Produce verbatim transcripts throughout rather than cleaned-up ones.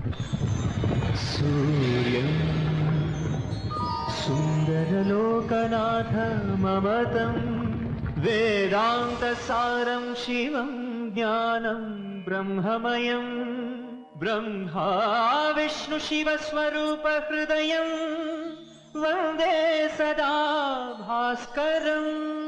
सूर्यं सुन्दरलोकनाथममतं वेदान्तसारं शिवं ज्ञानं ब्रह्ममयं ब्रह्मा विष्णु शिवस्वरूप हृदयं वन्दे सदा भास्करम्।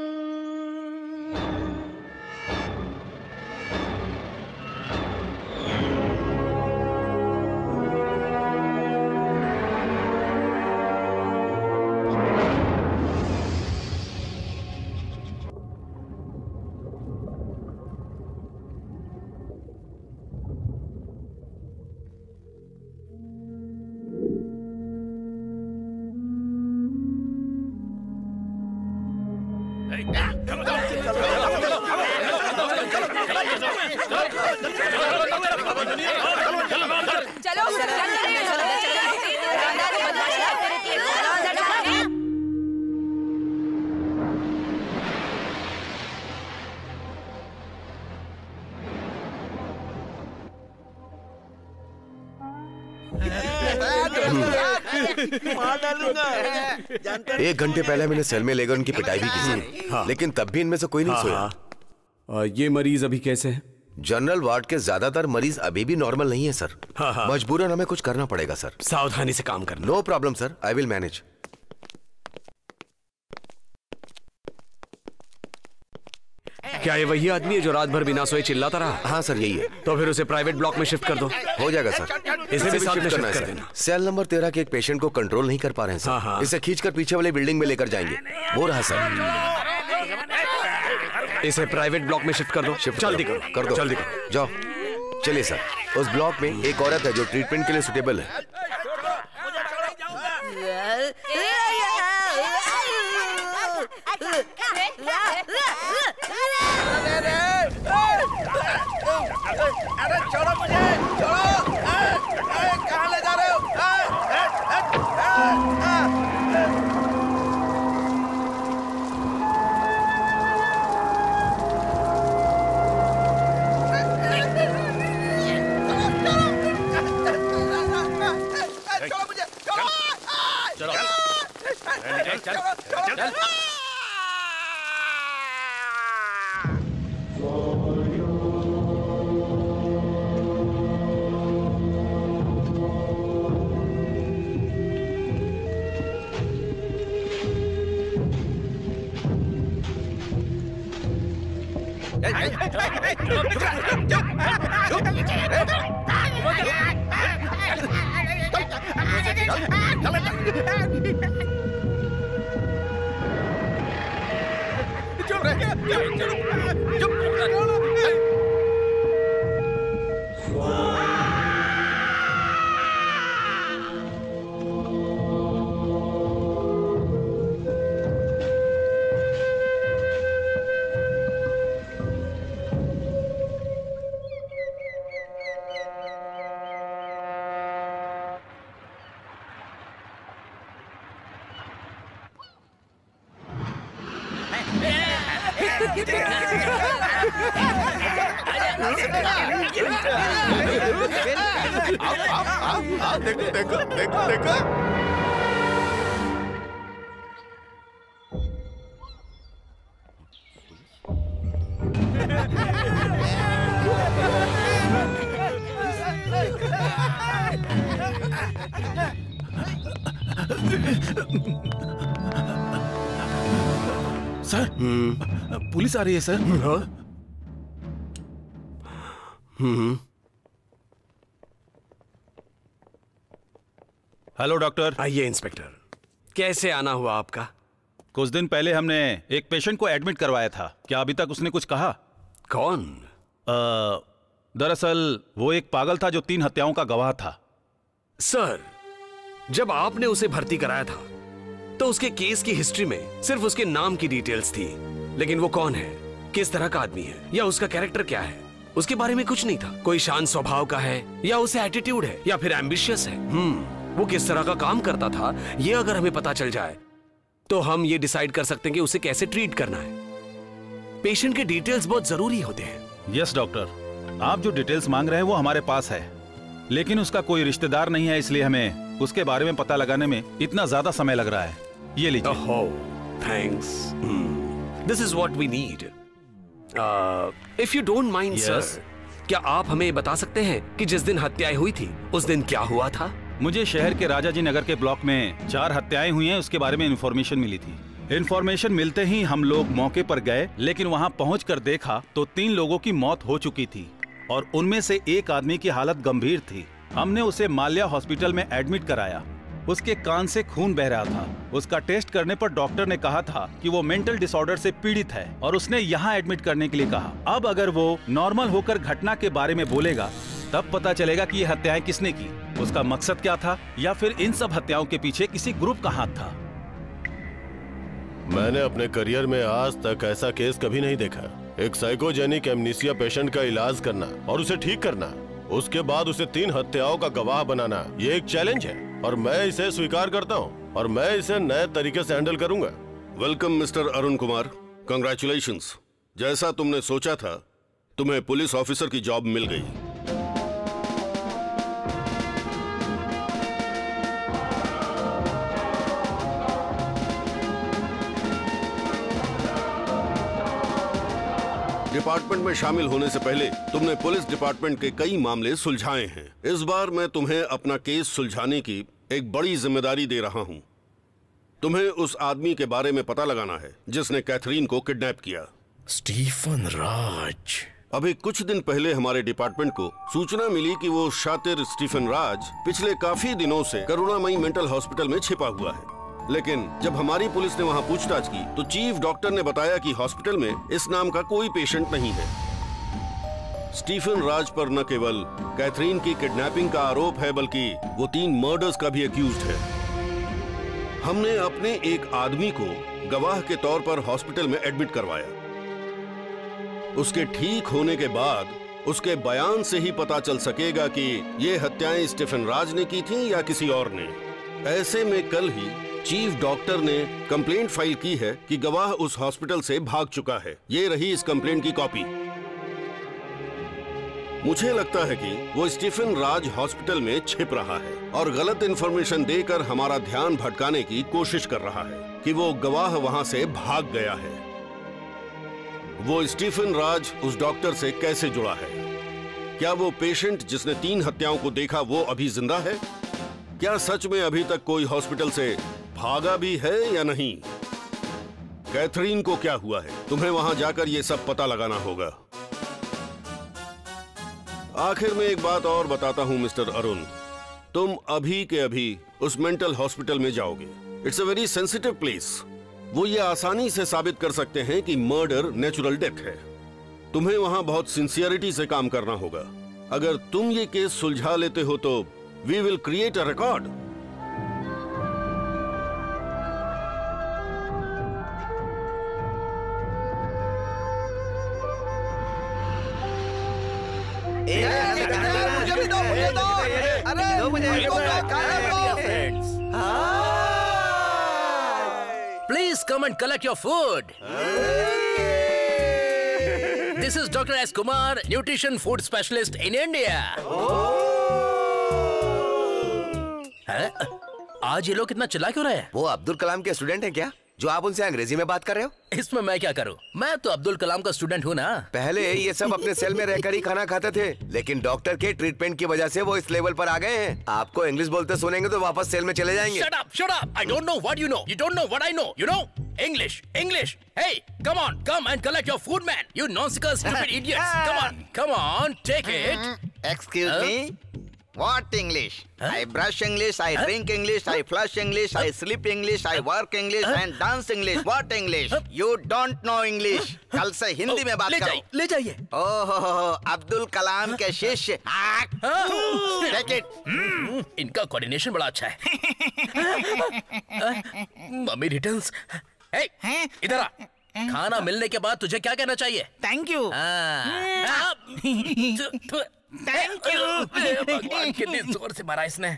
एक घंटे पहले मैंने सेल में लेकर उनकी पिटाई भी की थी, हाँ। लेकिन तब भी इनमें से कोई नहीं हाँ, सोया। हाँ। ये मरीज अभी कैसे हैं? जनरल वार्ड के ज्यादातर मरीज अभी भी नॉर्मल नहीं है सर। हाँ, हाँ। मजबूरन हमें कुछ करना पड़ेगा सर। सावधानी से काम करना। No problem sir, I will manage. क्या ये वही आदमी है जो रात भर बिना सोए चिल्लाता रहा? हाँ सर यही है। तो फिर उसे प्राइवेट ब्लॉक में शिफ्ट कर दो। हो जाएगा सर। इसे भी साथ में शिफ्ट कर देना। सेल नंबर तेरह के एक पेशेंट को कंट्रोल नहीं कर पा रहे हैं सर। हाँ, हाँ। इसे खींचकर पीछे वाले बिल्डिंग में लेकर जाएंगे। वो रहा सर। इसे प्राइवेट ब्लॉक में शिफ्ट कर दो। शिफ्ट जल्दी करो। कर दो। जल्दी करो। जाओ। चलिए सर। उस ब्लॉक में एक औरत है जो ट्रीटमेंट के लिए सुटेबल है। अरे छोड़ो मुझे, छोड़ो। कहाँ ले जा रहे हो? छोड़ो मुझे, छोड़ो। चलो चल चल चल। देखो देखो देखो देखो सर पुलिस आ रही है सर। हाँ? हम्म। Hello doctor. आइए इंस्पेक्टर, कैसे आना हुआ आपका? कुछ दिन पहले हमने एक पेशेंट को एडमिट करवाया था, क्या अभी तक उसने कुछ कहा? कौन? दरअसल वो एक पागल था जो तीन हत्याओं का गवाह था। सर, जब आपने उसे भर्ती कराया था तो उसके केस की हिस्ट्री में सिर्फ उसके नाम की डिटेल्स थी, लेकिन वो कौन है, किस तरह का आदमी है, या उसका कैरेक्टर क्या है, उसके बारे में कुछ नहीं था। कोई शांत स्वभाव का है, या उसे एटीट्यूड है, या फिर एम्बिशियस है। हम्म वो किस तरह का काम करता था, ये अगर हमें पता चल जाए तो हम ये डिसाइड कर सकते हैं कि उसे कैसे ट्रीट करना है। पेशेंट के डिटेल्स बहुत जरूरी होते हैं। यस डॉक्टर, आप जो डिटेल्स मांग रहे हैं वो हमारे पास है। लेकिन उसका कोई रिश्तेदार नहीं है, इसलिए हमें उसके बारे में पता लगाने में इतना ज्यादा समय लग रहा है। ये लीजिए। Oh, thanks. This is what we need. If you don't mind sir, क्या आप हमें बता सकते हैं कि जिस दिन हत्याएं हुई थी उस दिन क्या हुआ था? मुझे शहर के राजाजी नगर के ब्लॉक में चार हत्याएं हुई हैं, उसके बारे में इन्फॉर्मेशन मिली थी। इन्फॉर्मेशन मिलते ही हम लोग मौके पर गए, लेकिन वहां पहुंचकर देखा तो तीन लोगों की मौत हो चुकी थी और उनमें से एक आदमी की हालत गंभीर थी। हमने उसे माल्या हॉस्पिटल में एडमिट कराया। उसके कान से खून बह रहा था। उसका टेस्ट करने पर डॉक्टर ने कहा था कि वो मेंटल डिसऑर्डर से पीड़ित है और उसने यहाँ एडमिट करने के लिए कहा। अब अगर वो नॉर्मल होकर घटना के बारे में बोलेगा तब पता चलेगा कि ये हत्याएं किसने की, उसका मकसद क्या था, या फिर इन सब हत्याओं के पीछे किसी ग्रुप का हाथ था। मैंने अपने करियर में आज तक ऐसा केस कभी नहीं देखा। एक साइकोजेनिक एमनीसिया पेशेंट का इलाज करना और उसे ठीक करना, उसके बाद उसे तीन हत्याओं का गवाह बनाना, ये एक चैलेंज है और मैं इसे स्वीकार करता हूँ और मैं इसे नए तरीके से हैंडल करूंगा। Welcome mister Arun Kumar, congratulations. जैसा तुमने सोचा था, तुम्हें पुलिस ऑफिसर की जॉब मिल गई। डिपार्टमेंट में शामिल होने से पहले तुमने पुलिस डिपार्टमेंट के कई मामले सुलझाए हैं। इस बार मैं तुम्हें अपना केस सुलझाने की एक बड़ी जिम्मेदारी दे रहा हूं। तुम्हें उस आदमी के बारे में पता लगाना है जिसने कैथरीन को किडनैप किया। स्टीफन राज। अभी कुछ दिन पहले हमारे डिपार्टमेंट को सूचना मिली कि वो शातिर स्टीफन राज पिछले काफी दिनों से करुणामयी मेंटल हॉस्पिटल में छिपा हुआ है। लेकिन जब हमारी पुलिस ने वहां पूछताछ की तो चीफ डॉक्टर ने बताया कि हॉस्पिटल में इस नाम का कोई पेशेंट नहीं है। स्टीफन राज पर न केवल कैथरीन की किडनैपिंग का आरोप है, बल्कि वो तीन मर्डर्स का भी एक्यूज्ड है। हमने अपने एक आदमी को गवाह के तौर पर हॉस्पिटल में एडमिट करवाया। उसके ठीक होने के बाद उसके बयान से ही पता चल सकेगा कि ये हत्याएं स्टीफन राज ने की थी या किसी और ने। ऐसे में कल ही चीफ डॉक्टर ने कंप्लेंट फाइल की है कि गवाह उस हॉस्पिटल से भाग चुका है। ये रही इस कंप्लेंट की कॉपी। मुझे लगता है कि वो स्टीफन राज हॉस्पिटल में छिप रहा है और गलत इंफॉर्मेशन देकर हमारा ध्यान भटकाने की कोशिश कर रहा है कि वो गवाह वहां से भाग गया है। वो स्टीफन राज उस डॉक्टर से कैसे जुड़ा है? क्या वो पेशेंट जिसने तीन हत्याओं को देखा वो अभी जिंदा है? क्या सच में अभी तक कोई हॉस्पिटल से भागा भी है या नहीं? कैथरीन को क्या हुआ है? तुम्हें वहां जाकर ये सब पता लगाना होगा। आखिर में एक बात और बताता हूं मिस्टर अरुण, तुम अभी के अभी उस मेंटल हॉस्पिटल में जाओगे। It's a very sensitive place. वो ये आसानी से साबित कर सकते हैं कि मर्डर नेचुरल डेथ है। तुम्हें वहां बहुत सिंसियरिटी से काम करना होगा। अगर तुम ये केस सुलझा लेते हो तो we will create a record. मुझे भी दो, मुझे दो। अरे दो मुझे, दो Please come and collect your food. This is Doctor S. Kumar, nutrition food specialist in India. हैं? आज ये लोग कितना चिल्ला क्यों रहे हैं? वो अब्दुल कलाम के स्टूडेंट हैं क्या, जो आप उनसे अंग्रेजी में बात कर रहे हो? इसमें मैं क्या करूं? मैं तो अब्दुल कलाम का स्टूडेंट हूं ना। पहले ये सब अपने सेल में रहकर ही खाना खाते थे, लेकिन डॉक्टर के ट्रीटमेंट की वजह से वो इस लेवल पर आ गए हैं। आपको इंग्लिश बोलते सुनेंगे तो वापस सेल में चले जाएंगे। Shut up, shut up. I don't know what you know. You don't know what I know. You know? English, English. Hey, come on, come and collect your food, man. You non-seeker, stupid idiots. Come on, come on, take it. Excuse Huh? me. What English? Huh? I brush English, I Huh? drink English, I flush English, I sleep English, I work English Huh? and dance English. What English? Huh? You don't know English. कल से हिंदी में बात ले करो। जाइए, ले जाइए। ओहो, अब्दुल कलाम के शिष्य। Take it. हम्म, इनका कोऑर्डिनेशन बड़ा अच्छा है। Mummy returns. Hey, इधर आ। खाना मिलने के बाद तुझे क्या कहना चाहिए? Thank you. Thank you. भगवान कितनी जोर से मारा इसने।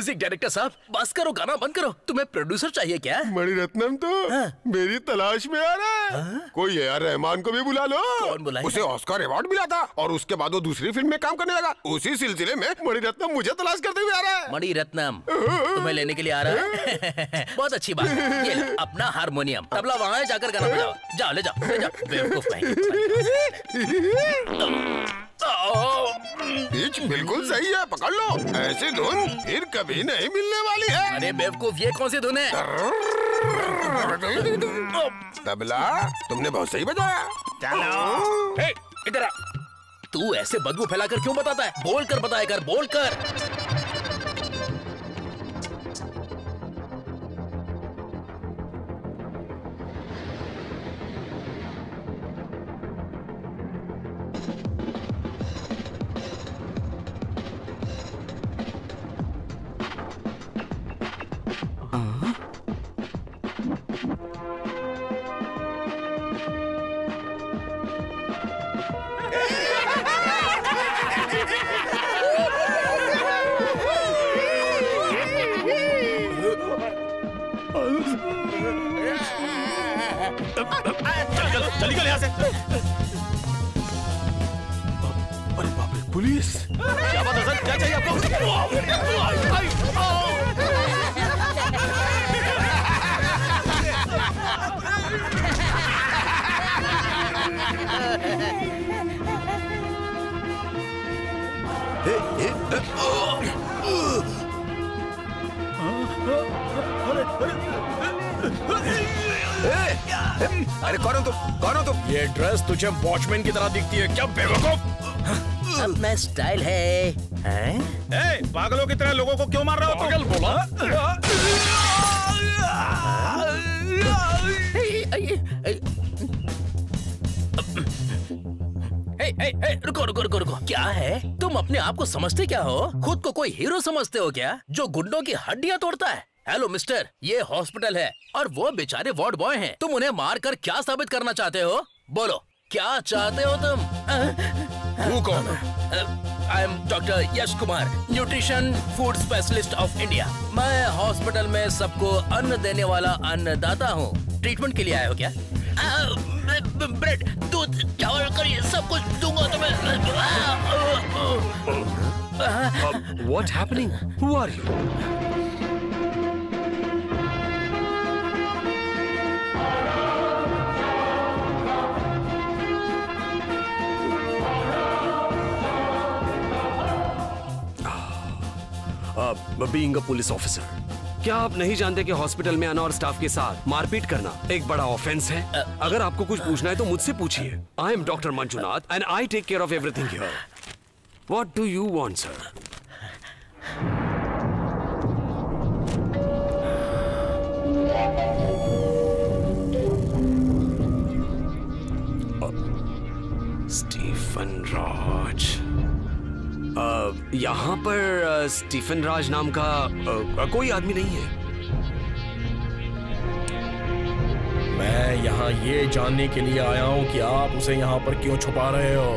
म्यूजिक डायरेक्टर साहब, बस करो, गाना बंद करो। तुम्हें प्रोड्यूसर चाहिए क्या? मणिरत्नम तो मेरी तलाश में आ रहा है। कोई ए आर रहमान को भी बुला लो। कौन बुलाएगा? उसे ऑस्कर अवार्ड मिला था और उसके बाद वो दूसरी फिल्म में काम करने लगा। उसी सिलसिले में मणिरत्नम मुझे तलाश करते हुए आ रहा है। मणिरत्नम तुम्हें लेने के लिए आ रहा है? बहुत अच्छी बात है। ये लो, अपना हारमोनियम, तबला वहाँ है, जाकर गाना बजाओ। जाओ, ले जाओ, ले जाओ। बेवकूफ पिच बिल्कुल सही है, पकड़ लो। ऐसी धुन फिर कभी नहीं मिलने वाली है। अरे बेवकूफ, ये कौन सी धुन है? तबला तुमने बहुत सही बजाया। चलो, हे, इधर आ। तू ऐसे बदबू फैलाकर क्यों बताता है? बोल कर बताया कर, बोल कर। चल निकल यहाँ से। अरे बाप रे, पुलिस! क्या बात है सर, क्या चाहिए आपको? अरे कौन हो तुम? कौन हो तुम? ये ड्रेस तुझे वॉचमैन की तरह दिखती है क्या बेवकूफ? अपना स्टाइल है, हैं? ए, पागलों की तरह लोगों को क्यों मार रहे हो? पागल बोला? हे, हे, हे, रुको रुको रुको रुको। क्या है? तुम अपने आप को समझते क्या हो? खुद को कोई हीरो समझते हो क्या, जो गुंडों की हड्डियां तोड़ता है? हेलो मिस्टर, ये हॉस्पिटल है और वो बेचारे वार्ड बॉय हैं। तुम उन्हें मारकर क्या साबित करना चाहते हो? बोलो, क्या चाहते हो तुम? तू कौन? I am doctor Yash Kumar, nutrition food specialist of India. मैं हॉस्पिटल में सबको अन्न देने वाला अन्नदाता हूँ। ट्रीटमेंट के लिए आए हो क्या? ब्रेड, दूध, चावल, करी सब कुछ दूंगा तुम्हें। What happening? Who are you? Being a police officer, क्या आप नहीं जानते कि हॉस्पिटल में आना और स्टाफ के साथ मारपीट करना एक बड़ा ऑफेंस है? अगर आपको कुछ पूछना है तो मुझसे पूछिए। I am doctor Manjunath and I take care of everything here. What do you want sir? Stephen Raj. Uh, यहाँ पर uh, स्टीफन राज नाम का uh, कोई आदमी नहीं है। मैं यहाँ ये जानने के लिए आया हूँ कि आप उसे यहाँ पर क्यों छुपा रहे हो।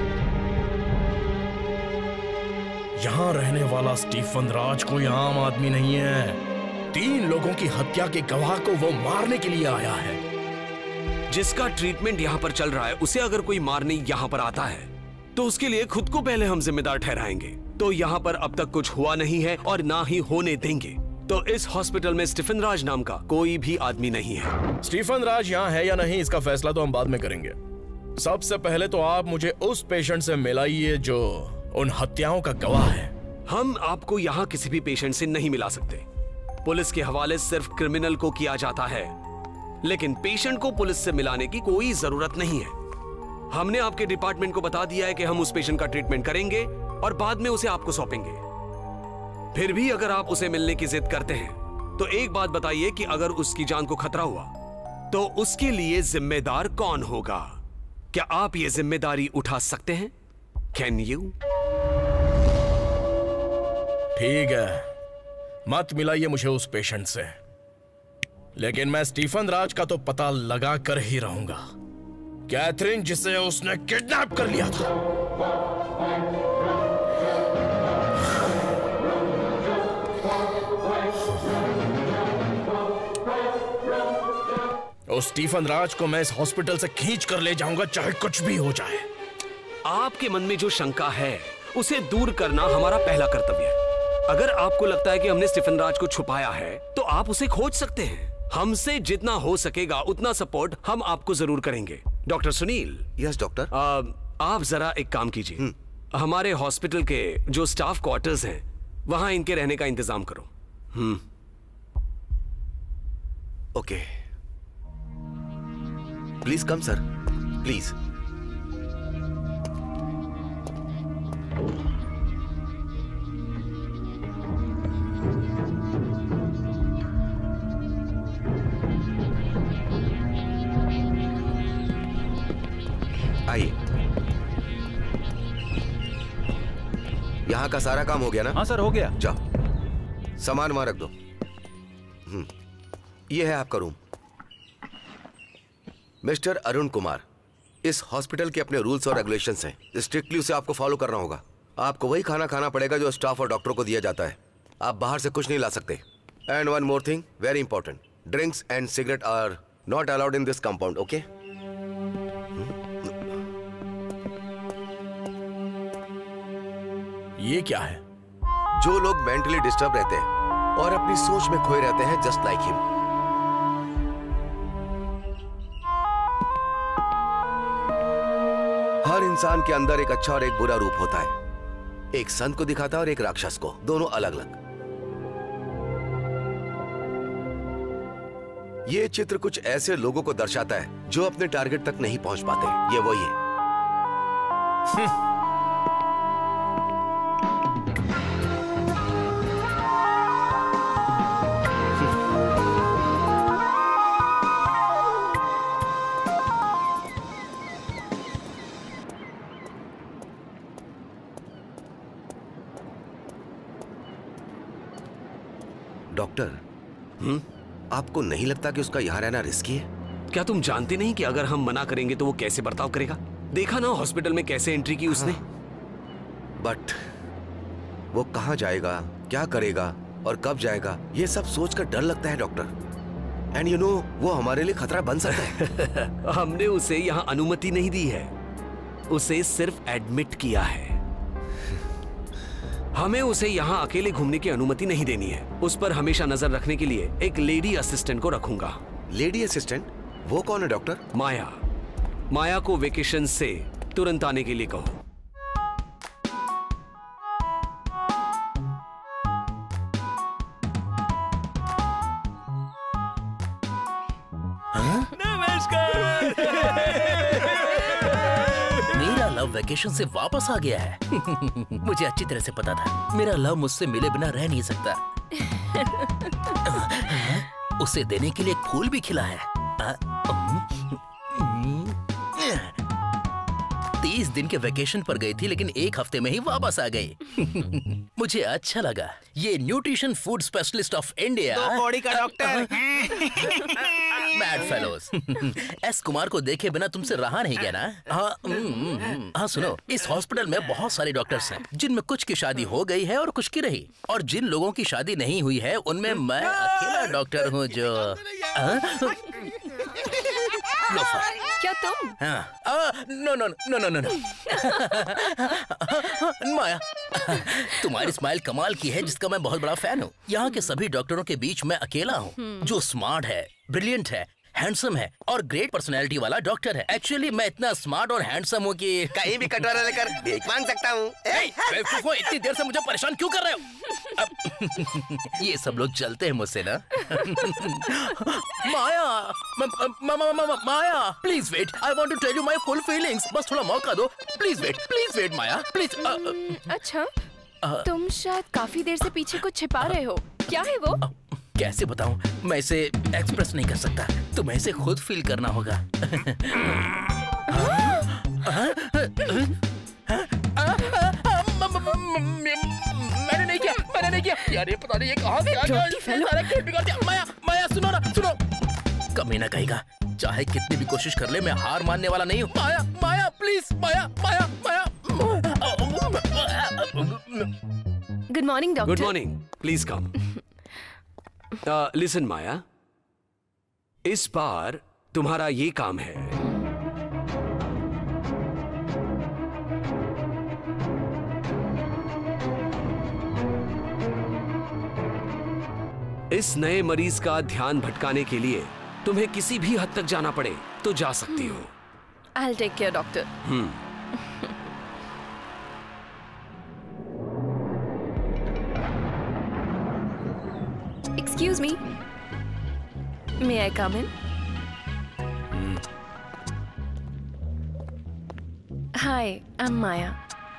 यहाँ रहने वाला स्टीफन राज कोई आम आदमी नहीं है। तीन लोगों की हत्या के गवाह को वो मारने के लिए आया है। जिसका ट्रीटमेंट यहाँ पर चल रहा है, उसे अगर कोई मारने यहाँ पर आता है तो उसके लिए खुद को पहले हम जिम्मेदार ठहराएंगे। तो यहाँ पर अब तक कुछ हुआ नहीं है और ना ही होने देंगे। तो इस हॉस्पिटल में स्टीफन राज नाम का कोई भी आदमी नहीं है। स्टीफन राज यहाँ है या नहीं, इसका फैसला तो हम बाद में करेंगे। सबसे पहले तो आप मुझे उस पेशेंट से मिलाइए जो उन हत्याओं का गवाह है। हम आपको यहाँ किसी भी पेशेंट से नहीं मिला सकते। पुलिस के हवाले सिर्फ क्रिमिनल को किया जाता है, लेकिन पेशेंट को पुलिस से मिलाने की कोई जरूरत नहीं है। हमने आपके डिपार्टमेंट को बता दिया है कि हम उस पेशेंट का ट्रीटमेंट करेंगे और बाद में उसे आपको सौंपेंगे। फिर भी अगर आप उसे मिलने की जिद करते हैं तो एक बात बताइए कि अगर उसकी जान को खतरा हुआ तो उसके लिए जिम्मेदार कौन होगा? क्या आप ये जिम्मेदारी उठा सकते हैं? Can you? ठीक है, मत मिलाइए मुझे उस पेशेंट से, लेकिन मैं स्टीफन राज का तो पता लगा कर ही रहूंगा। कैथरीन, जिसे उसने किडनैप कर लिया था। उस स्टीफन राज को मैं इस हॉस्पिटल से खींच कर ले जाऊंगा, चाहे कुछ भी हो जाए। आपके मन में जो शंका है उसे दूर करना हमारा पहला कर्तव्य है। अगर आपको लगता है कि हमने स्टीफन राज को छुपाया है तो आप उसे खोज सकते हैं। हमसे जितना हो सकेगा उतना सपोर्ट हम आपको जरूर करेंगे। डॉक्टर सुनील। Yes doctor. आप जरा एक काम कीजिए, हमारे हॉस्पिटल के जो स्टाफ क्वार्टर्स हैं वहां इनके रहने का इंतजाम करो। Hmm okay, please come sir, please. आइए। यहाँ का सारा काम हो गया ना? हाँ सर, हो गया। जाओ, सामान वहां रख दो। हम्म, ये है आपका रूम। मिस्टर अरुण कुमार, इस हॉस्पिटल के अपने रूल्स और रेगुलेशंस हैं। स्ट्रिक्टली उसे आपको फॉलो करना होगा। आपको वही खाना खाना पड़ेगा जो स्टाफ और डॉक्टर को दिया जाता है। आप बाहर से कुछ नहीं ला सकते। And one more thing, very important, drinks and cigarette are not allowed in this compound, okay? ये क्या है? जो लोग मेंटली डिस्टर्ब रहते हैं और अपनी सोच में खोए रहते हैं, जस्ट लाइक हिम। हर इंसान के अंदर एक अच्छा और एक बुरा रूप होता है। एक संत को दिखाता है और एक राक्षस को, दोनों अलग अलग। ये चित्र कुछ ऐसे लोगों को दर्शाता है जो अपने टारगेट तक नहीं पहुंच पाते। ये वही है। डॉक्टर, हम्म आपको नहीं लगता कि उसका यहाँ रहना रिस्की है? क्या तुम जानते नहीं कि अगर हम मना करेंगे तो वो कैसे बर्ताव करेगा? देखा ना हॉस्पिटल में कैसे एंट्री की उसने। बट वो कहाँ जाएगा, क्या करेगा और कब जाएगा, ये सब सोचकर डर लगता है डॉक्टर। एंड यू नो, वो हमारे लिए खतरा बन सकता है। हमने उसे यहाँ अनुमति नहीं दी है, उसे सिर्फ एडमिट किया है। हमें उसे यहाँ अकेले घूमने की अनुमति नहीं देनी है। उस पर हमेशा नजर रखने के लिए एक लेडी असिस्टेंट को रखूंगा। Lady assistant? वो कौन है डॉक्टर? माया। माया को वेकेशन से तुरंत आने के लिए कहो। वेकेशन से वापस आ गया है। मुझे अच्छी तरह से पता था मेरा लव मुझसे मिले बिना रह नहीं सकता। उसे देने के लिए एक फूल भी खिला है। तीस दिन के वेकेशन पर गई थी लेकिन एक हफ्ते में ही वापस आ गई। मुझे अच्छा लगा। ये nutrition food specialist of India, दो कौड़ी का doctor. Mad fellows. S Kumar को देखे बिना तुमसे रहा नहीं गया ना? हाँ हाँ, सुनो, इस हॉस्पिटल में बहुत सारे डॉक्टर्स हैं जिनमें कुछ की शादी हो गई है और कुछ की रही, और जिन लोगों की शादी नहीं हुई है उनमें मैं अकेला डॉक्टर हूँ जो क्या तुम? हाँ, no no no no no no. Maya, तुम्हारी स्माइल कमाल की है जिसका मैं बहुत बड़ा फैन हूँ। यहाँ के सभी डॉक्टरों के बीच मैं अकेला हूँ जो स्मार्ट है, ब्रिलियंट है, हैंडसम है और ग्रेट पर्सनैलिटी वाला डॉक्टर है। एक्चुअली मैं इतना स्मार्ट और हैंडसम हूँ कि कहीं भी कटोरा लेकर भीख मांग सकता हूँ। बेवकूफो, इतनी देर से मुझे परेशान क्यों कर रहे हो? अब ये सब लोग चलते हैं मुझसे ना। माया, म, म, म, म, म, Maya, please wait, I want to tell you my full feelings. बस थोड़ा मौका दो, please wait, please wait Maya, please. अच्छा, तुम शायद काफी देर से पीछे कुछ छिपा रहे हो। क्या है वो? कैसे बताऊं? मैं इसे एक्सप्रेस नहीं कर सकता, तुम्हें इसे खुद फील करना होगा। मैंने नहीं किया, मैंने नहीं किया यार, ये पता नहीं ये कहाँ से आ गया। माया, माया सुनो ना, सुनो। कमीना कहेगा, चाहे कितनी भी कोशिश कर ले मैं हार मानने वाला नहीं हूँ। Maya, Maya please, Maya, Maya, Maya. Good morning doctor. Good morning, please come. Listen Maya, इस बार तुम्हारा ये काम है। इस नए मरीज का ध्यान भटकाने के लिए तुम्हें किसी भी हद तक जाना पड़े तो जा सकती हो। I'll take care, doctor. Hmm. Excuse me. May I come in? Hi, I'm Maya.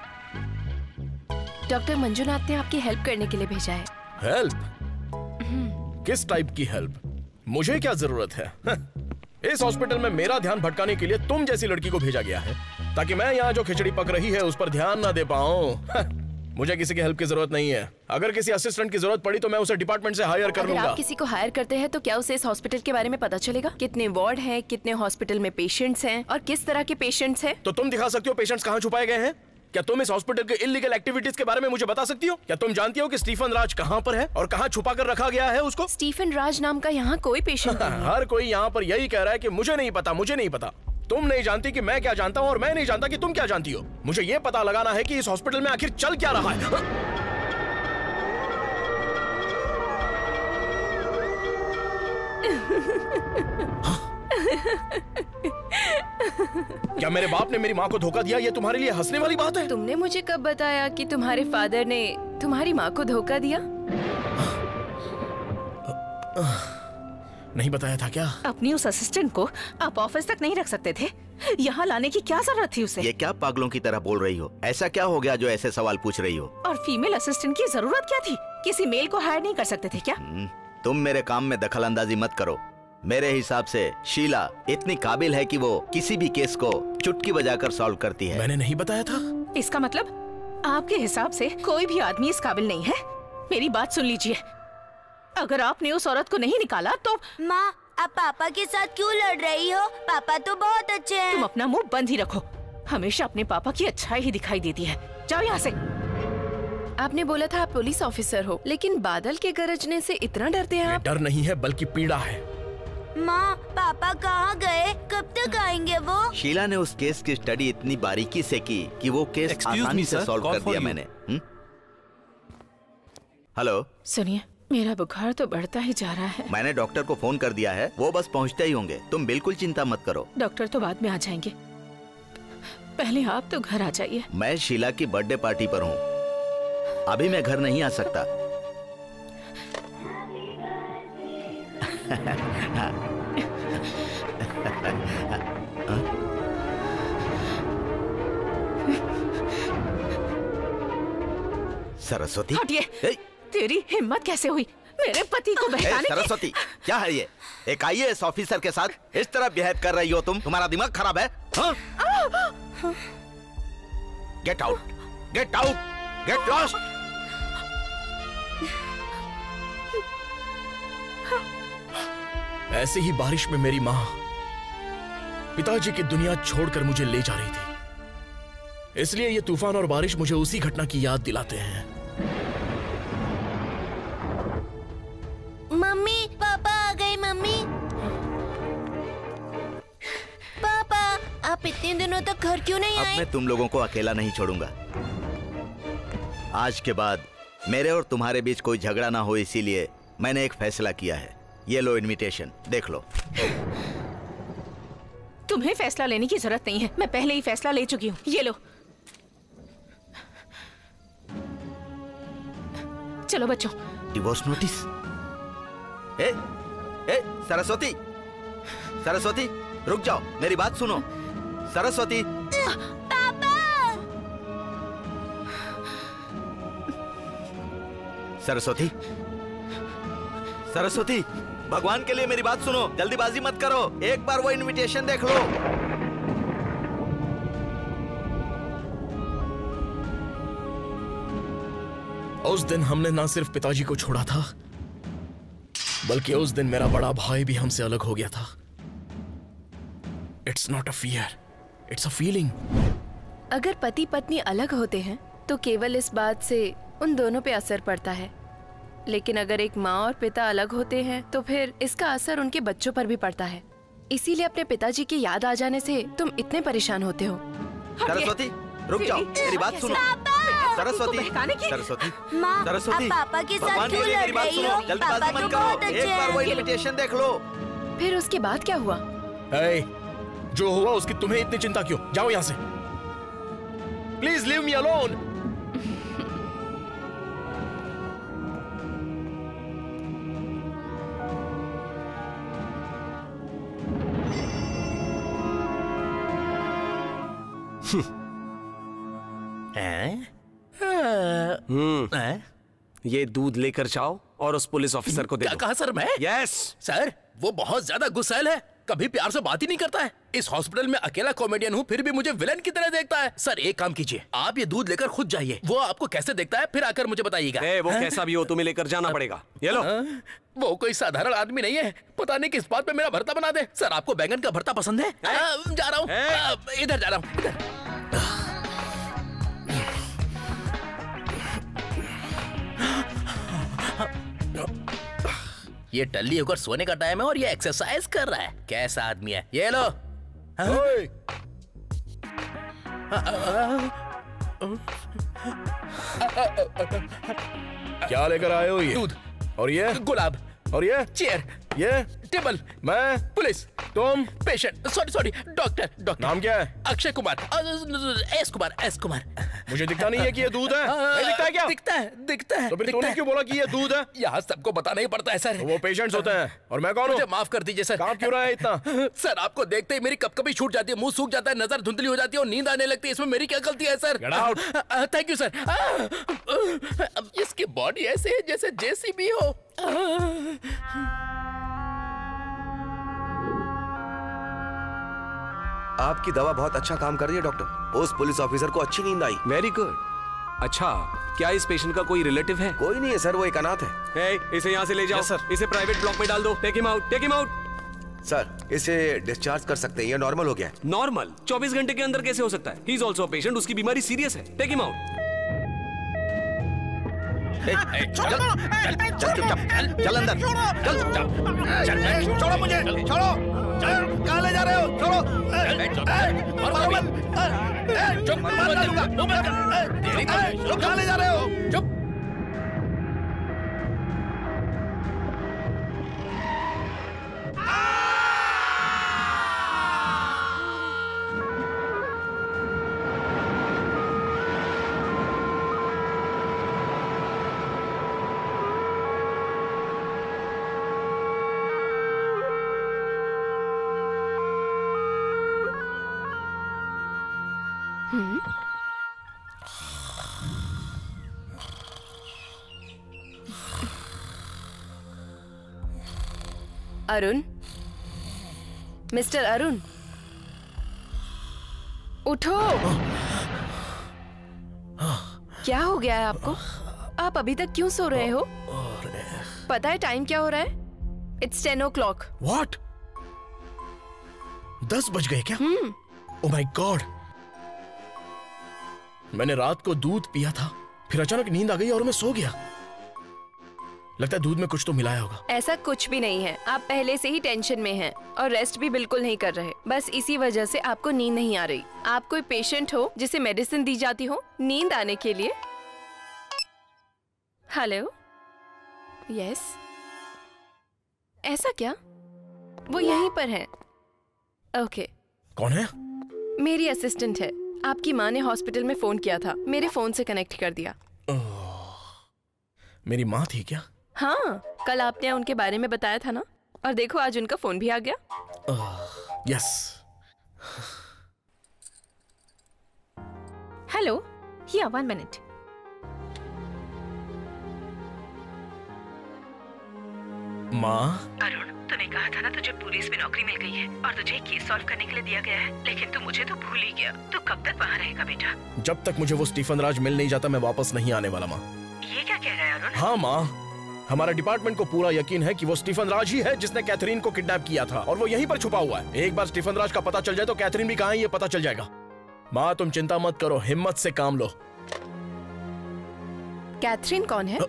Doctor Manjunath ने आपकी हेल्प करने के लिए भेजा है। हेल्प? किस टाइप की हेल्प? मुझे क्या जरूरत है? इस हॉस्पिटल में मेरा ध्यान भटकाने के लिए तुम जैसी लड़की को भेजा गया है ताकि मैं यहाँ जो खिचड़ी पक रही है उस पर ध्यान ना दे पाऊँ। मुझे किसी की हेल्प की जरूरत नहीं है। अगर किसी असिस्टेंट की जरूरत पड़ी तो मैं उसे डिपार्टमेंट से हायर कर अगर लूंगा। आप किसी को हायर करते हैं तो क्या उसे इस हॉस्पिटल के बारे में पता चलेगा? कितने वार्ड हैं, कितने हॉस्पिटल में पेशेंट्स हैं और किस तरह के पेशेंट्स हैं? तो तुम दिखा सकती हो पेशेंट्स कहाँ छुपाए गए हैं? क्या तुम इस हॉस्पिटल के इलीगल एक्टिविटीज के बारे में मुझे बता सकती हो? क्या तुम जानती हो कि स्टीफन राज कहाँ पर है और कहाँ छुपा कर रखा गया है उसको? स्टीफन राज नाम का यहाँ कोई पेशेंट नहीं है। हर कोई यहाँ पर यही कह रहा है कि मुझे नहीं पता, मुझे नहीं पता। तुम नहीं जानती कि मैं क्या जानता हूँ और मैं नहीं जानता कि तुम क्या जानती हो। मुझे ये पता लगाना है कि इस हॉस्पिटल में आखिर चल क्या रहा है। क्या मेरे बाप ने मेरी माँ को धोखा दिया? ये तुम्हारे लिए हंसने वाली बात है? तुमने मुझे कब बताया कि तुम्हारे फादर ने तुम्हारी माँ को धोखा दिया? नहीं बताया था क्या? अपनी उस असिस्टेंट को आप ऑफिस तक नहीं रख सकते थे? यहाँ लाने की क्या जरूरत थी उसे? ये क्या पागलों की तरह बोल रही हो? ऐसा क्या हो गया जो ऐसे सवाल पूछ रही हो? और फीमेल असिस्टेंट की जरूरत क्या थी? किसी मेल को हायर नहीं कर सकते थे क्या? तुम मेरे काम में दखल अंदाजी मत करो। मेरे हिसाब से शीला इतनी काबिल है कि वो किसी भी केस को चुटकी बजाकर सॉल्व करती है। मैंने नहीं बताया था। इसका मतलब आपके हिसाब से कोई भी आदमी इस काबिल नहीं है? मेरी बात सुन लीजिए, अगर आपने उस औरत को नहीं निकाला तो माँ, आप पापा के साथ क्यों लड़ रही हो? पापा तो बहुत अच्छे हैं। तुम अपना मुंह बंद ही रखो। हमेशा अपने पापा की अच्छाई ही दिखाई देती है। जाओ यहाँ से। आपने बोला था आप पुलिस ऑफिसर हो, लेकिन बादल के गरजने से इतना डरते हैं आप? डर नहीं है बल्कि पीड़ा है। माँ, पापा कहाँ गए? कब तक आएंगे वो? शीला ने उस केस की स्टडी इतनी बारीकी से की कि वो केस आसानी से सॉल्व कर दिया मैंने। हेलो, सुनिए, मेरा बुखार तो बढ़ता ही जा रहा है। मैंने डॉक्टर को फोन कर दिया है, वो बस पहुंचते ही होंगे। तुम बिल्कुल चिंता मत करो। डॉक्टर तो बाद में आ जाएंगे, पहले आप तो घर आ जाइए। मैं शीला की बर्थडे पार्टी पर हूँ, अभी मैं घर नहीं आ सकता। सरस्वती, हटिए। तेरी हिम्मत कैसे हुई मेरे पति को बहकाने की? सरस्वती, क्या है ये? एक आई ए एस ऑफिसर के साथ इस तरह बिहेव कर रही हो तुम? तुम्हारा दिमाग खराब है? Get out, get out, get lost. ऐसे ही बारिश में मेरी माँ पिताजी की दुनिया छोड़कर मुझे ले जा रही थी, इसलिए ये तूफान और बारिश मुझे उसी घटना की याद दिलाते हैं। मम्मी, पापा आ गए। मम्मी, पापा, आप इतने दिनों तक घर क्यों नहीं आए? अब मैं तुम लोगों को अकेला नहीं छोड़ूंगा। आज के बाद मेरे और तुम्हारे बीच कोई झगड़ा ना हो, इसीलिए मैंने एक फैसला किया है। ये लो इनविटेशन, देख लो। तुम्हें फैसला लेने की जरूरत नहीं है, मैं पहले ही फैसला ले चुकी हूँ। ये लो। चलो बच्चों। Divorce notice. ए, ए, सरस्वती, सरस्वती, रुक जाओ, मेरी बात सुनो। सरस्वती, पापा। सरस्वती, सरस्वती, भगवान के लिए मेरी बात सुनो, जल्दीबाजी मत करो। एक बार वो इनविटेशन देख लो। उस दिन हमने ना सिर्फ पिताजी को छोड़ा था, बल्कि उस दिन मेरा बड़ा भाई भी हमसे अलग हो गया था। It's not a fear, it's a feeling. अगर पति पत्नी अलग होते हैं तो केवल इस बात से उन दोनों पे असर पड़ता है, लेकिन अगर एक माँ और पिता अलग होते हैं तो फिर इसका असर उनके बच्चों पर भी पड़ता है। इसीलिए अपने पिताजी की याद आ जाने से तुम इतने परेशान होते हो। सरस्वती रुक जाओ, मेरी बात सुनो। सरस्वती सरस्वती माँ, सरस्वती, आप पापा के साथ भगवान क्यों के लिए लड़ मेरी बात रही सुनो, हो? जल्दबाजी पापा मत तो करो, बहुत अच्छे एक बार वो हैं। इनविटेशन देख लो। फिर उसके बाद क्या हुआ? hey, जो हुआ उसकी तुम्हें इतनी चिंता क्यों? जाओ यहाँ से। Please leave me alone. Hmm ये दूध लेकर जाओ और उस पुलिस ऑफिसर को दे क्या दो। कहा सर मैं? यस सर, वो बहुत ज्यादा गुस्सैल है, कभी प्यार से बात ही नहीं करता है। इस हॉस्पिटल में अकेला कॉमेडियन हूँ, फिर भी मुझे विलन की तरह देखता है। सर एक काम कीजिए, आप ये दूध लेकर खुद जाइए, वो आपको कैसे देखता है फिर आकर मुझे बताइएगा। ए, वो कैसा भी हो तुम्हें लेकर जाना पड़ेगा। ये लो। वो कोई साधारण आदमी नहीं है, पता नहीं किस बात पे मेरा भरता बना दे। सर आपको बैंगन का भरता पसंद है? आ, जा रहा हूँ, इधर जा रहा हूँ, इधर। ये टल्ली होकर सोने का टाइम है और ये एक्सरसाइज कर रहा है। कैसा आदमी है ये? लो। क्या लेकर आए हो? ये दूध। और ये गुलाब। और ये चेयर। ये टेबल। मैं पुलिस। तुम patient. Sorry sorry doctor. Doctor नाम क्या है? अक्षय कुमार। एस कुमार। एस कुमार। मुझे दिखता नहीं है कि ये दूध है। नहीं दिखता है क्या? दिखता है, दिखता है। तो फिर तूने क्यों बोला कि ये दूध है? यहाँ सबको बताना ही पड़ता है सर। तो वो पेशेंट्स होते हैं और मैं कौन हूँ? मुझे माफ कर दीजिए सर। काम क्यों रहा है इतना? सर आपको देखते ही मेरी कभी-कभी छूट जाती है, मुंह सूख जाता है, नजर धुंधली हो जाती है और नींद आने लगती है। इसमें मेरी क्या गलती है sir? Get out. Thank you sir. इसकी बॉडी ऐसे है जैसे जेसीबी हो। आपकी दवा बहुत अच्छा काम कर रही है डॉक्टर। उस पुलिस ऑफिसर को अच्छी नींद आई। Very good. अच्छा, क्या इस पेशेंट का कोई रिलेटिव है? कोई नहीं है सर, वो एक अनाथ है। hey, इसे यहाँ से ले जाओ। yes, sir. इसे प्राइवेट ब्लॉक में डाल दो। Take him out, take him out. Sir इसे डिस्चार्ज कर सकते हैं, ये नॉर्मल हो गया है। नॉर्मल चौबीस घंटे के अंदर कैसे हो सकता है? ही इज ऑल्सो पेशेंट, उसकी बीमारी सीरियस है। Take him out. चल चल चुपचाप चल अंदर चल चल छोड़ो मुझे, छोड़ो। कहाँ ले जा रहे हो? छोड़ो। मारो मत। चुप मार डालूंगा। कहाँ ले जा रहे हो? चुप। अरुण, मिस्टर अरुण, उठो। क्या हो गया है आपको? आप अभी तक क्यों सो रहे हो? पता है टाइम क्या हो रहा है? It's ten o'clock. What? दस बज गए क्या? हम्म। Oh my God. मैंने रात को दूध पिया था, फिर अचानक नींद आ गई और मैं सो गया। लगता है दूध में कुछ तो मिलाया होगा। ऐसा कुछ भी नहीं है, आप पहले से ही टेंशन में हैं और रेस्ट भी बिल्कुल नहीं कर रहे। बस इसी वजह से आपको नींद नहीं आ रही। आप कोई पेशेंट हो जिसे मेडिसिन दी जाती हो नींद आने के लिए? Hello, yes. ऐसा क्या? वो यहीं पर है। ओके। कौन है? मेरी असिस्टेंट है। आपकी माँ ने हॉस्पिटल में फोन किया था, मेरे फोन से कनेक्ट कर दिया। मेरी माँ थी क्या? हाँ, कल आपने उनके बारे में बताया था ना, और देखो आज उनका फोन भी आ गया। Yes. Hello, yeah one minute. माँ? अरुण, तूने कहा था ना तुझे पुलिस में नौकरी मिल गई है और तुझे केस सॉल्व करने के लिए दिया गया है, लेकिन तू मुझे तो भूल ही गया। तू कब तक वहाँ रहेगा बेटा? जब तक मुझे वो स्टीफन राज मिल नहीं जाता मैं वापस नहीं आने वाला। माँ, ये क्या कह रहा है अरुण? हाँ माँ, हमारा डिपार्टमेंट को पूरा यकीन है कि वो स्टीफन राज ही है जिसने कैथरीन को किडनैप किया था और वो यहीं पर छुपा हुआ है। एक बार स्टीफन राज का पता चल जाए तो कैथरीन भी कहाँ है ये पता चल जाएगा। माँ तुम चिंता मत करो, हिम्मत से काम लो। कैथरीन कौन है?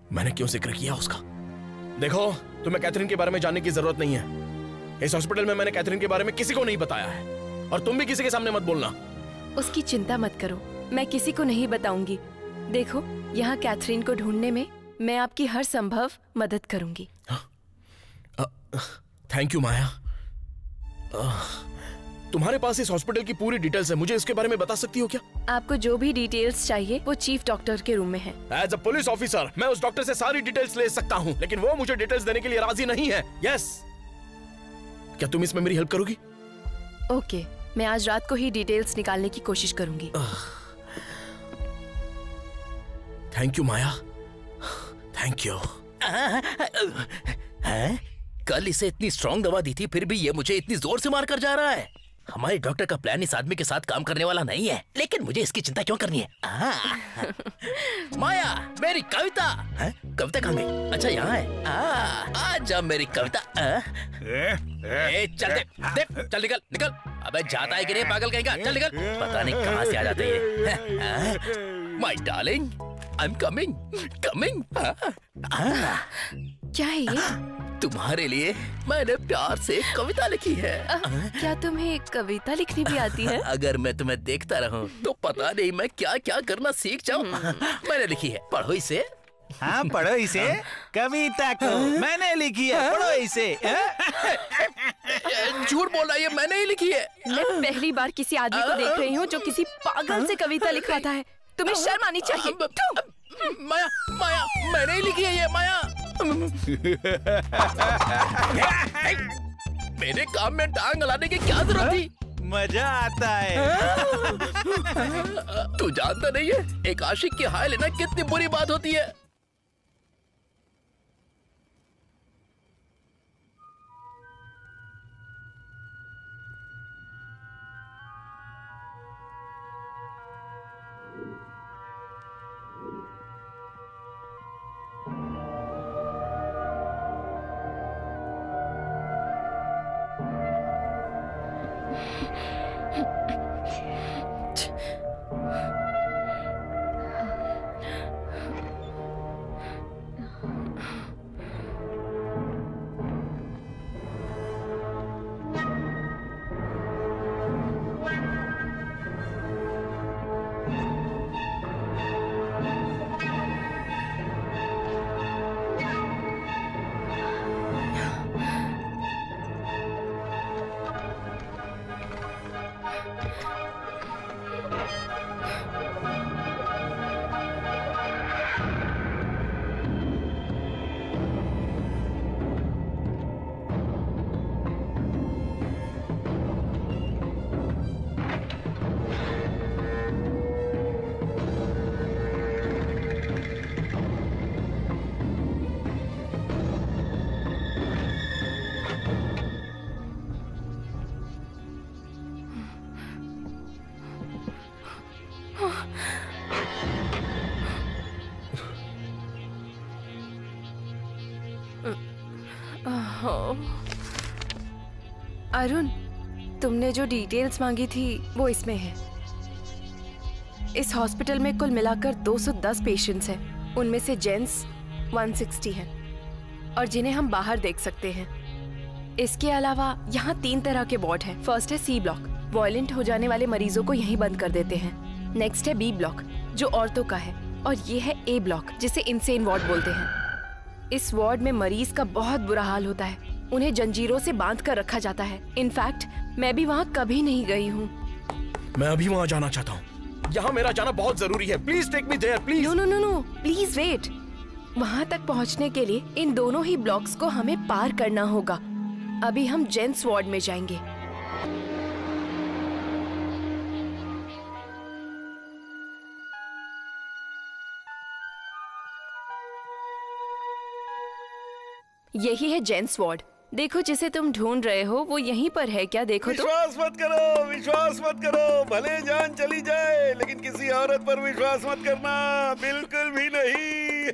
मैंने क्यों जिक्र किया उसका? देखो, तुम्हें कैथरीन के बारे में जानने की जरूरत नहीं है। इस हॉस्पिटल में मैंने कैथरीन के बारे में किसी को नहीं बताया है, और तुम भी किसी के सामने मत बोलना। उसकी चिंता मत करो, मैं किसी को नहीं बताऊंगी। देखो, यहाँ कैथरीन को ढूंढने में मैं आपकी हर संभव मदद करूंगी। थैंक यू माया। आ, तुम्हारे पास इस हॉस्पिटल की पूरी डिटेल्स है, मुझे इसके बारे में बता सकती हो क्या? आपको जो भी डिटेल्स चाहिए वो चीफ डॉक्टर के रूम में है। एज अ पुलिस ऑफिसर मैं उस डॉक्टर से सारी डिटेल्स ले सकता हूँ, लेकिन वो मुझे डिटेल्स देने के लिए राजी नहीं है। यस, क्या तुम इसमें मेरी हेल्प करोगी? ओके, मैं आज रात को ही डिटेल्स निकालने की कोशिश करूंगी। Thank you Maya, thank you. हैं? कल इसे इतनी स्ट्रॉन्ग दवा दी थी, फिर भी ये मुझे इतनी जोर से मार कर जा रहा है। हमारे डॉक्टर का प्लान इस आदमी के साथ काम करने वाला नहीं है, लेकिन मुझे इसकी चिंता क्यों करनी है? माया, मेरी कविता। है? कविता कहाँ गई? अच्छा, यहाँ है। आ, आ जा मेरी कविता। ए, चल दे, दे, चल निकल, निकल। अबे जाता है कि नहीं पागल कहेगा? चल निकल। पता नहीं कहाँ से आ जाते हैं। My darling, I am coming, coming. क्या है ये? तुम्हारे लिए मैंने प्यार से कविता लिखी है। आ, क्या तुम्हें कविता लिखनी भी आती है? अगर मैं तुम्हें देखता रहूं तो पता नहीं मैं क्या क्या करना सीख जाऊं। मैंने लिखी है, पढ़ो इसे। हाँ, पढ़ो इसे। कविता को मैंने लिखी है, पढ़ो इसे। झूठ बोल रहा है, मैंने ही लिखी है। मैं पहली बार किसी आदमी को देख रही हूँ जो किसी पागल से कविता लिखवाता है। तुम्हें शर्म आनी चाहिए। माया, माया, मैंने ही लिखी है ये, माया। मेरे काम में टांग अड़ाने की क्या जरूरत थी? मजा आता है। तू जानता नहीं है, एक आशिक की हाय लेना कितनी बुरी बात होती है। अरुण, तुमने जो डिटेल्स मांगी थी वो इसमें है। इस हॉस्पिटल में कुल मिलाकर दो सौ दस पेशेंट्स हैं। उनमें से जेंट्स एक सौ साठ हैं और जिन्हें हम बाहर देख सकते हैं। इसके अलावा यहाँ तीन तरह के वार्ड हैं। फर्स्ट है सी ब्लॉक, वायलेंट हो जाने वाले मरीजों को यहीं बंद कर देते हैं। नेक्स्ट है बी ब्लॉक, जो औरतों का है, और ये है ए ब्लॉक, जिसे इनसेन वार्ड बोलते हैं। इस वार्ड में मरीज का बहुत बुरा हाल होता है। उन्हें जंजीरों से बांध कर रखा जाता है। इनफैक्ट मैं भी वहाँ कभी नहीं गई हूँ। मैं अभी वहाँ जाना चाहता हूँ। यहाँ मेरा जाना बहुत जरूरी है। Please take me there, please. No no no no, please wait. वहाँ तक पहुँचने के लिए इन दोनों ही ब्लॉक्स को हमें पार करना होगा। अभी हम जेंट्स वार्ड में जाएंगे। यही है जेंट्स वार्ड। देखो, जिसे तुम ढूंढ रहे हो वो यहीं पर है क्या? देखो तो। विश्वास मत करो, विश्वास मत करो। भले जान चली जाए, लेकिन किसी औरत पर विश्वास मत करना, बिल्कुल भी नहीं।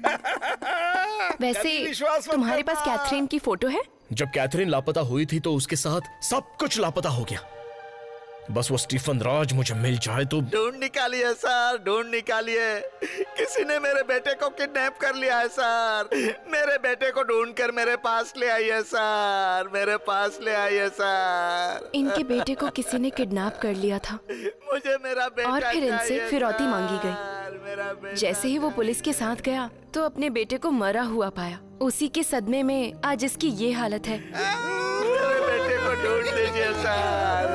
वैसे तुम्हारे पास कैथरीन की फोटो है? जब कैथरीन लापता हुई थी तो उसके साथ सब कुछ लापता हो गया। बस वो स्टीफन राज मुझे मिल जाए तो। ढूंढ निकालिए सर, ढूंढ निकालिए। किसी ने मेरे बेटे को किडनैप कर लिया है सर। मेरे बेटे को ढूंढकर मेरे पास ले आइए सर, मेरे पास ले आइए सर। इनके बेटे को किसी ने किडनैप कर लिया था मुझे मेरा बेटा और फिर इनसे फिरौती मांगी गई। जैसे ही वो पुलिस के साथ गया तो अपने बेटे को मरा हुआ पाया। उसी के सदमे में आज इसकी ये हालत है। मेरे बेटे को ढूंढ लीजिए सर।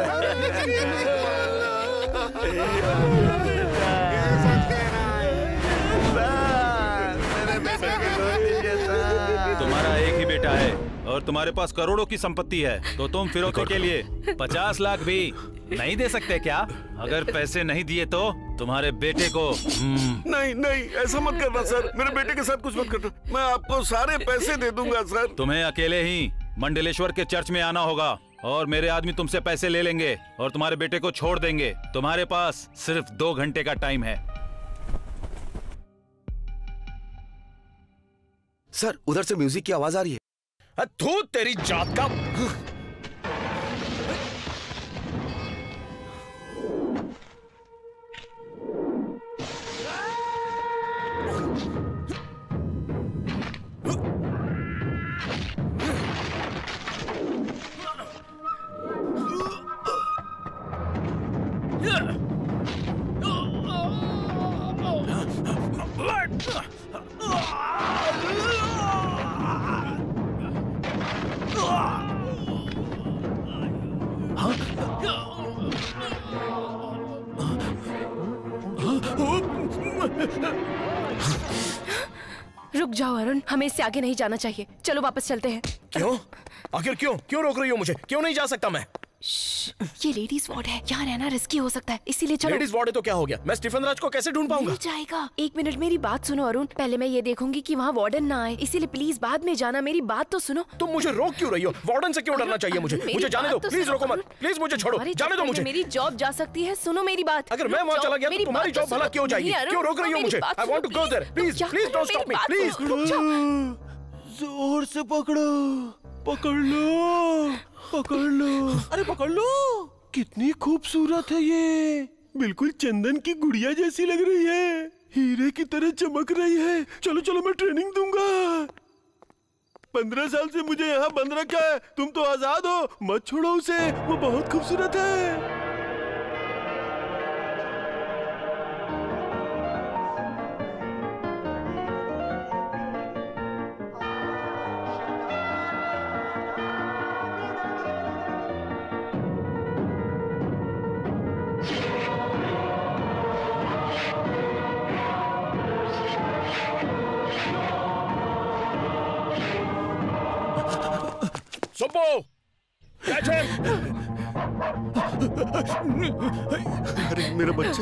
तुम्हारा एक ही बेटा है और तुम्हारे पास करोड़ों की संपत्ति है, तो तुम फिरौती के लिए पचास लाख भी नहीं दे सकते क्या? अगर पैसे नहीं दिए तो तुम्हारे बेटे को। नहीं नहीं, ऐसा मत करना सर, मेरे बेटे के साथ कुछ मत करना। मैं आपको सारे पैसे दे दूंगा सर। तुम्हें अकेले ही मंडलेश्वर के चर्च में आना होगा और मेरे आदमी तुमसे पैसे ले लेंगे और तुम्हारे बेटे को छोड़ देंगे। तुम्हारे पास सिर्फ दो घंटे का टाइम है। सर, उधर से म्यूजिक की आवाज आ रही है। तू तेरी जात का। रुक जाओ अरुण, हमें इससे आगे नहीं जाना चाहिए। चलो वापस चलते हैं। क्यों? आखिर क्यों क्यों रोक रही हो मुझे? क्यों नहीं जा सकता मैं? ये लेडीज वार्ड है, यहाँ रहना रिस्की हो सकता है, इसीलिए चलो। लेडीज वार्ड है तो क्या हो गया? मैं स्टीफन राज को कैसे ढूंढ पाऊंगा? मिल जाएगा। एक मिनट मेरी बात सुनो अरुण, पहले मैं ये देखूंगी कि वहाँ वार्डन ना आए, इसीलिए प्लीज बाद में जाना। मेरी बात तो सुनो। तुम मुझे रोक क्यों रही हो? वार्डन से क्यों डरना चाहिए मुझे? मुझे जाने दो, प्लीज रोको मत, प्लीज मुझे छोड़ो, जाने दो मुझे। मेरी जॉब जा सकती है, सुनो मेरी बात। अगर मैं वहाँ चला गया तो तुम्हारी जॉब भला क्यों जाएगी? क्यों रोक रही हो मुझे? I want to go there, please please don't stop me, please. जोर से पकड़ो, पकड़ लो, पकड़ लो, अरे पकड़ लो। कितनी खूबसूरत है ये, बिल्कुल चंदन की गुड़िया जैसी लग रही है, हीरे की तरह चमक रही है। चलो चलो, मैं ट्रेनिंग दूंगा। पंद्रह साल से मुझे यहाँ बंद रखा है, तुम तो आजाद हो, मत छोड़ो उसे, वो बहुत खूबसूरत है। Subbu, catch him! अरे मेरा बच्चा।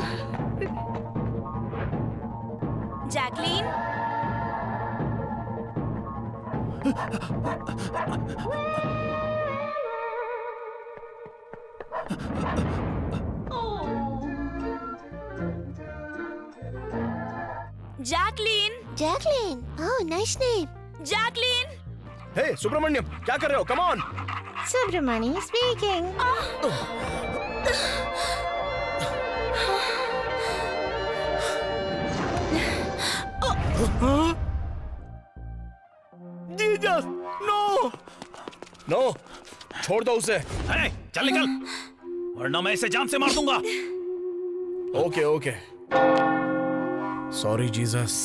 Jacqueline, Jacqueline, Jacqueline, oh nice name. Jacqueline. Hey Subramaniam, क्या कर रहे हो? Come on. Subramaniam speaking. Jesus, no no, छोड़ दो उसे। hey, चल निकल, वरना मैं इसे जान से मार दूंगा। Okay okay, sorry Jesus.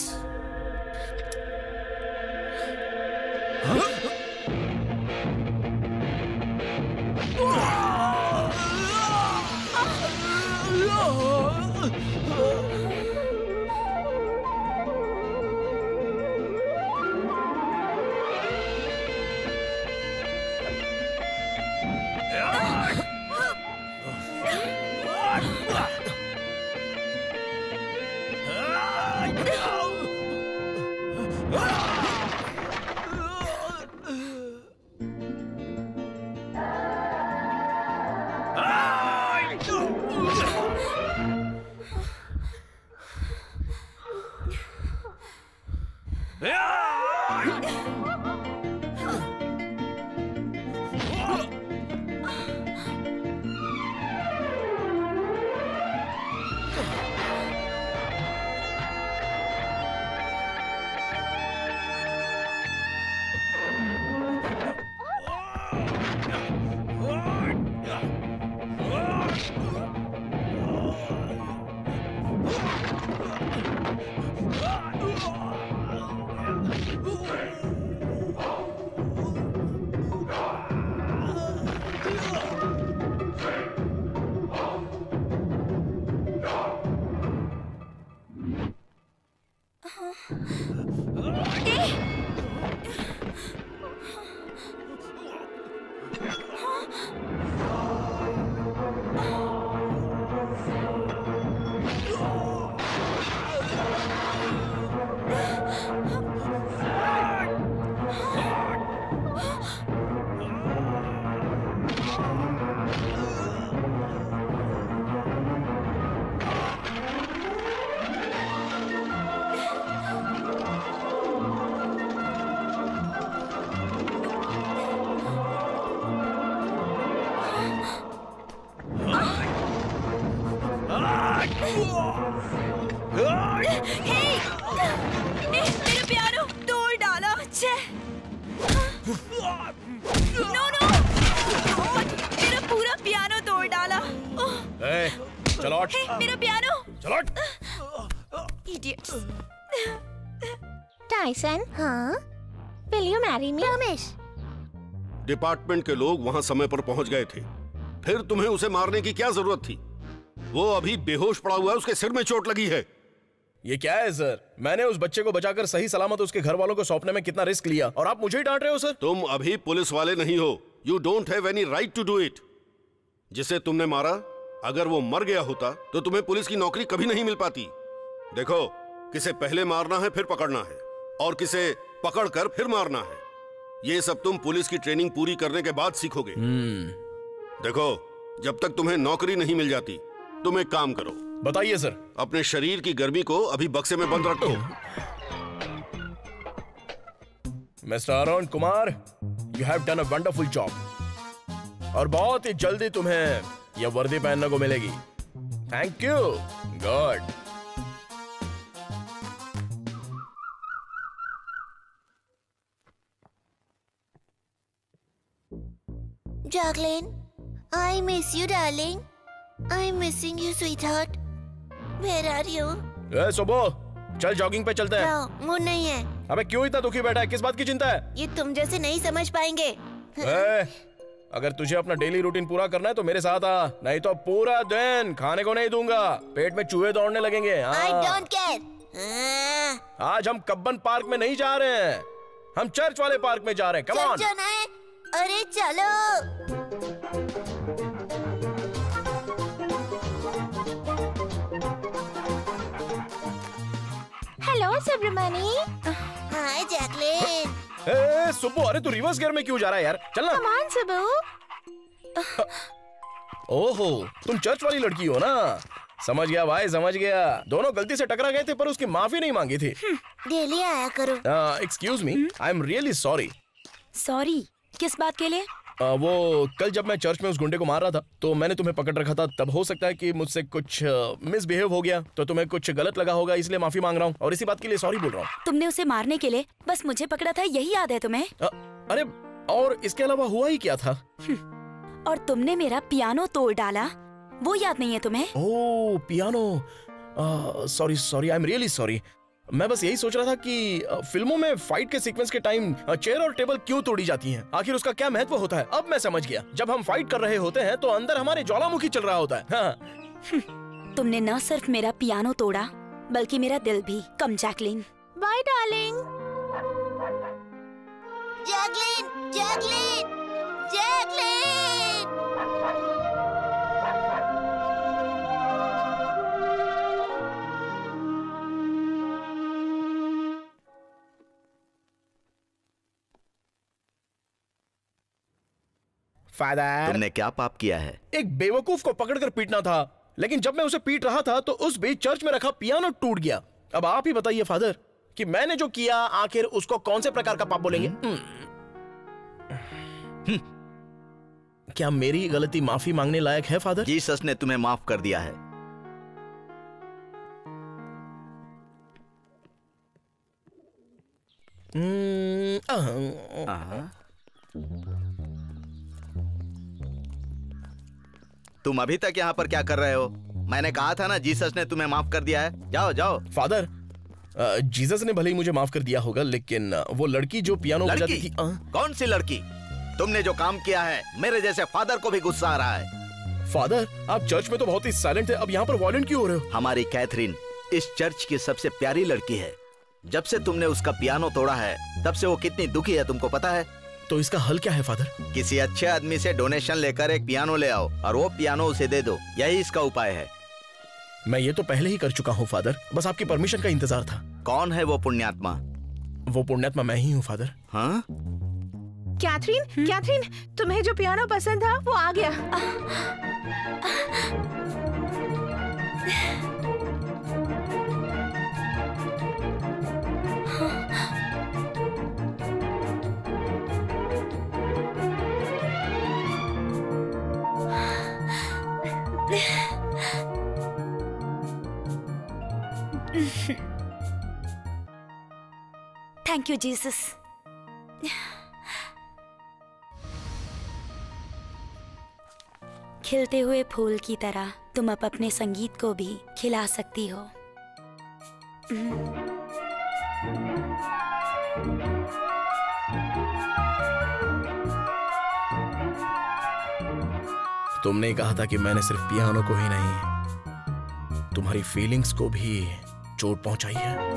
चलो हट। हे, मेरा पियानो। चलो हट। Idiots. टाइसन, हाँ? Will you marry me? Promise. Department के लोग वहां समय पर पहुंच गए थे, फिर तुम्हें उसे मारने की क्या जरूरत थी? वो अभी बेहोश पड़ा हुआ है, उसके सिर में चोट लगी है। ये क्या है सर? मैंने उस बच्चे को बचाकर सही सलामत उसके घर वालों को सौंपने में कितना रिस्क लिया और आप मुझे ही डांट रहे हो सर? तुम अभी पुलिस वाले नहीं हो। You don't have any right to do it. जिसे तुमने मारा, अगर वो मर गया होता तो तुम्हें पुलिस की नौकरी कभी नहीं मिल पाती। देखो, किसे पहले मारना है फिर पकड़ना है, और किसे पकड़कर फिर मारना है। ये सब तुम पुलिस की ट्रेनिंग पूरी करने के बाद सीखोगे। देखो, जब तक तुम्हें नौकरी नहीं मिल जाती, तुम एक काम करो। बताइए सर। अपने शरीर की गर्मी को अभी बक्से में बंद रखो। Mister Arun Kumar, you have done a wonderful job और बहुत ही जल्दी तुम्हें यह वर्दी पहनने को मिलेगी। Thank you. Good. Jacqueline, I miss you, darling. I'm missing you, sweetheart. Where are you? ए सुबह, चल जॉगिंग पे चलते हैं। No, मूड नहीं है। अबे क्यों इतना दुखी बैठा है? किस बात की चिंता है? ये तुम जैसे नहीं समझ पाएंगे। ए, अगर तुझे अपना डेली रूटीन पूरा करना है तो मेरे साथ आ, नहीं तो पूरा दिन खाने को नहीं दूंगा। पेट में चूहे दौड़ने लगेंगे। I don't care. आज हम कब्बन पार्क में नहीं जा रहे हैं, हम चर्च वाले पार्क में जा रहे हैं। Come on. चल है? अरे चलो। हेलो सुब्रमणी। Hi Jacqueline. ए सुब्बू, अरे तू रिवर्स गियर में क्यों जा रहा है यार? चलना। Come on Subbu. ओहो, तुम चर्च वाली लड़की हो ना? समझ गया भाई, समझ गया। दोनों गलती से टकरा गए थे पर उसकी माफी नहीं मांगी थी। डेली आया करो। Excuse me, I am really sorry. Sorry किस बात के लिए? आ, वो कल जब मैं चर्च में उस गुंडे को मार रहा था तो मैंने तुम्हें पकड़ रखा था। तब हो सकता है कि मुझसे कुछ मिसबिहेव हो गया, तो तुम्हें कुछ गलत लगा होगा, इसलिए माफी मांग रहा हूँ और इसी बात के लिए सॉरी बोल रहा हूँ। तुमने उसे मारने के लिए बस मुझे पकड़ा था, यही याद है तुम्हें? आ, अरे और इसके अलावा हुआ ही क्या था? और तुमने मेरा पियानो तोड़ डाला, वो याद नहीं है तुम्हें? Oh piano, sorry sorry, I am really sorry. मैं बस यही सोच रहा था कि फिल्मों में फाइट के सीक्वेंस के टाइम चेयर और टेबल क्यों तोड़ी जाती हैं? आखिर उसका क्या महत्व होता है? अब मैं समझ गया। जब हम फाइट कर रहे होते हैं तो अंदर हमारे ज्वालामुखी चल रहा होता है। हाँ। तुमने न सिर्फ मेरा पियानो तोड़ा बल्कि मेरा दिल भी। Come Jacqueline. Bye darling. Jacqueline, Jacqueline, Jacqueline. Father, तुमने क्या पाप किया है? एक बेवकूफ को पकड़कर पीटना था, लेकिन जब मैं उसे पीट रहा था तो उस बीच चर्च में रखा पियानो टूट गया। अब आप ही बताइए फादर कि मैंने जो किया आखिर उसको कौन से प्रकार का पाप बोलेंगे? क्या मेरी गलती माफी मांगने लायक है फादर? जीसस ने तुम्हें माफ कर दिया है। तुम अभी तक यहाँ पर क्या कर रहे हो? मैंने कहा था ना जीसस ने तुम्हें माफ कर दिया है। जाओ जाओ। फादर, जीसस ने भले ही मुझे माफ कर दिया होगा, लेकिन वो लड़की जो पियानो बजाती थी। कौन सी लड़की? तुमने जो काम किया है मेरे जैसे फादर को भी गुस्सा आ रहा है। फादर, आप चर्च में तो बहुत ही साइलेंट थे, अब यहाँ पर वायलेंट क्यों हो रहे हो? हमारी कैथरीन इस चर्च की सबसे प्यारी लड़की है। जब से तुमने उसका पियानो तोड़ा है तब से वो कितनी दुखी है तुमको पता है? तो इसका हल क्या है फादर? किसी अच्छे आदमी से डोनेशन लेकर एक पियानो ले आओ और वो पियानो उसे दे दो, यही इसका उपाय है। मैं ये तो पहले ही कर चुका हूँ फादर, बस आपकी परमिशन का इंतजार था। कौन है वो पुण्यात्मा? वो पुण्यात्मा मैं ही हूँ फादर। हाँ? कैथरीन, कैथरीन, तुम्हें जो पियानो पसंद था वो आ गया। Thank you Jesus. खिलते हुए फूल की तरह तुम अब अपने संगीत को भी खिला सकती हो। तुमने कहा था कि मैंने सिर्फ पियानो को ही नहीं, तुम्हारी फीलिंग्स को भी चोट पहुंचाई है।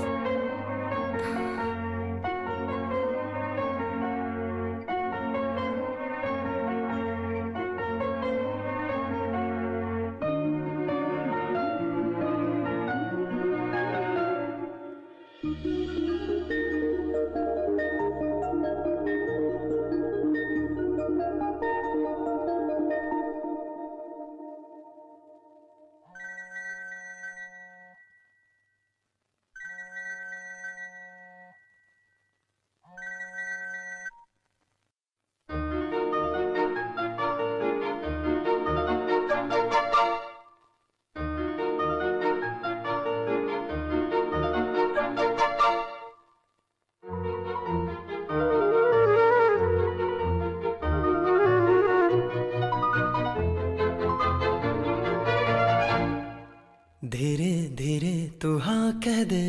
धीरे धीरे तू हाँ कह दे,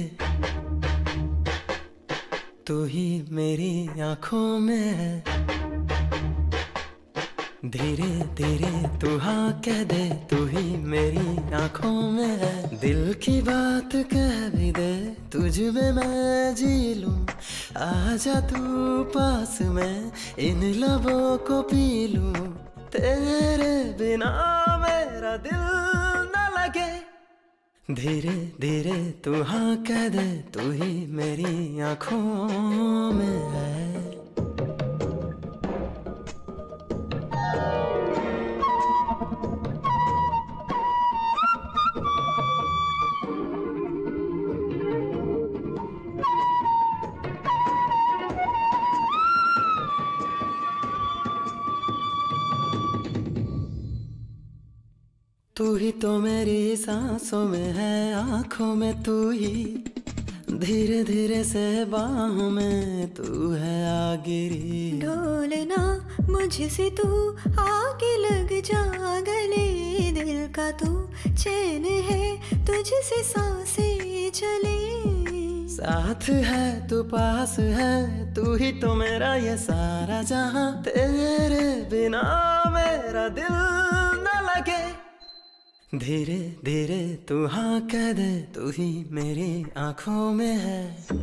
तू ही मेरी आंखों में है। धीरे धीरे तू हाँ कह दे, तू ही मेरी आंखों में है। दिल की बात कह भी दे, तुझ में मैं जी लूं। आजा तू पास में, इन लबों को पी लूं। तेरे बिना मेरा दिल न लगे। धीरे धीरे तू हाँ कह दे, तू ही मेरी आंखों में है। तू ही तो मेरी सांसों में है, आंखों में तू ही। धीरे धीरे से बाहों में तू है आ गिरी। डोलना मुझसे तू आके लग जा गले, दिल का तू चैन है, तुझसे सांसें चले। साथ है तू पास है, तू ही तो मेरा ये सारा जहां। तेरे बिना मेरा दिल न लगे। धीरे धीरे तू हाँ कह दे, तू ही मेरी आंखों में है।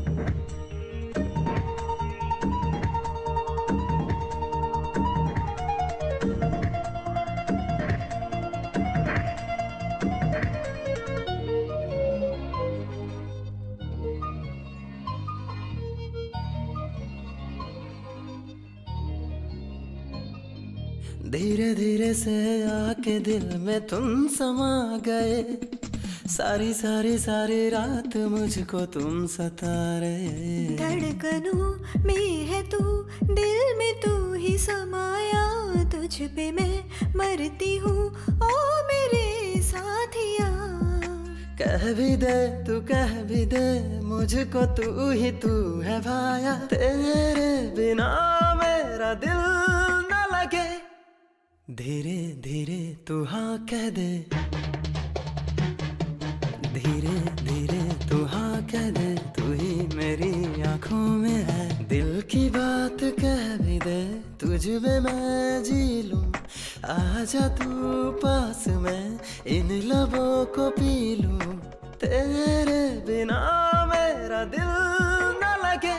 धीरे धीरे से आके दिल में तुम समा गए। सारी सारी सारी रात मुझको तुम सता रहे। धड़कनों में है तू, दिल में तू ही समाया। तुझ पे मैं मरती हूँ ओ मेरे साथिया। कह भी दे तू कह भी दे, मुझको तू ही तू है भाया। तेरे बिना मेरा दिल न लगे। धीरे धीरे तू हाँ कह दे, धीरे धीरे तू हाँ कह दे, तू ही मेरी आंखों में है। दिल की बात कह भी दे, तुझ में मैं जी लूं। आजा तू पास में, इन लबों को पी लूं। तेरे बिना मेरा दिल न लगे।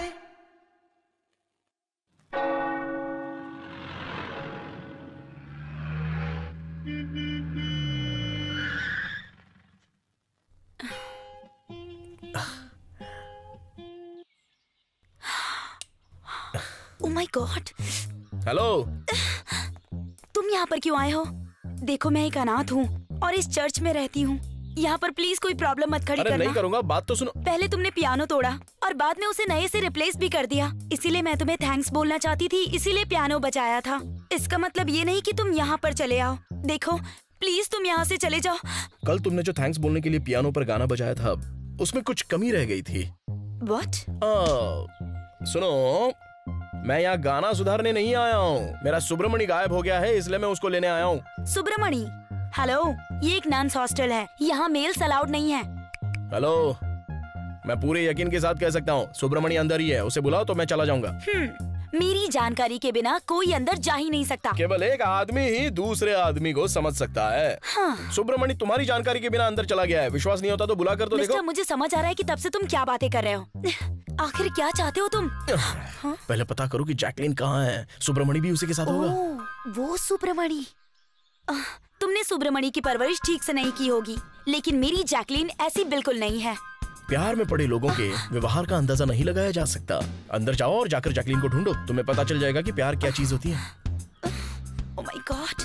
Oh my God! हेलो। तुम यहाँ पर क्यों आए हो? देखो मैं एक अनाथ हूँ और इस चर्च में रहती हूँ। यहाँ पर प्लीज कोई प्रॉब्लम मत खड़ी अरे करना। नहीं करूँगा, बात तो सुनो। पहले तुमने पियानो तोड़ा और बाद में उसे नए से रिप्लेस भी कर दिया। इसीलिए मैं तुम्हें थैंक्स बोलना चाहती थी, इसीलिए पियानो बजाया था। इसका मतलब ये नहीं कि तुम यहाँ पर चले आओ। देखो प्लीज तुम यहाँ से चले जाओ। कल तुमने जो थैंक्स बोलने के लिए पियानो पर गाना बजाया था, उसमें कुछ कमी रह गई थी। What? सुनो, मैं यहाँ गाना सुधारने नहीं आया हूँ। मेरा सुब्रमणि गायब हो गया है, इसलिए मैं उसको लेने आया हूँ। सुब्रमणि? हेलो, ये एक नन्स हॉस्टल है, यहाँ मेल्स अलाउड नहीं है। हेलो, मैं पूरे यकीन के साथ कह सकता हूँ सुब्रमणि अंदर ही है, उसे बुलाओ तो मैं चला जाऊंगा। मेरी जानकारी के बिना कोई अंदर जा ही नहीं सकता। केवल एक आदमी ही दूसरे आदमी को समझ सकता है। हाँ। सुब्रमणि तुम्हारी जानकारी के बिना अंदर चला गया है, विश्वास नहीं होता तो बुला कर तो मिस्टर, देखो। मुझे समझ आ रहा है कि तब से तुम क्या बातें कर रहे हो। आखिर क्या चाहते हो तुम? हाँ? पहले पता करो कि जैकलीन कहाँ है। सुब्रमणि भी उसी के साथ होगा। वो सुब्रमणि। तुमने सुब्रमणि की परवरिश ठीक से नहीं की होगी, लेकिन मेरी जैकलीन ऐसी बिल्कुल नहीं है। प्यार में पड़े लोगों के व्यवहार का अंदाजा नहीं लगाया जा सकता। अंदर जाओ और जाकर जैकलीन को ढूंढो, तुम्हें पता चल जाएगा कि प्यार क्या चीज होती है। Oh my God.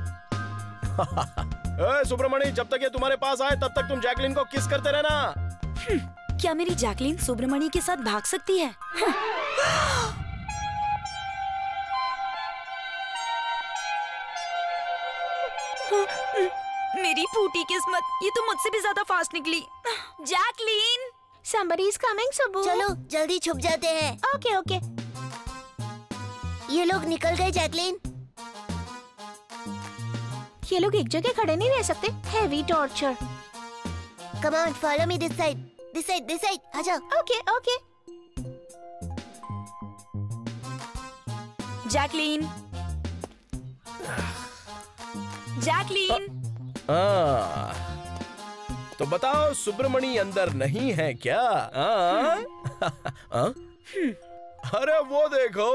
ए सुब्रमणि, जब तक ये तुम्हारे पास आए तब तक तुम जैकलीन को किस करते रहना। क्या मेरी जैकलीन सुब्रमणि के साथ भाग सकती है? मेरी फूटी किस्मत, ये तो मुझसे भी ज्यादा फास्ट निकली। Jacqueline, somebody is coming, Subbu. चलो जल्दी छुप जाते हैं। Okay okay. ये लोग निकल गए जैकलीन। ये लोग एक जगह खड़े नहीं रह सकते। Heavy torture. Come on, follow me this side, this side, this side. आ जाओ। Okay okay. Jacqueline, Jacqueline. आ, तो बताओ सुब्रमणि अंदर नहीं है क्या? आ? आ? अरे वो देखो।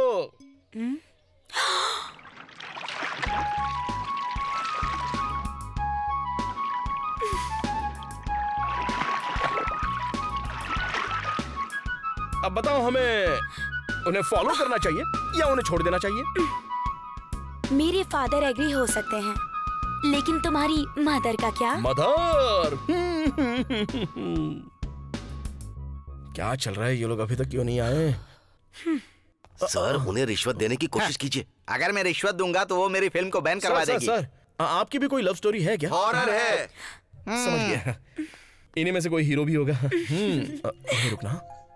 अब बताओ हमें उन्हें फॉलो करना चाहिए या उन्हें छोड़ देना चाहिए? मेरे फादर एग्री हो सकते हैं, लेकिन तुम्हारी मदर का क्या? मदर। क्या चल रहा है? ये लोग अभी तक क्यों नहीं आए? सर, उन्हें रिश्वत देने की कोशिश कीजिए। अगर मैं रिश्वत दूंगा तो वो मेरी फिल्म को बैन करवा सर, देगी। सर, सर, आपकी भी कोई लव स्टोरी है क्या? हॉरर है। समझ गया। इन्हीं में से कोई हीरो भी होगा। हम्म, रुकना।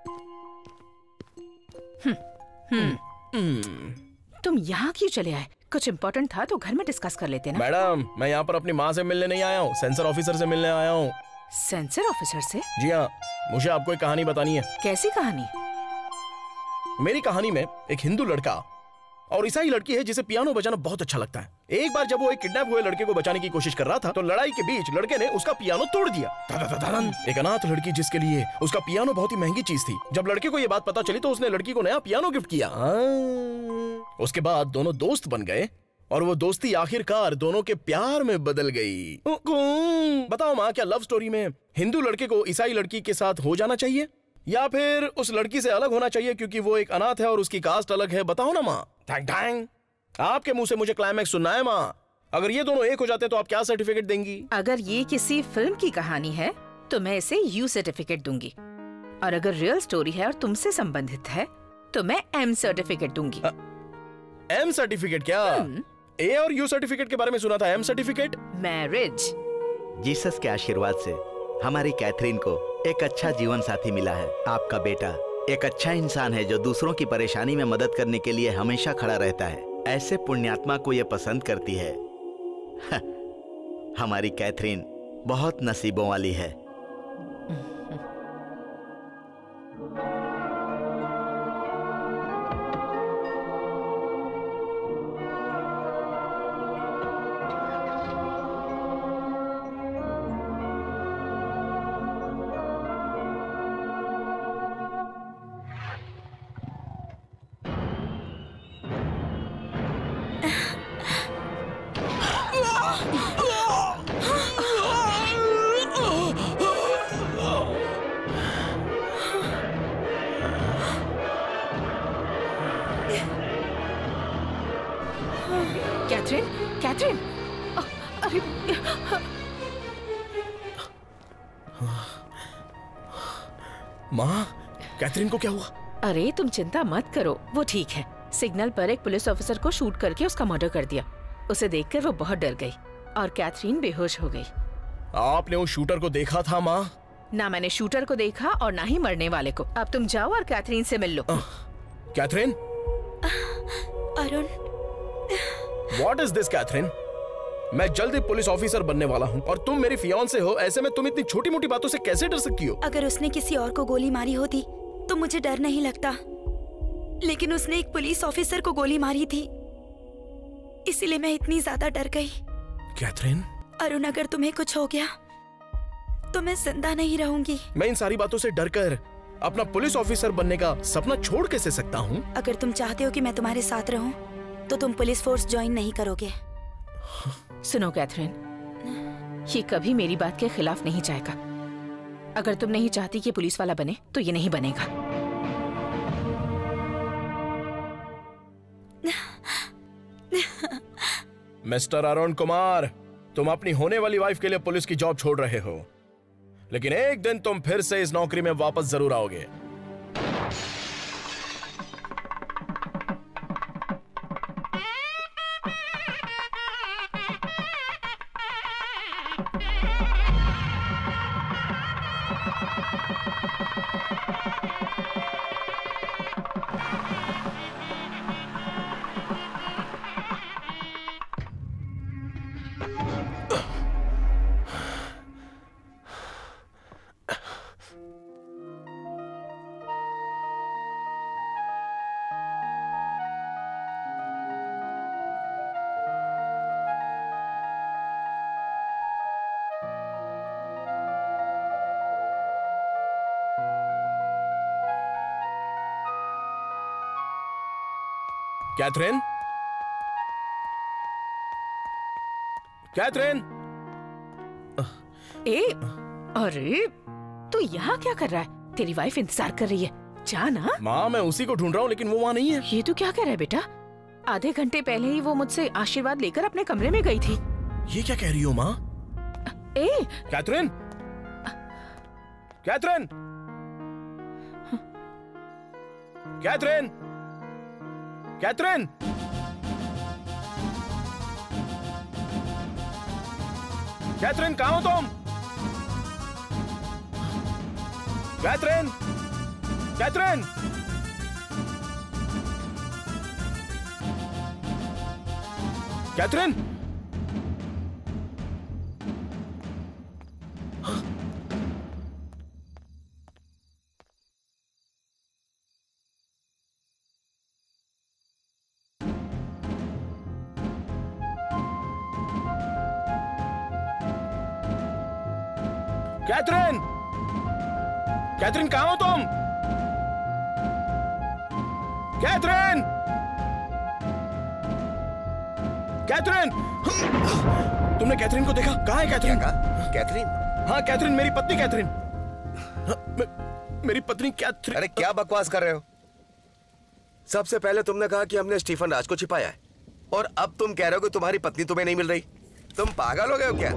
तुम यहाँ क्यों चले आए? कुछ इम्पोर्टेंट था तो घर में डिस्कस कर लेते ना। मैडम, मैं यहाँ पर अपनी माँ से मिलने नहीं आया हूँ, सेंसर ऑफिसर से मिलने आया हूँ। सेंसर ऑफिसर से? जी हाँ, मुझे आपको एक कहानी बतानी है। कैसी कहानी? मेरी कहानी में एक हिंदू लड़का और ईसाई लड़की है जिसे पियानो बजाना बहुत अच्छा लगता है। एक बार जब वो एक किडनैप हुए लड़के को बचाने की कोशिश कर रहा था तो लड़ाई के बीच लड़के ने उसका पियानो तोड़ दिया। एक अनाथ लड़की जिसके लिए उसका पियानो बहुत ही महंगी चीज थी। जब लड़के को ये बात पता चली तो उसने लड़की को नया पियानो गिफ्ट किया। उसके बाद दोनों दोस्त बन गए और वो दोस्ती आखिरकार दोनों के प्यार में बदल गई। बताओ माँ, क्या लव स्टोरी में हिंदू लड़के को ईसाई लड़की के साथ हो जाना चाहिए या फिर उस लड़की से अलग होना चाहिए क्योंकि वो एक अनाथ है और उसकी कास्ट अलग है? बताओ ना माँ। थैंक थैंक आपके मुंह से मुझे क्लाइमैक्स सुनना है माँ। अगर ये दोनों एक हो जाते तो आप क्या सर्टिफिकेट देंगी? अगर ये किसी फिल्म की कहानी है तो मैं इसे यू सर्टिफिकेट दूंगी, और अगर रियल स्टोरी है और तुमसे संबंधित है तो मैं एम सर्टिफिकेट दूंगी। एम सर्टिफिकेट क्या? ए और यू सर्टिफिकेट के बारे में सुना था, एम सर्टिफिकेट मैरिज। जीसस के आशीर्वाद से हमारी कैथरीन को एक अच्छा जीवन साथी मिला है। आपका बेटा एक अच्छा इंसान है जो दूसरों की परेशानी में मदद करने के लिए हमेशा खड़ा रहता है। ऐसे पुण्यात्मा को ये पसंद करती है। हमारी कैथरीन बहुत नसीबों वाली है। कैथरीन, कैथरीन, अरे माँ, कैथरीन को क्या हुआ? अरे तुम चिंता मत करो, वो ठीक है। सिग्नल पर एक पुलिस ऑफिसर को शूट करके उसका मर्डर कर दिया। उसे देखकर वो बहुत डर गई और कैथरीन बेहोश हो गई। आपने उस शूटर को देखा था माँ? ना मैंने शूटर को देखा और ना ही मरने वाले को। अब तुम जाओ और कैथरीन से मिल लो। Catherine? Arun, What is this, Catherine? मैं जल्दी पुलिस ऑफिसर बनने वाला हूँ और तुम मेरी फियांसे हो, ऐसे में तुम इतनी छोटी मोटी बातों से कैसे डर सकती हो? अगर उसने किसी और को गोली मारी होती तो मुझे डर नहीं लगता, लेकिन उसने एक पुलिस ऑफिसर को गोली मारी थी, इसीलिए मैं इतनी ज्यादा डर गई। कैथरीन, अरुण, अगर तुम्हें कुछ हो गया तो मैं जिंदा नहीं रहूंगी। मैं इन सारी बातों से डरकर अपना पुलिस ऑफिसर बनने का सपना छोड़ कैसे सकता हूँ? अगर तुम चाहते हो कि मैं तुम्हारे साथ रहूं, तो तुम पुलिस फोर्स ज्वाइन नहीं करोगे। सुनो कैथरीन, ये कभी मेरी बात के खिलाफ नहीं जाएगा। अगर तुम नहीं चाहती कि पुलिस वाला बने, तो ये नहीं बनेगा। मिस्टर अरुण कुमार, तुम अपनी होने वाली वाइफ के लिए पुलिस की जॉब छोड़ रहे हो, लेकिन एक दिन तुम फिर से इस नौकरी में वापस जरूर आओगे। कैथरीन, कैथरीन, ए, अरे तू यहाँ क्या कर रहा है? तेरी वाइफ इंतजार कर रही है, जा ना। माँ, मैं उसी को ढूंढ रहा हूँ, लेकिन वो वहाँ नहीं है। ये तू क्या कह रहा है बेटा? आधे घंटे पहले ही वो मुझसे आशीर्वाद लेकर अपने कमरे में गई थी। ये क्या कह रही हो माँ? ए, Catherine, Catherine, Catherine, Catherine, Catherine, कहाँ हो तुम? Catherine, Catherine, Catherine, Catherine, Catherine, कहाँ हो तुम? कैथरीन, कैथरीन, तुमने कैथरीन को देखा? कहाँ है कैथरीन? कैथरीन? हाँ, कैथरीन, मेरी पत्नी कैथरीन। हाँ, मेरी पत्नी कैथरीन। अरे क्या बकवास कर रहे हो? सबसे पहले तुमने कहा कि हमने स्टीफन राज को छिपाया है, और अब तुम कह रहे हो कि तुम्हारी पत्नी तुम्हें नहीं मिल रही। तुम पागल हो गए हो क्या?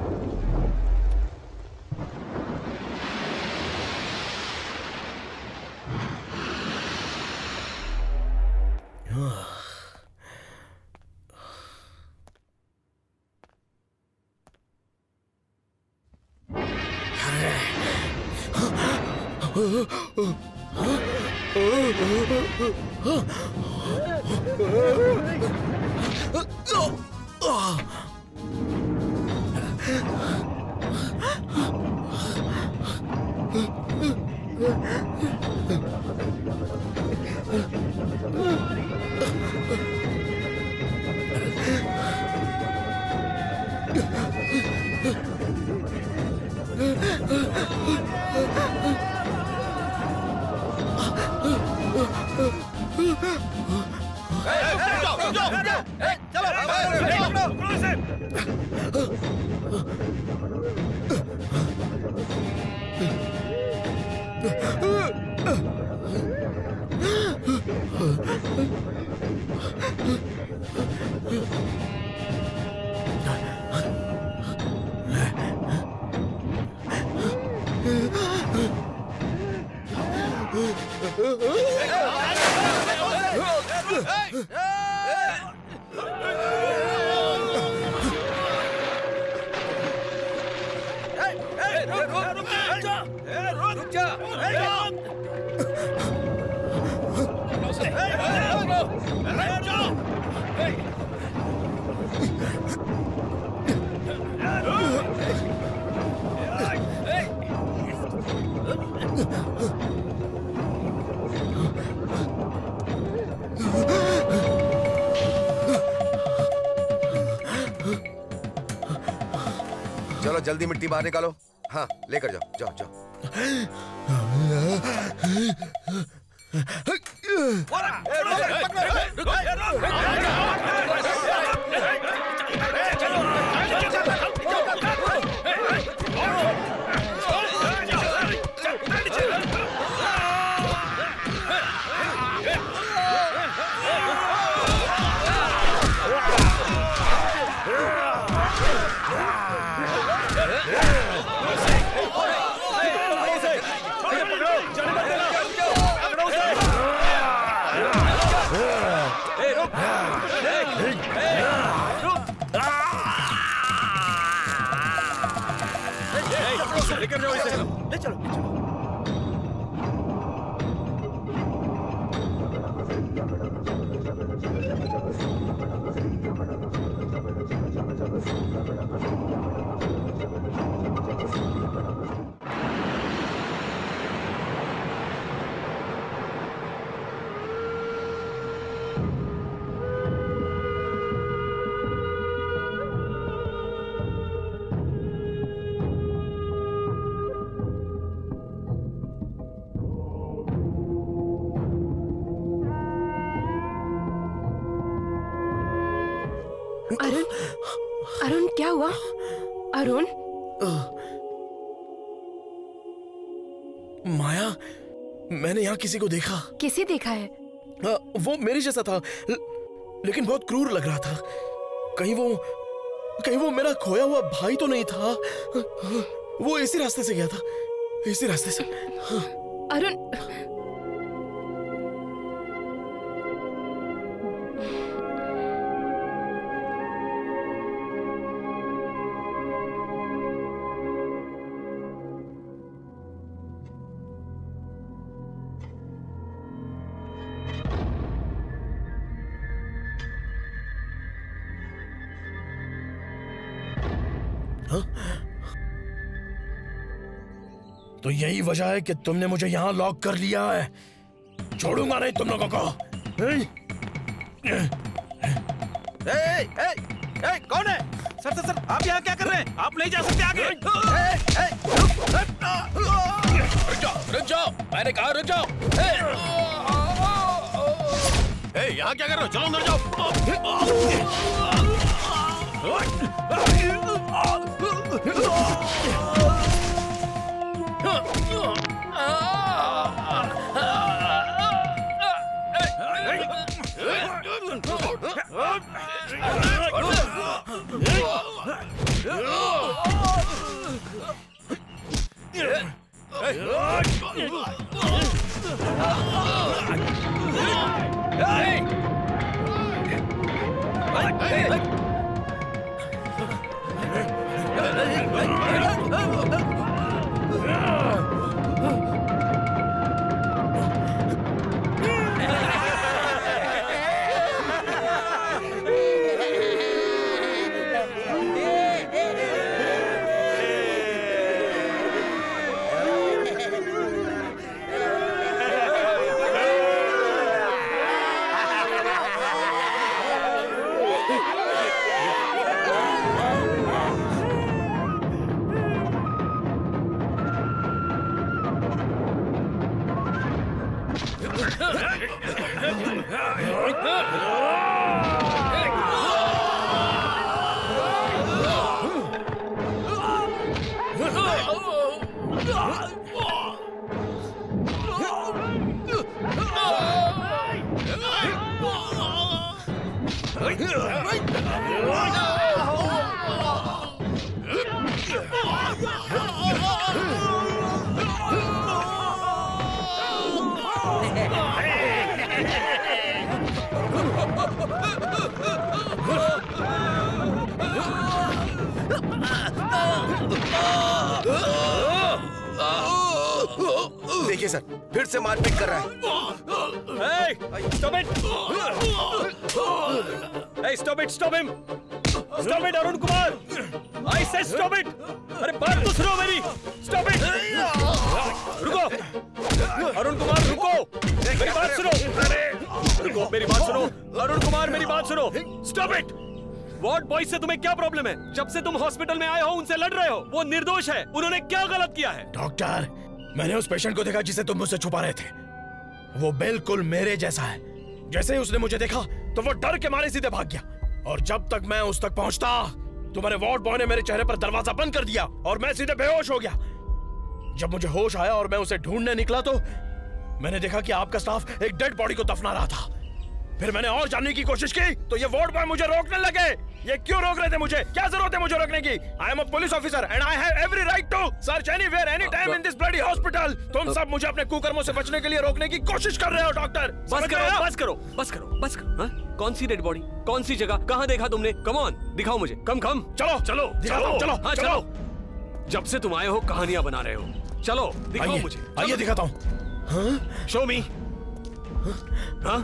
चलो जल्दी मिट्टी बाहर निकालो। हाँ लेकर जाओ, जाओ जाओ। लेकर जाओ इसे, ले चलो, ले चलो। अरुण, अरुण क्या हुआ? अरुण? माया, मैंने यहाँ किसी को देखा। किसे देखा है? आ, वो मेरे जैसा था, ल, लेकिन बहुत क्रूर लग रहा था। कहीं वो कहीं वो मेरा खोया हुआ भाई तो नहीं था? वो इसी रास्ते से गया था, इसी रास्ते से। अरुण, तो यही वजह है कि तुमने मुझे यहाँ लॉक कर लिया है। छोड़ूंगा नहीं तुम लोगों को। ए, ए, ए, कौन है? सर सर सर, आप यहाँ क्या कर रहे हैं? आप नहीं जा सकते आगे। ए, ए, रुक जाओ, रुक जाओ, मैंने कहा रुक जाओ। ए, यहाँ क्या कर रहे हो? चलो अंदर जाओ। देखिए सर, फिर से मारपीट कर रहा है। Hey, stop it! Hey, stop it, stop him! Stop it, Arun Kumar! I said stop it! अरे बात तो सुनो मेरी! Stop it! रुको! अरुण कुमार रुको! मेरी बात सुनो! रुको, मेरी बात सुनो! अरुण कुमार मेरी बात सुनो! Stop it! वार्ड बॉय से तुम्हें क्या प्रॉब्लम है? जब से तुम हॉस्पिटल में आए हो उनसे लड़ रहे हो। वो निर्दोष है, उन्होंने क्या गलत किया है? डॉक्टर, मैंने उस पेशेंट को देखा जिसे तुम मुझसे छुपा रहे थे। वो बिल्कुल मेरे जैसा है। जैसे ही उसने मुझे देखा तो वो डर के मारे सीधे भाग गया, और जब तक मैं उस तक पहुंचता तुम्हारे वार्ड बॉय ने मेरे चेहरे पर दरवाजा बंद कर दिया और मैं सीधे बेहोश हो गया। जब मुझे होश आया और मैं उसे ढूंढने निकला तो मैंने देखा कि आपका स्टाफ एक डेड बॉडी को दफना रहा था। फिर मैंने और जानने की कोशिश की तो ये वार्ड बॉय मुझे रोकने लगे। ये क्यों रोक रहे थे मुझे? क्या जरूरत है मुझे रोकने की? I am a police officer and I have every right to search anywhere any time in this bloody hospital. तुम सब मुझे अपने कुकर्मों से बचने के लिए रोकने की कोशिश कर रहे हो डॉक्टर। बस करो, बस करो, बस करो, बस करो। हाँ? कौन सी डेड बॉडी? कौन सी जगह? कहाँ देखा तुमने? कम ऑन, दिखाओ मुझे। कम कम चलो चलो चलो चलो हाँ चलो। जब से तुम आए हो कहानियां बना रहे हो। चलो दिखाओ मुझे। आइए दिखाता हूँ। Show me. हाँ?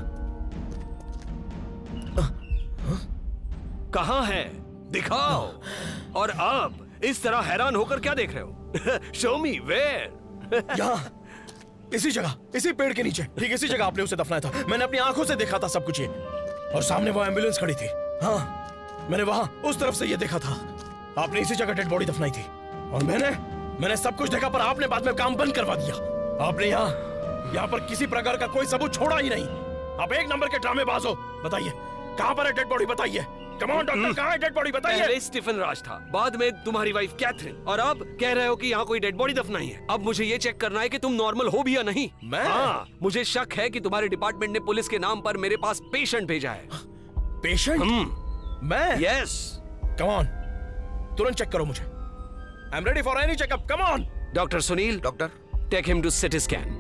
कहाँ है? दिखाओ। और आप इस तरह हैरान होकर क्या देख रहे हो? Show me where. यहाँ इसी जगह, इसी पेड़ के नीचे, ठीक इसी जगह आपने उसे दफनाया था। मैंने अपनी आंखों से देखा था सब कुछ ये, और सामने वो एम्बुलेंस खड़ी थी। हाँ, मैंने वहां उस तरफ से ये देखा था। आपने इसी जगह डेड बॉडी दफनाई थी, और मैंने मैंने सब कुछ देखा, पर आपने बाद में काम बंद करवा दिया। आपने यहाँ यहाँ पर किसी प्रकार का कोई सबूत छोड़ा ही नहीं। आप एक नंबर के ड्रामेबाज हो। बताइए कहाँ पर है डेड बॉडी? बताइए। कम ऑन डॉक्टर, कहाँ है डेड बॉडी? बताइए। पहले स्टीफन राज था, बाद में तुम्हारी वाइफ कैथरीन, और अब कह रहे हो कि यहाँ कोई डेड बॉडी दफनाई है। अब मुझे ये चेक करना है कि तुम नॉर्मल हो भी या नहीं। मैं? हाँ, मुझे शक है कि तुम्हारे डिपार्टमेंट ने पुलिस के नाम पर मेरे पास पेशेंट भेजा है। पेशेंट? मैं? यस। कम ऑन, तुरंत चेक करो मुझे। I am ready for any checkup. Come on. Doctor Sunil, doctor take him to CT scan.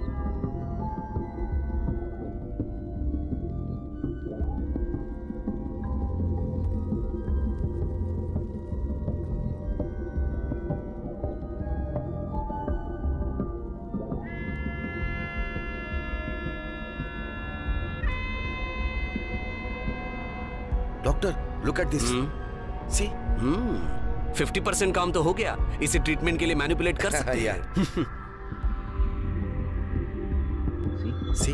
Doctor, look at this. See, fifty percent काम तो हो गया। इसे ट्रीटमेंट के लिए मैनिपुलेट कर सकते हैं। सी,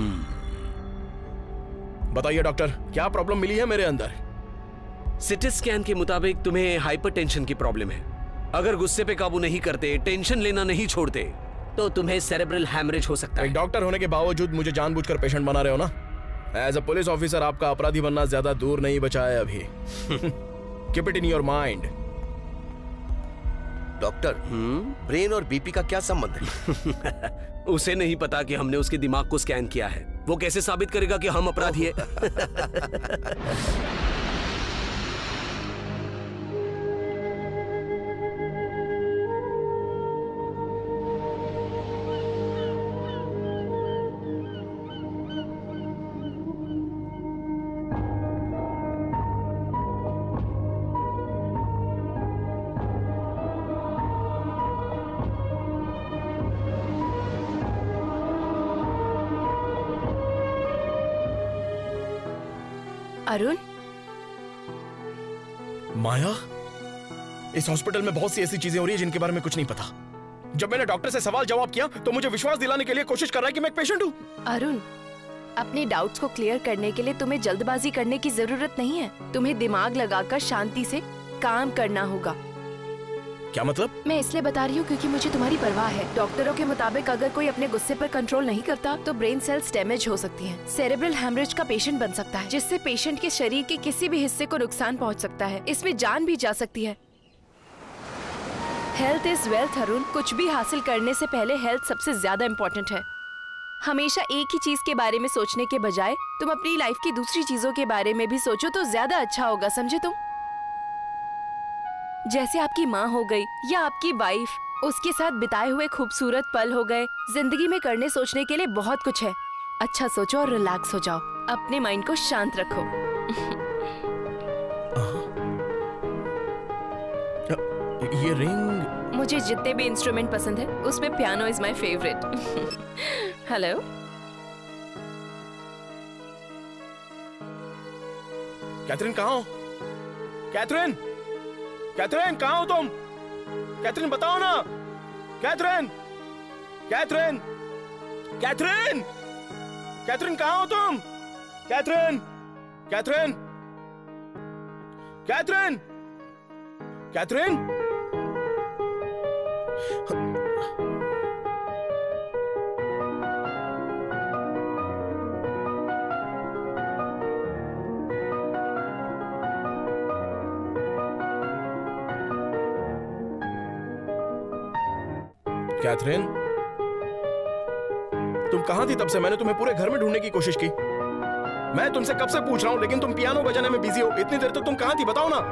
बताइए डॉक्टर, क्या प्रॉब्लम मिली है मेरे अंदर? सिटी स्कैन के मुताबिक तुम्हें हाइपरटेंशन की प्रॉब्लम है। अगर गुस्से पे काबू नहीं करते, टेंशन लेना नहीं छोड़ते, तो तुम्हें सेरेब्रल हैमरेज हो सकता है। एक डॉक्टर होने के बावजूद मुझे जानबूझकर पेशेंट बना रहे हो ना? एज अ पुलिस ऑफिसर आपका अपराधी बनना ज्यादा दूर नहीं बचा है अभी। Keep it in your mind. Doctor, brain और बीपी का क्या संबंध है? उसे नहीं पता कि हमने उसके दिमाग को स्कैन किया है। वो कैसे साबित करेगा कि हम अपराधी हैं? अरुण, माया, इस हॉस्पिटल में बहुत सी ऐसी चीजें हो रही है जिनके बारे में कुछ नहीं पता। जब मैंने डॉक्टर से सवाल जवाब किया तो मुझे विश्वास दिलाने के लिए कोशिश कर रहा है कि मैं एक पेशेंट हूँ। अरुण, अपने डाउट्स को क्लियर करने के लिए तुम्हें जल्दबाजी करने की जरूरत नहीं है। तुम्हें दिमाग लगाकर शांति से काम करना होगा। क्या मतलब? मैं इसलिए बता रही हूँ क्योंकि मुझे तुम्हारी परवाह है। डॉक्टरों के मुताबिक अगर कोई अपने गुस्से पर कंट्रोल नहीं करता तो ब्रेन सेल्स डैमेज हो सकती हैं। सेरेब्रल हैमरेज का पेशेंट बन सकता है, जिससे पेशेंट के शरीर के किसी भी हिस्से को नुकसान पहुँच सकता है। इसमें जान भी जा सकती है। Health is wealth Arun. कुछ भी हासिल करने से पहले हेल्थ सबसे ज्यादा इम्पोर्टेंट है। हमेशा एक ही चीज के बारे में सोचने के बजाय तुम अपनी लाइफ की दूसरी चीजों के बारे में भी सोचो तो ज्यादा अच्छा होगा, समझे तुम? जैसे आपकी माँ हो गई या आपकी वाइफ, उसके साथ बिताए हुए खूबसूरत पल हो गए। जिंदगी में करने सोचने के लिए बहुत कुछ है। अच्छा सोचो और रिलैक्स हो जाओ। अपने माइंड को शांत रखो। ये रिंग, मुझे जितने भी इंस्ट्रूमेंट पसंद है उसमें piano is my favourite. Hello, Catherine कहाँ हो? कैथरीन, कैथरीन कहाँ हो तुम? कैथरीन बताओ ना। कैथरीन, कैथरीन, कैथरीन, कैथरीन कहाँ हो तुम? Catherine, Catherine, Catherine, Catherine, Catherine, तुम कहां थी तब से? मैंने तुम्हें पूरे घर में ढूंढने की कोशिश की। मैं तुमसे कब से पूछ रहा हूं, लेकिन तुम पियानो बजाने में बिजी हो। इतनी देर तक तुम कहां थी, बताओ ना।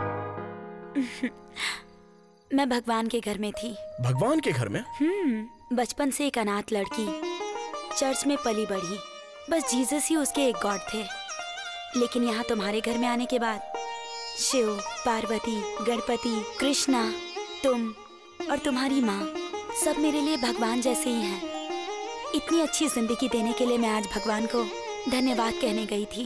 मैं भगवान के घर में थी। भगवान के घर में? हम्म, बचपन से एक अनाथ लड़की, चर्च में पली बढ़ी। बस जीसस ही उसके एक गॉड थे। लेकिन यहाँ तुम्हारे घर में आने के बाद शिव, पार्वती, गणपति, कृष्णा, तुम और तुम्हारी माँ सब मेरे लिए भगवान जैसे ही हैं। इतनी अच्छी जिंदगी देने के लिए मैं आज भगवान को धन्यवाद कहने गई थी।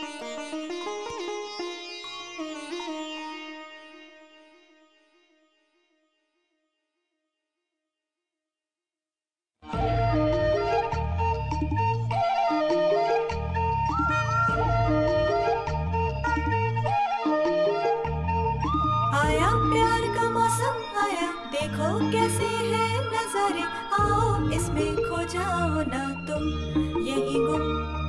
आया प्यार का मौसम आया, देखो कैसे है नजारे, आओ इसमें खो जाओ ना तुम यही गुम।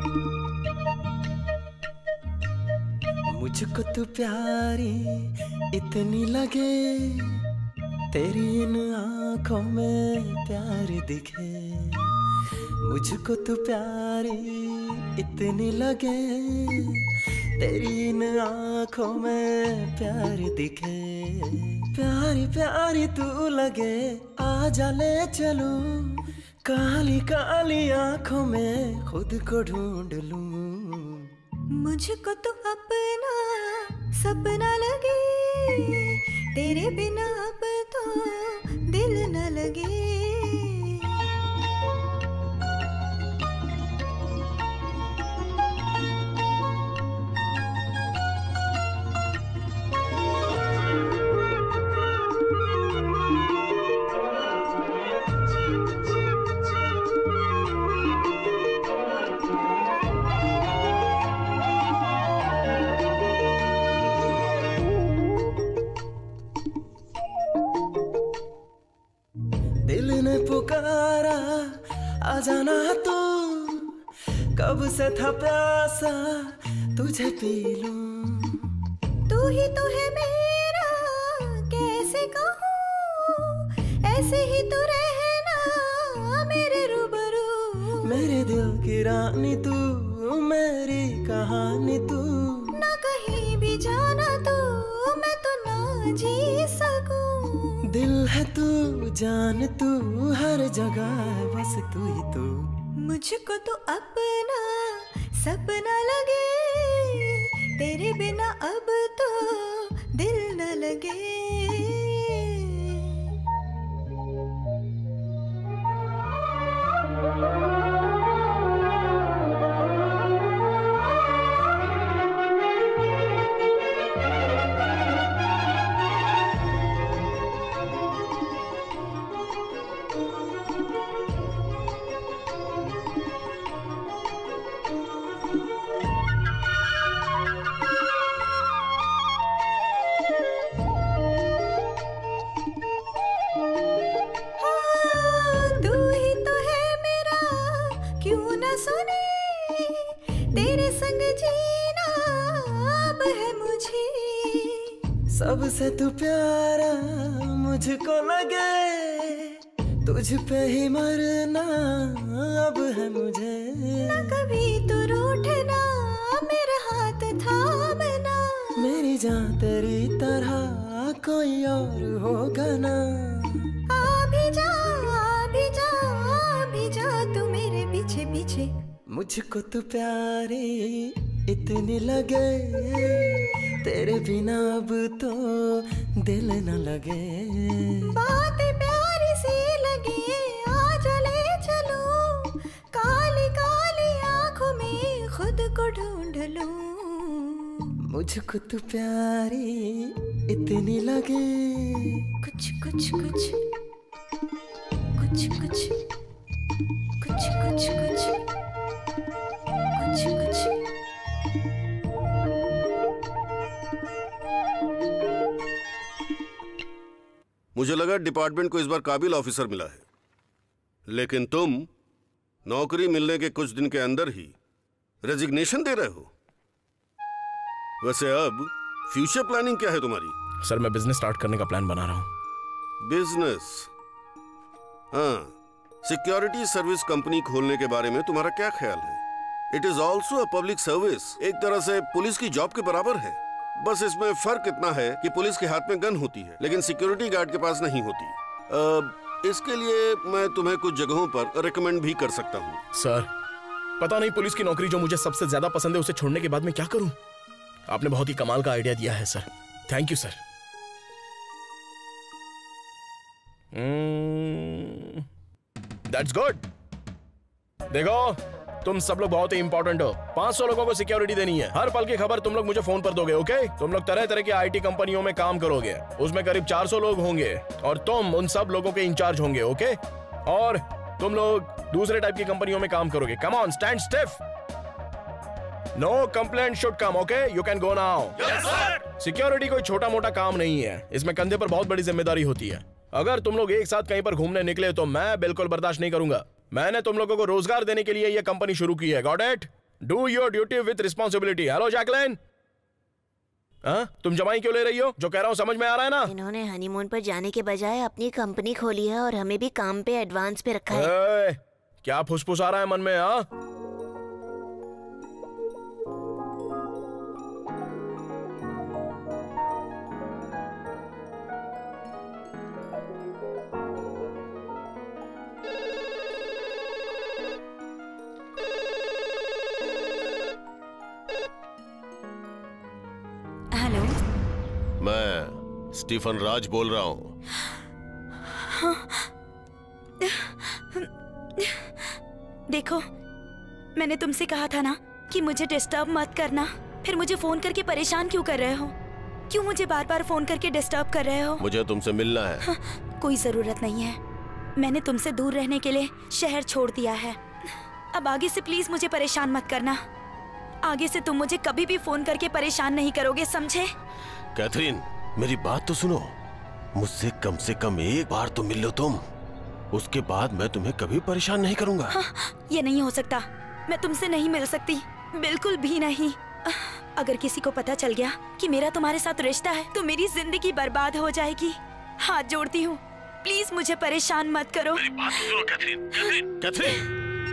मुझको तू प्यारी इतनी लगे, तेरी इन आंखों में प्यार दिखे। मुझको तू प्यारी इतनी लगे, तेरी इन आंखों में प्यार दिखे। प्यारी प्यारी तू लगे, आजा ले चलूं, काली काली आंखों में खुद को ढूंढ लूं। मुझको तो अपना सपना लगे, तेरे बिना अब तो दिल न लगे। दिल ने पुकारा आ जाना तू, कब से था प्यासा तुझे पी लूं। तू ही तो है मेरा, कैसे कहूँ, ऐसे ही तू रहना मेरे रूबरू। मेरे दिल की रानी तू, मेरी कहानी तू। ना कहीं भी जाना तू, मैं तो ना जी सकूं। दिल है तू, जान तू, हर जगह बस तू ही तू। मुझको तो अपना सपना लगे, तेरे बिना अब तो दिल न लगे। तेरे संग जीना अब है मुझे। सबसे तू प्यारा मुझको लगे, तुझ पे ही मरना अब है मुझे। ना कभी तू रूठना, मेरा हाथ थामना। मेरी जान तेरी तरह कोई और होगा ना। आ भी जा, आ भी जा, आ भी जा तू मेरे पीछे पीछे। मुझको तू प्यारी इतनी लगे, तेरे बिना अब तो दिल न लगे। बातें प्यारी सी लगे, आजा ले चलो, काली काली आंखों में खुद को ढूंढ लूं। मुझको तू प्यारी इतनी लगे। कुछ कुछ कुछ कुछ कुछ कुछ कुछ कुछ कुछ कुछ मुझे लगा डिपार्टमेंट को इस बार काबिल ऑफिसर मिला है, लेकिन तुम नौकरी मिलने के कुछ दिन के अंदर ही रेजिग्नेशन दे रहे हो। वैसे अब फ्यूचर प्लानिंग क्या है तुम्हारी? सर मैं बिजनेस स्टार्ट करने का प्लान बना रहा हूँ। बिजनेस? हाँ, सिक्योरिटी सर्विस कंपनी खोलने के बारे में तुम्हारा क्या ख्याल है? It is also a public service, एक तरह से पुलिस की जॉब के बराबर है। बस इसमें फर्क इतना है कि पुलिस के हाथ में गन होती है लेकिन सिक्योरिटी गार्ड के पास नहीं होती। आ, इसके लिए मैं तुम्हें कुछ जगहों पर रिकमेंड भी कर सकता हूँ। सर पता नहीं पुलिस की नौकरी जो मुझे सबसे ज्यादा पसंद है उसे छोड़ने के बाद मैं क्या करूँ। आपने बहुत ही कमाल का आइडिया दिया है sir, thank you sir. That's good. देखो तुम सब लोग बहुत ही इंपॉर्टेंट हो। पाँच सौ लोगों को सिक्योरिटी देनी है। हर पल की खबर तुम लोग मुझे फोन पर दोगे, ओके? तुम लोग तरह तरह की आईटी कंपनियों में काम करोगे, उसमें करीब चार सौ लोग होंगे और तुम उन सब लोगों के इंचार्ज होंगे, ओके? और तुम लोग दूसरे टाइप की कंपनियों में काम करोगे। Come on, stand stiff. No complaint should come, okay? You can go now. Security कोई छोटा मोटा काम नहीं है, इसमें कंधे पर बहुत बड़ी जिम्मेदारी होती है। अगर तुम लोग एक साथ कहीं पर घूमने निकले तो मैं बिल्कुल बर्दाश्त नहीं करूंगा। मैंने तुम लोगों को रोजगार देने के लिए यह कंपनी शुरू की है, got it? Do your duty with responsibility. Hello Jacqueline, हाँ तुम जमाई क्यों ले रही हो? जो कह रहा हूँ समझ में आ रहा है ना? इन्होंने हनीमून पर जाने के बजाय अपनी कंपनी खोली है और हमें भी काम पे एडवांस पे रखा है। ए, क्या फुसफुस आ रहा है मन में? हाँ मैं स्टीफन राज बोल रहा हूँ। देखो मैंने तुमसे कहा था ना कि मुझे डिस्टर्ब मत करना, फिर मुझे फोन करके परेशान क्यों कर रहे हो? क्यों मुझे बार बार फोन करके डिस्टर्ब कर रहे हो? मुझे तुमसे मिलना है। हाँ, कोई जरूरत नहीं है, मैंने तुमसे दूर रहने के लिए शहर छोड़ दिया है। अब आगे से प्लीज मुझे परेशान मत करना। आगे से तुम मुझे कभी भी फोन करके परेशान नहीं करोगे, समझे? कैथरीन मेरी बात तो सुनो, मुझसे कम से कम एक बार तो मिल लो तुम, उसके बाद मैं तुम्हें कभी परेशान नहीं करूंगा। हाँ, ये नहीं हो सकता, मैं तुमसे नहीं मिल सकती, बिल्कुल भी नहीं। अगर किसी को पता चल गया कि मेरा तुम्हारे साथ रिश्ता है तो मेरी जिंदगी बर्बाद हो जाएगी। हाथ जोड़ती हूँ, प्लीज मुझे परेशान मत करो। मेरी बात तो सुनो कैथरीन, कैथरीन, कैथरीन।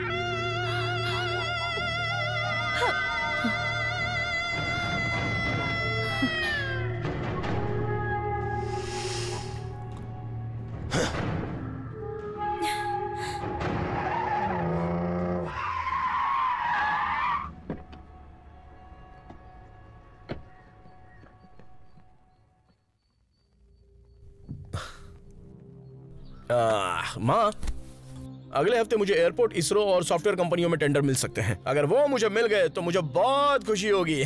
माँ, अगले हफ्ते मुझे एयरपोर्ट, इसरो और सॉफ्टवेयर कंपनियों में टेंडर मिल सकते हैं। अगर वो मुझे मिल गए तो मुझे बहुत खुशी होगी।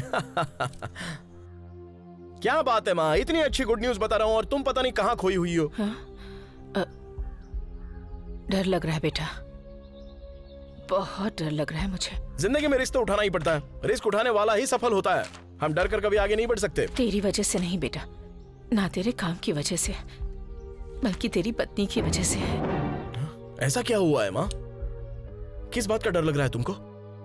क्या बात है माँ, इतनी अच्छी गुड न्यूज बता रहा हूँ और तुम पता नहीं कहाँ खोई हुई हो। हाँ? अ, डर लग रहा है बेटा, बहुत डर लग रहा है मुझे। जिंदगी में रिस्क तो उठाना ही पड़ता है, रिस्क उठाने वाला ही सफल होता है। हम डर कर कभी आगे नहीं बढ़ सकते। तेरी वजह से नहीं बेटा, ना तेरे काम की वजह से, बल्कि तेरी पत्नी की वजह से है। ऐसा क्या हुआ है माँ? किस बात का डर लग रहा है तुमको?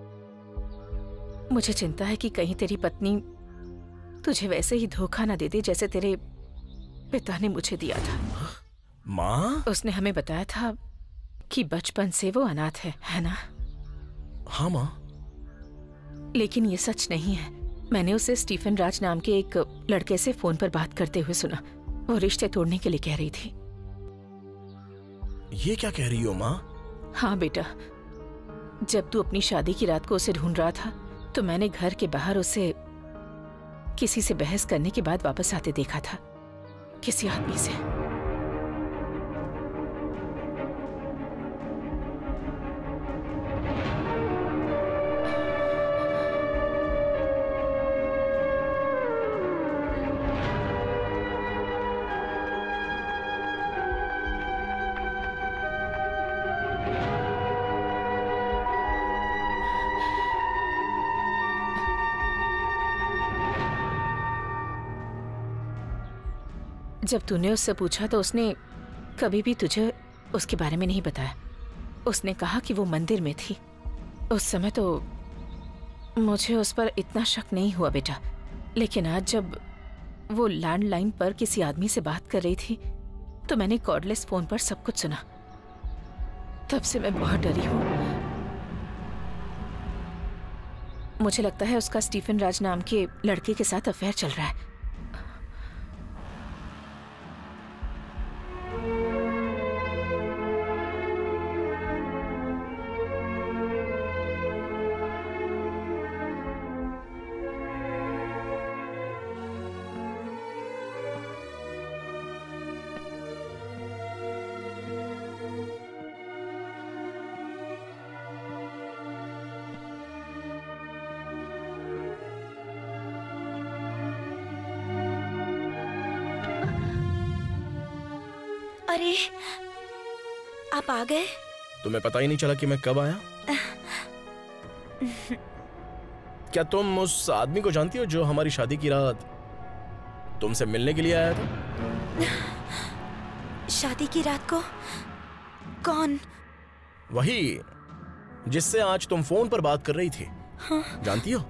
मुझे चिंता है कि कहीं तेरी पत्नी तुझे वैसे ही धोखा ना दे दे जैसे तेरे पिता ने मुझे दिया था। माँ? उसने हमें बताया था कि बचपन से वो अनाथ है, है ना? हाँ माँ। लेकिन ये सच नहीं है। मैंने उसे स्टीफन राज नाम के एक लड़के से फोन पर बात करते हुए सुना। वो रिश्ते तोड़ने के लिए कह रही थी। ये क्या कह रही हो माँ? हाँ बेटा, जब तू अपनी शादी की रात को उसे ढूंढ रहा था तो मैंने घर के बाहर उसे किसी से बहस करने के बाद वापस आते देखा था, किसी आदमी से। जब तूने उससे पूछा तो उसने कभी भी तुझे उसके बारे में नहीं बताया। उसने कहा कि वो मंदिर में थी। उस समय तो मुझे उस पर इतना शक नहीं हुआ बेटा, लेकिन आज जब वो लैंडलाइन पर किसी आदमी से बात कर रही थी तो मैंने कॉर्डलेस फोन पर सब कुछ सुना। तब से मैं बहुत डरी हूँ। मुझे लगता है उसका स्टीफन राज नाम के लड़के के साथ अफेयर चल रहा है। अरे, आप आ गए? तुम्हें पता ही नहीं चला कि मैं कब आया? क्या तुम उस आदमी को जानती हो जो हमारी शादी की रात तुमसे मिलने के लिए आया था? शादी की रात को? कौन? वही जिससे आज तुम फोन पर बात कर रही थी। हाँ? जानती हो?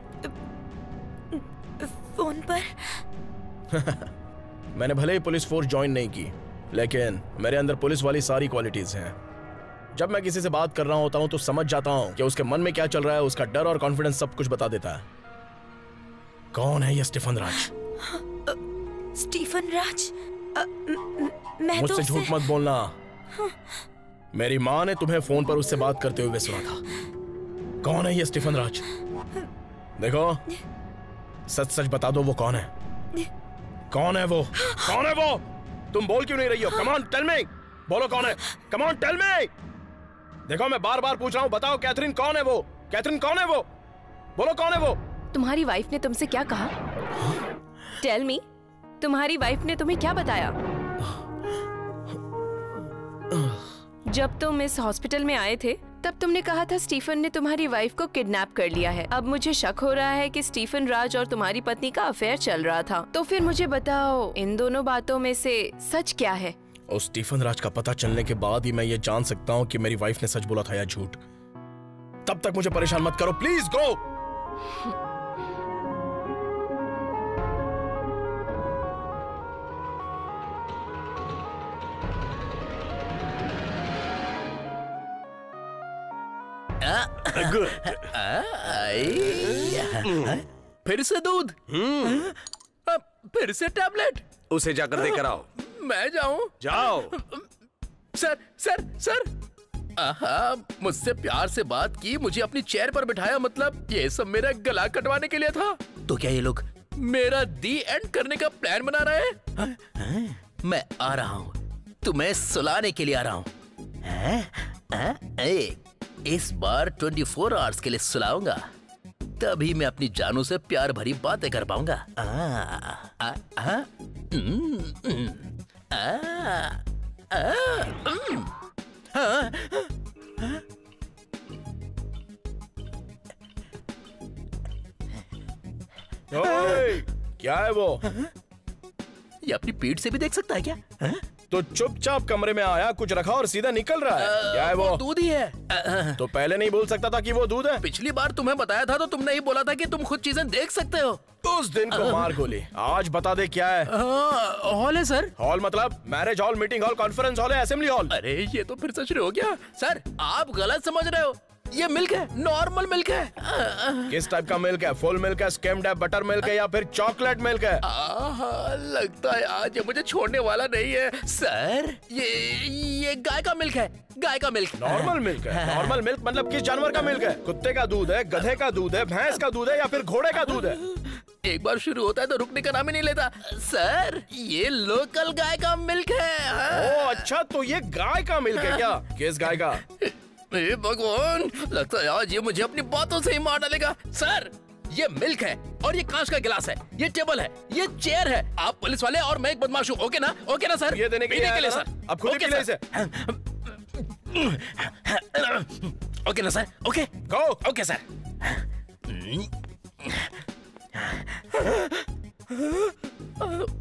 फोन पर? मैंने भले ही पुलिस फोर्स ज्वाइन नहीं की, लेकिन मेरे अंदर पुलिस वाली सारी क्वालिटीज हैं। जब मैं किसी से बात कर रहा होता हूं तो समझ जाता हूं कि उसके मन में क्या चल रहा है। उसका डर और कॉन्फिडेंस सब कुछ बता देता है। कौन है ये स्टीफन राज? स्टीफन राज? अ, म, मैं मुझसे तो झूठ मत बोलना। हाँ। मेरी माँ ने तुम्हें फोन पर उससे बात करते हुए सुना था। कौन है ये स्टीफन राज? देखो, सच सच बता दो, वो कौन है? कौन है वो? कौन है वो? तुम बोल क्यों नहीं रही हो? Come on tell me. बोलो कौन है? Come on tell me. देखो, मैं बार बार पूछ रहा हूँ, बताओ कैथरीन कौन है वो? कैथरीन कौन है वो? बोलो कौन है वो? तुम्हारी वाइफ ने तुमसे क्या कहा? टेल मी, तुम्हारी वाइफ ने तुम्हें क्या बताया? जब तुम इस हॉस्पिटल में आए थे तब तुमने कहा था स्टीफन ने तुम्हारी वाइफ को किडनैप कर लिया है। अब मुझे शक हो रहा है कि स्टीफन राज और तुम्हारी पत्नी का अफेयर चल रहा था। तो फिर मुझे बताओ, इन दोनों बातों में से सच क्या है? उस स्टीफन राज का पता चलने के बाद ही मैं ये जान सकता हूँ कि मेरी वाइफ ने सच बोला था या झूठ। तब तक मुझे परेशान मत करो, प्लीज गो। गुड। फिर से दूध? फिर से टैबलेट? उसे जाकर देकर आओ। मैं जाऊं? जाओ। सर सर सर आहा, मुझसे प्यार से बात की, मुझे अपनी चेयर पर बिठाया, मतलब ये सब मेरा गला कटवाने के लिए था। तो क्या ये लोग मेरा दी एंड करने का प्लान बना रहे हैं? मैं आ रहा हूँ, तुम्हें सुलाने के लिए आ रहा हूँ। इस बार चौबीस आवर्स के लिए सुलाऊंगा, तभी मैं अपनी जानू से प्यार भरी बातें कर पाऊंगा। आ, आ, आ, उम, उम, आ, आ, उम, हाँ, ओए, क्या है वो? ये अपनी पीठ से भी देख सकता है क्या? हा? तो चुपचाप कमरे में आया, कुछ रखा और सीधा निकल रहा है। आ, क्या है वो? वो दूध ही है। तो पहले नहीं बोल सकता था कि वो दूध है? पिछली बार तुम्हें बताया था तो तुमने ही बोला था कि तुम खुद चीजें देख सकते हो। उस दिन को मार गोली। आज बता दे क्या है? हॉल है सर। हॉल मतलब marriage hall, meeting hall, conference hall है, असेंबली हॉल? अरे ये तो फिर सच हो गया। सर आप गलत समझ रहे हो, ये मिल्क है, नॉर्मल मिल्क है। किस टाइप का मिल्क है? फुल मिल्क है, स्किम्ड है, बटर मिल्क है या फिर चॉकलेट मिल्क है? आहा, लगता है आज ये मुझे छोड़ने वाला नहीं है। सर ये ये गाय का मिल्क है, गाय का मिल्क। नॉर्मल मिल्क है? नॉर्मल मिल्क मतलब किस जानवर का मिल्क है? कुत्ते का दूध है, गधे का दूध है, भैंस का दूध है या फिर घोड़े का दूध है? एक बार शुरू होता है तो रुकने का नाम ही नहीं लेता। सर ये लोकल गाय का मिल्क है। ओ अच्छा, तो ये गाय का मिल्क है क्या? किस गाय का? हे भगवान, लगता है आज ये मुझे अपनी बातों से ही मार डालेगा। सर ये मिल्क है और ये कांच का गिलास है, ये टेबल है, ये चेयर है। आप पुलिस वाले और मैं एक बदमाश हूँ। ओके ना? ओके ना सर? ये देने के लिए, के लिए सर। अब खुद ही इसे। ओके ना sir? Okay go. Okay sir.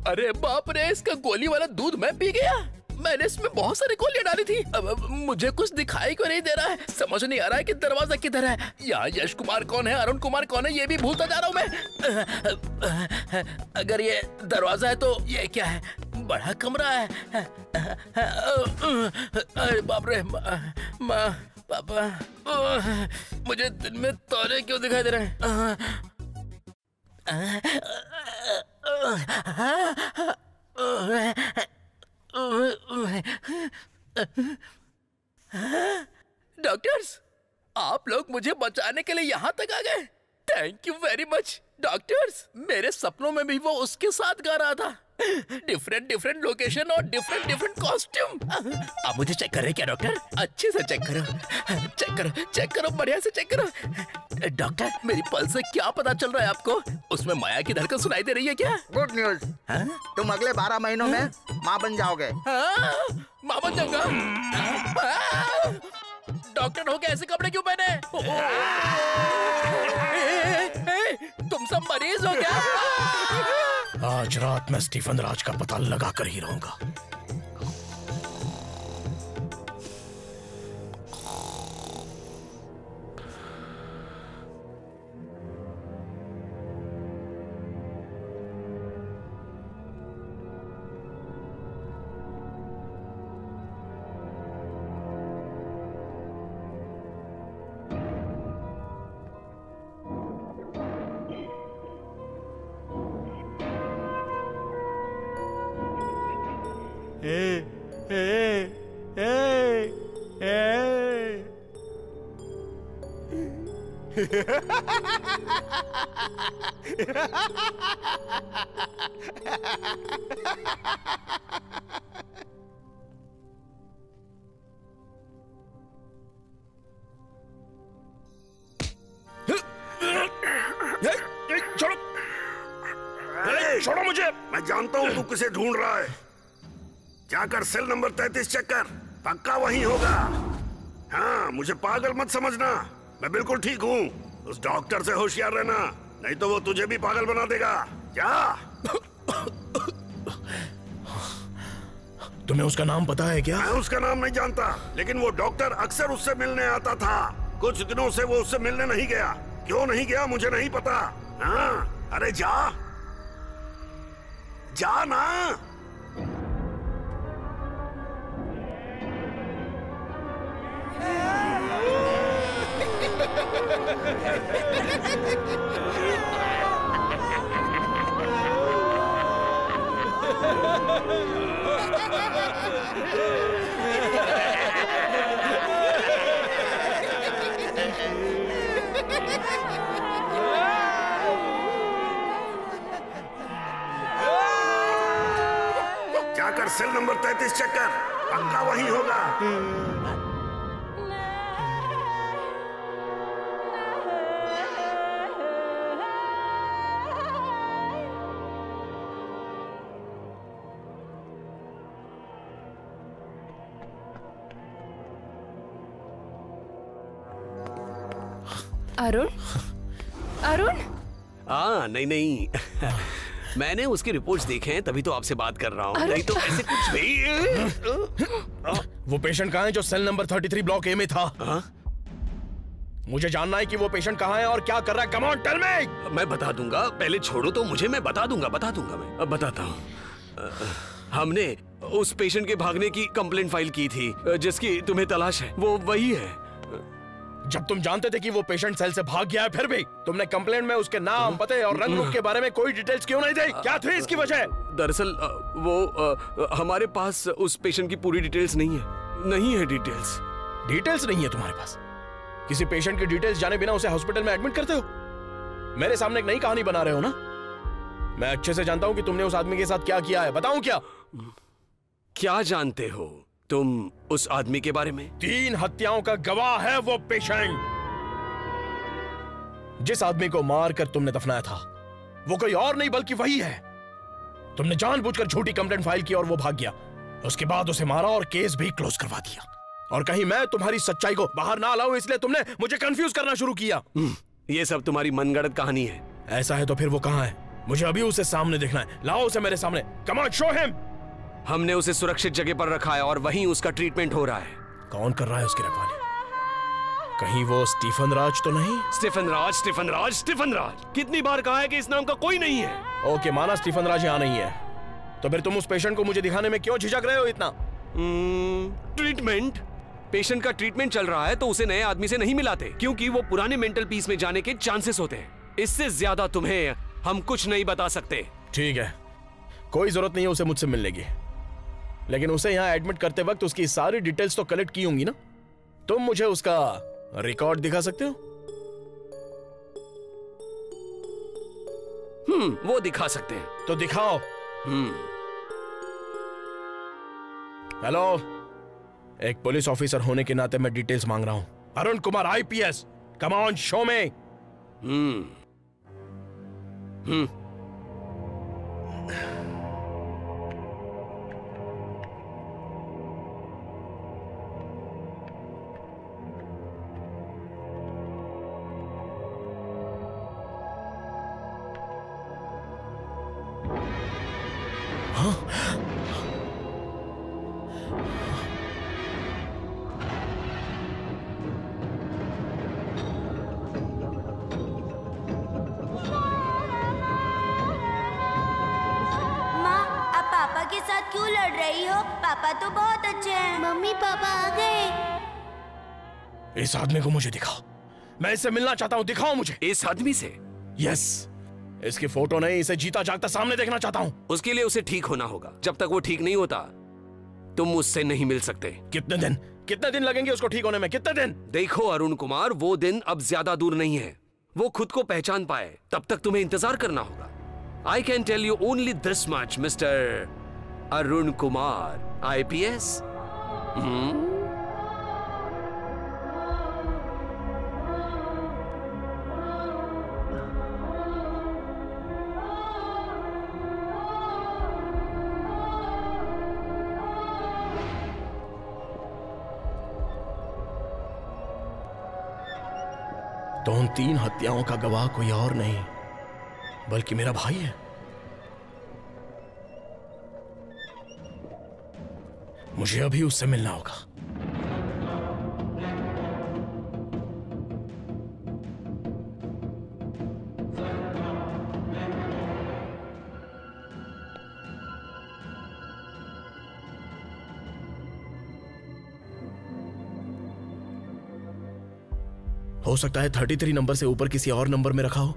अरे बाप रे, इसका गोली वाला दूध मैं पी गया। मैंने इसमें बहुत सारी गोलियां डाली थी। अब, अब मुझे कुछ दिखाई क्यों नहीं दे रहा है? समझ नहीं आ रहा है कि दरवाजा किधर है। यहाँ यश कुमार कौन है, अरुण कुमार कौन है, ये भी भूलता जा रहा हूँ मैं। अगर ये दरवाजा है तो ये क्या है? बड़ा कमरा है। अरे बाप रे, माँ पापा, मुझे दिन में तारे क्यों दिखाई दे रहे हैं? डॉक्टर्स, आप लोग मुझे बचाने के लिए यहाँ तक आ गए। Thank you very much doctors. मेरे सपनों में भी वो उसके साथ गा रहा था। डिफरेंट डिफरेंट लोकेशन और डिफरेंट डिफरेंट कॉस्ट्यूम। आप मुझे चेक कर रहे हैं क्या डॉक्टर? अच्छे से चेक करो, चेक करो, चेक करो, बढ़िया से चेक करो। डॉक्टर, मेरी पल्स से क्या पता चल रहा है आपको? उसमें माया की धड़कन सुनाई दे रही है क्या? गुड न्यूज, तुम अगले बारह महीनों में माँ बन जाओगे। माँ बन जाऊंगा? डॉक्टर हो के ऐसे कपड़े क्यों पहने? तुम सब मरीज हो क्या? आज रात मैं स्टीफन राज का पता लगा कर ही रहूंगा। छोड़ो, छोड़ो मुझे। मैं जानता हूँ तू किसे ढूंढ रहा है। जाकर सेल नंबर तैतीस चेक कर, पक्का वही होगा। हाँ, मुझे पागल मत समझना, मैं बिल्कुल ठीक हूँ। उस डॉक्टर से होशियार रहना, नहीं तो वो तुझे भी पागल बना देगा। जा। तुम्हें उसका नाम पता है क्या? मैं उसका नाम नहीं जानता, लेकिन वो डॉक्टर अक्सर उससे मिलने आता था। कुछ दिनों से वो उससे मिलने नहीं गया। क्यों नहीं गया मुझे नहीं पता। हाँ, अरे जा, जा ना। जाकर सेल नंबर तैतीस चेक कर, पक्का वही होगा। अरुण, अरुण। हाँ, नहीं नहीं मैंने उसकी रिपोर्ट्स देखे हैं, तभी तो आपसे बात कर रहा हूँ, नहीं तो ऐसे कुछ नहीं। वो पेशेंट कहाँ है जो सेल नंबर तैंतीस ब्लॉक ए में था? हा? मुझे जानना है कि वो पेशेंट कहाँ है और क्या कर रहा है। Come on tell me. मैं बता दूंगा, पहले छोड़ो तो मुझे, मैं बता दूंगा, बता दूंगा मैं अब बताता हूँ। हमने उस पेशेंट के भागने की कंप्लेंट फाइल की थी, जिसकी तुम्हें तलाश है, वो वही है। जब तुम जानते थे कि वो पेशेंट सेल से भाग गया है, फिर भी तुमने कंप्लेंट में उसके नाम, पते और रंग रूप के बारे में कोई डिटेल्स क्यों नहीं दी? क्या थी इसकी वजह? दरअसल वो हमारे पास उस पेशेंट की पूरी डिटेल्स नहीं है। नहीं है डिटेल्स। डिटेल्स नहीं है तुम्हारे पास? किसी पेशेंट की डिटेल्स जाने बिना उसे हॉस्पिटल में एडमिट करते हो? मेरे सामने एक नई कहानी बना रहे हो ना? मैं अच्छे से जानता हूं कि तुमने उस आदमी के साथ क्या किया है। बताऊं क्या? क्या जानते हो तुम उस आदमी के बारे में? तीन हत्याओं का गवाह है वो पेशेंट। जिस आदमी को मारकर तुमने दफनाया था वो कोई और नहीं बल्कि वही है। तुमने जानबूझकर झूठी कंप्लेंट फाइल की और वो भाग गया। उसके बाद उसे मारा और केस भी क्लोज करवा दिया। और कहीं मैं तुम्हारी सच्चाई को बाहर ना लाऊं इसलिए तुमने मुझे कंफ्यूज करना शुरू किया। ये सब तुम्हारी मनगढ़ंत कहानी है। ऐसा है तो फिर वो कहां है? मुझे अभी उसे सामने देखना है। लाओ उसे मेरे सामने। Come on, show him. हमने उसे सुरक्षित जगह पर रखा है और वहीं उसका ट्रीटमेंट हो रहा है। कौन कर रहा है उसकी रखवाली? कहीं वो स्टीफन राज तो नहीं? Stephen Raj, Stephen Raj, Stephen Raj. कितनी बार कहा है कि इस नाम का कोई नहीं है। ओके, माना स्टीफन राज यहाँ नहीं है, तो फिर तुम उस पेशेंट को मुझे दिखाने में क्यों झिझक रहे हो इतना? ट्रीटमेंट? पेशेंट का ट्रीटमेंट चल रहा है तो उसे नए आदमी से नहीं मिलाते, क्योंकि वो पुराने मेंटल पीस में जाने के चांसेस होते हैं। इससे ज्यादा तुम्हें हम कुछ नहीं बता सकते। ठीक है, कोई जरूरत नहीं है उसे मुझसे मिलने की, लेकिन उसे यहाँ एडमिट करते वक्त उसकी सारी डिटेल्स तो कलेक्ट की होंगी ना? तुम मुझे उसका रिकॉर्ड दिखा सकते हो? हम्म, वो दिखा सकते हैं। तो दिखाओ। हम्म। हेलो, एक पुलिस ऑफिसर होने के नाते मैं डिटेल्स मांग रहा हूं। Arun Kumar IPS, come on, show me. Hmm हम्म के साथ क्यों लड़ रही हो? पापा तो बहुत अच्छे हैं। मम्मी पापा आ गए। इस आदमी को मुझे दिखाओ, मैं इससे मिलना चाहता हूँ। दिखाओ मुझे। इस आदमी से? यस, इसकी फोटो नहीं, इसे जीता जागता सामने देखना चाहता हूँ। उसके लिए उसे ठीक होना होगा। जब तक वो ठीक नहीं होता तुम उससे नहीं मिल सकते। कितने दिन कितने दिन लगेंगे उसको ठीक होने में? कितने दिन? देखो अरुण कुमार, वो दिन अब ज्यादा दूर नहीं है। वो खुद को पहचान पाए तब तक तुम्हें इंतजार करना होगा। I can tell you only this much mister Arun Kumar IPS. हम्म तो उन तीन हत्याओं का गवाह कोई और नहीं बल्कि मेरा भाई है। मुझे अभी उससे मिलना होगा। हो सकता है थर्टी थ्री नंबर से ऊपर किसी और नंबर में रखा हो।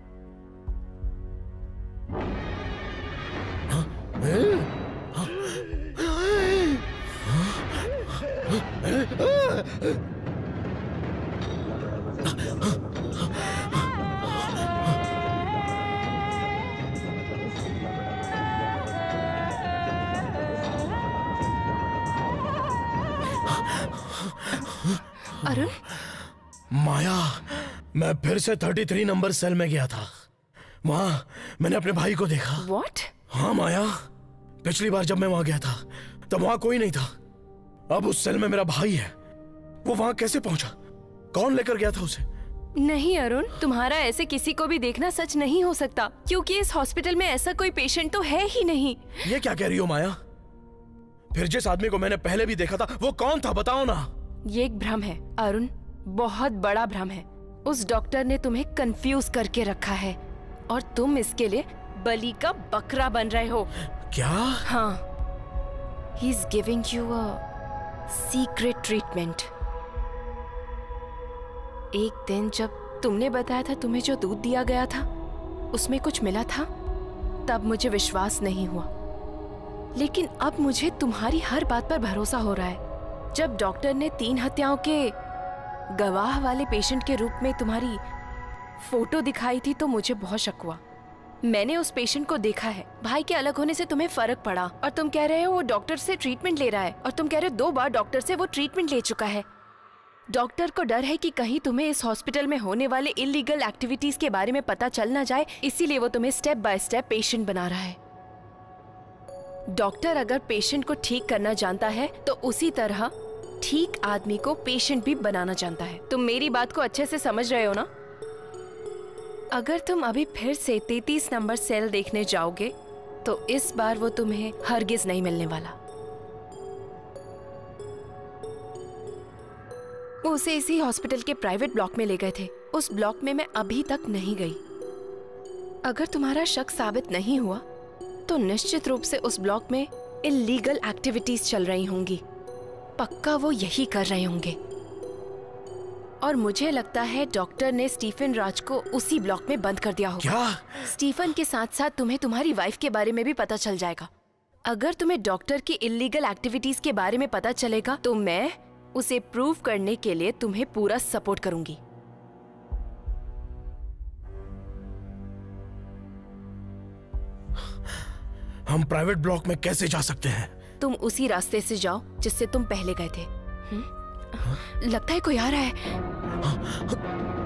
हाँ? हाँ? अरुण, माया, मैं फिर से थर्टी थ्री नंबर सेल में गया था। वहां मैंने अपने भाई को देखा। What? हाँ माया, पिछली बार जब मैं वहां गया था तब वहां कोई नहीं था। अब उस सेल में मेरा भाई है। वो वहां कैसे पहुंचा? कौन लेकर गया था उसे? नहीं अरुण, तुम्हारा ऐसे किसी को भी देखना सच नहीं हो सकता, क्योंकि इस हॉस्पिटल में ऐसा कोई पेशेंट तो है ही नहीं। ये क्या कह रही हो माया? फिर जिस आदमी को मैंने पहले भी देखा था वो कौन था, बताओ ना। ये एक भ्रम है अरुण, बहुत बड़ा भ्रम है। उस डॉक्टर ने तुम्हें कंफ्यूज करके रखा है और तुम इसके लिए बलि का बकरा बन रहे हो। क्या? हाँ, he is giving you a secret treatment. एक दिन जब तुमने बताया था तुम्हें जो दूध दिया गया था उसमें कुछ मिला था, तब मुझे विश्वास नहीं हुआ, लेकिन अब मुझे तुम्हारी हर बात पर भरोसा हो रहा है। जब डॉक्टर ने तीन हत्याओं के गवाह वाले पेशेंट के रूप में तुम्हारी फोटो दिखाई थी तो मुझे बहुत शक हुआ। मैंने उस पेशेंट को देखा है। भाई के अलग होने से तुम्हें फर्क पड़ा और तुम कह रहे हो वो डॉक्टर से ट्रीटमेंट ले रहा है, और तुम कह रहे हो दो बार डॉक्टर से वो ट्रीटमेंट ले चुका है। डॉक्टर को डर है कि कहीं तुम्हें इस हॉस्पिटल में होने वाले इलीगल एक्टिविटीज के बारे में पता चल ना जाए, इसीलिए वो तुम्हें स्टेप बाय स्टेप पेशेंट बना रहा है। डॉक्टर अगर पेशेंट को ठीक करना जानता है तो उसी तरह ठीक आदमी को पेशेंट भी बनाना जानता है। तुम मेरी बात को अच्छे से समझ रहे हो ना? अगर तुम अभी फिर से तैंतीस नंबर सेल देखने जाओगे तो इस बार वो तुम्हें हरगिज नहीं मिलने वाला। वो उसे इसी हॉस्पिटल के प्राइवेट ब्लॉक में ले गए थे। उस ब्लॉक में मैं अभी तक नहीं गई। अगर तुम्हारा शक साबित नहीं हुआ तो निश्चित रूप से उस ब्लॉक में इल्लीगल एक्टिविटीज चल रही होंगी। पक्का वो यही कर रहे होंगे। और मुझे लगता है डॉक्टर ने स्टीफन राज को उसी ब्लॉक में बंद कर दिया होगा। क्या? स्टीफन के साथ साथ तुम्हें तुम्हारी वाइफ के बारे में भी पता चल जाएगा। अगर तुम्हें डॉक्टर की इल्लीगल एक्टिविटीज के बारे में पता चलेगा तो मैं उसे प्रूव करने के लिए तुम्हें पूरा सपोर्ट करूंगी। हम प्राइवेट ब्लॉक में कैसे जा सकते हैं? तुम उसी रास्ते से जाओ जिससे तुम पहले गए थे। हुँ? लगता है कोई आ रहा है।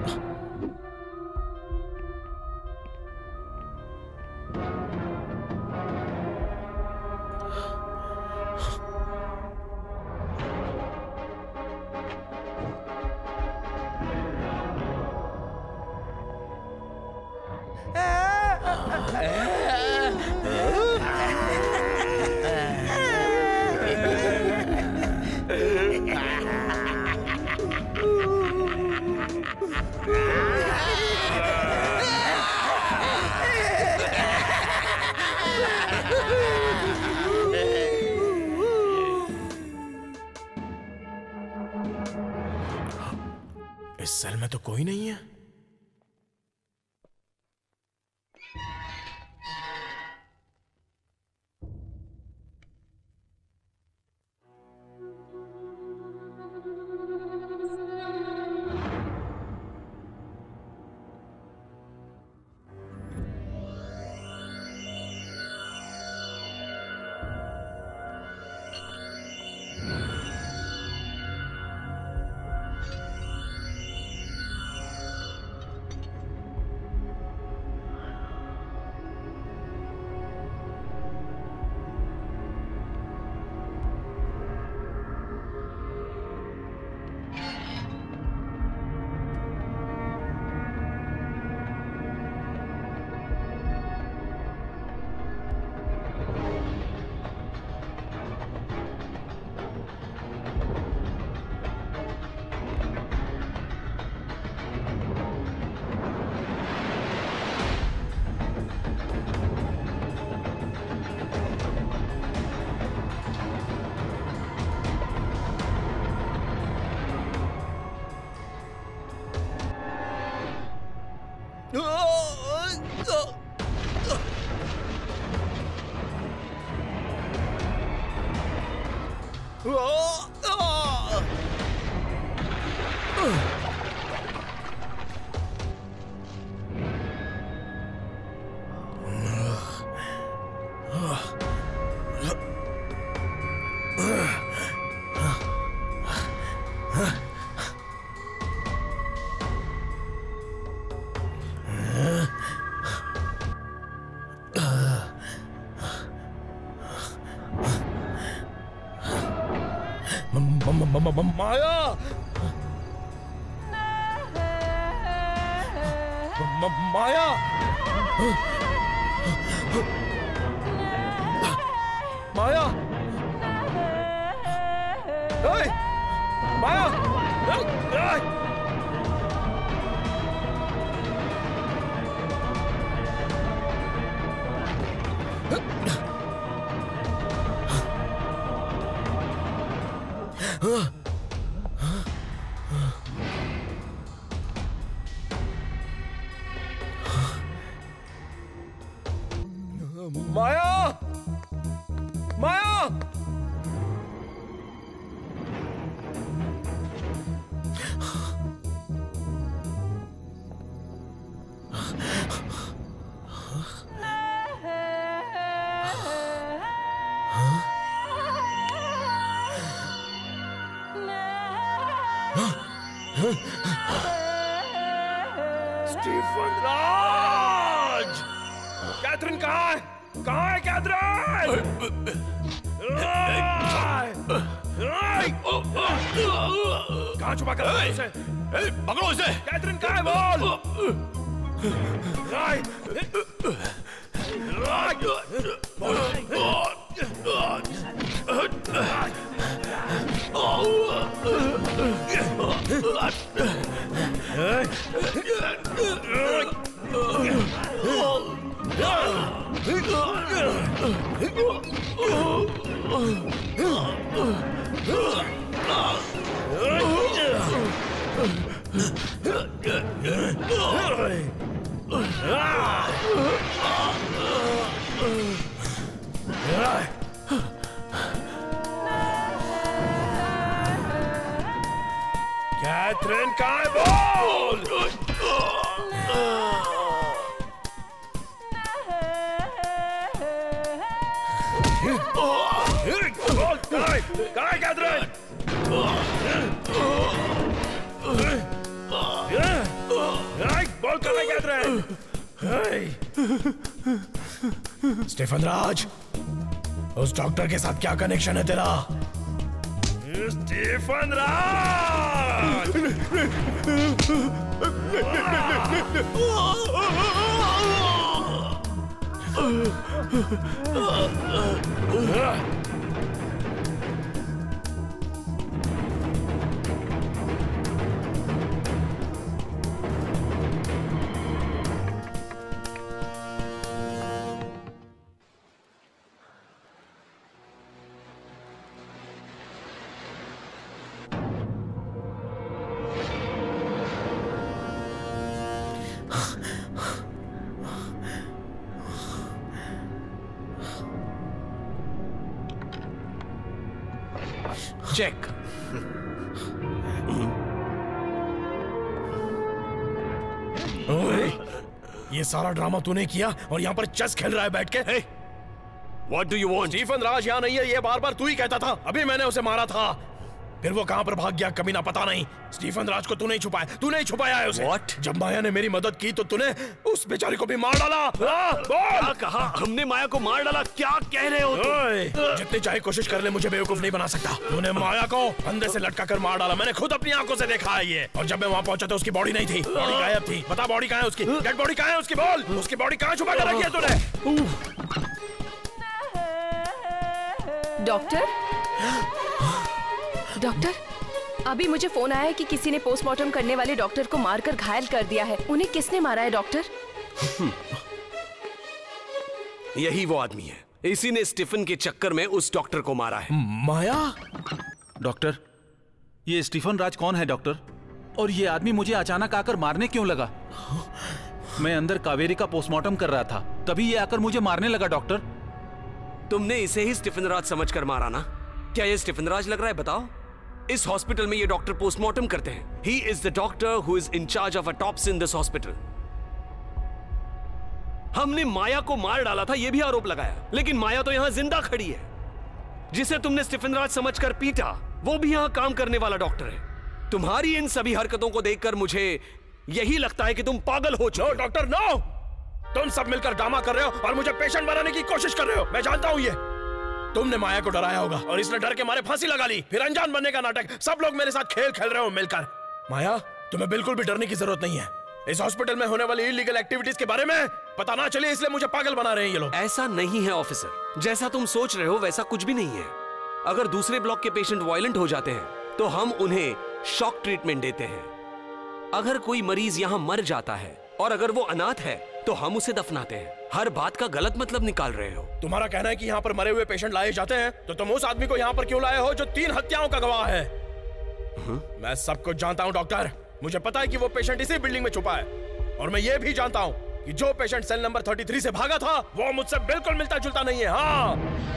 इस सेल में तो कोई नहीं है। माया, माया, माया, माया, माया, माया, स्टीफन राज, कैथरीन कहाँ है? कहाँ है कैथरीन? कहाँ छुपा कर उसे? पकड़ो इसे। कैथरीन कहाँ है? बोल। कैथरीन कहाँ है बोल? कहाँ है कैथरीन? बोल कहाँ है कैथरीन? स्टीफन राज, उस डॉक्टर के साथ क्या कनेक्शन है तेरा? स्टीफन राज! चेक। ओए, ये सारा ड्रामा तूने किया और यहाँ पर चेस खेल रहा है बैठ के? hey, what do you want? Stephen Raj यहाँ नहीं है, ये बार बार तू ही कहता था। अभी मैंने उसे मारा था, फिर वो कहाँ पर भाग गया कमीना पता नहीं। स्टीफन राज को तूने ही छुपाया, तूने ही छुपाया है उसे। What? जब माया ने मेरी मदद की तो तूने उस बेचारी को भी मार डाला। हाँ, बोल। क्या कहा? हमने माया को मार डाला? क्या कह रहे हो तुम? जितनी चाहे कोशिश कर ले, मुझे बेवकूफ नहीं बना सकता। तूने माया को फंदे से लटका कर मार डाला, मैंने खुद अपनी आंखों से देखा है ये। और जब मैं वहाँ पहुंचा तो उसकी बॉडी नहीं थी, बॉडी गायब थी। बता बॉडी कहाँ है उसकी? डेड बॉडी कहाँ है उसकी? बोल, उसकी बॉडी कहाँ छुपा कर रखी है तूने? डॉक्टर, डॉक्टर, अभी मुझे फोन आया है कि किसी ने पोस्टमार्टम करने वाले डॉक्टर को मारकर घायल कर दिया है। उन्हें किसने मारा है डॉक्टर? यही वो आदमी है, इसी ने स्टीफन के चक्कर में उस डॉक्टर को मारा है। माया? डॉक्टर, ये स्टीफन राज कौन है डॉक्टर? और ये आदमी मुझे अचानक आकर मारने क्यों लगा? मैं अंदर कावेरी का पोस्टमार्टम कर रहा था, तभी ये आकर मुझे मारने लगा। डॉक्टर, तुमने इसे ही स्टीफन राज समझकर मारा ना? क्या ये स्टीफन राज लग रहा है? बताओ। इस हॉस्पिटल में ये डॉक्टर पोस्टमार्टम करते हैं। He is the doctor who is in charge of autopsy in this hospital. हमने माया को मार डाला था, यह भी आरोप लगाया, लेकिन माया तो यहां जिंदा खड़ी है। जिसे तुमने स्टीफन राज समझकर पीटा, वो भी यहां काम करने वाला डॉक्टर है। तुम्हारी इन सभी हरकतों को देखकर मुझे यही लगता है कि तुम पागल हो चुके हो। डॉक्टर नो, तुम सब मिलकर ड्रामा कर रहे हो और मुझे पेशेंट बनाने की कोशिश कर रहे हो। मैं जानता हूं ये तुमने माया को डराया होगा और इसने डर के मारे फांसी लगा ली, फिर अनजान बनने का नाटक। सब लोग मेरे साथ खेल खेल रहे हो मिलकर। माया, तुम्हें बिल्कुल भी डरने की जरूरत नहीं है। इस हॉस्पिटल में होने वाली इलीगल एक्टिविटीज के बारे में पता ना चले, इसलिए मुझे पागल बना रहे हैं ये लोग। ऐसा नहीं है ऑफिसर, जैसा तुम सोच रहे हो वैसा कुछ भी नहीं है। अगर दूसरे ब्लॉक के पेशेंट वायलेंट हो जाते हैं तो हम उन्हें शॉक ट्रीटमेंट देते हैं। अगर कोई मरीज यहाँ मर जाता है और अगर वो अनाथ है तो हम उसे दफनाते हैं। हर बात का गलत मतलब निकाल रहे हो। तुम्हारा कहना है कि यहाँ पर मरे हुए पेशेंट लाए जाते हैं, तो तुम उस आदमी को यहाँ पर क्यों लाए हो जो तीन हत्याओं का गवाह है? हुँ? मैं सब कुछ जानता हूँ डॉक्टर। मुझे पता है कि वो पेशेंट इसी बिल्डिंग में छुपा है और मैं ये भी जानता हूँ कि जो patient cell number thirty three से भागा था वो मुझसे बिल्कुल मिलता जुलता नहीं है। हाँ,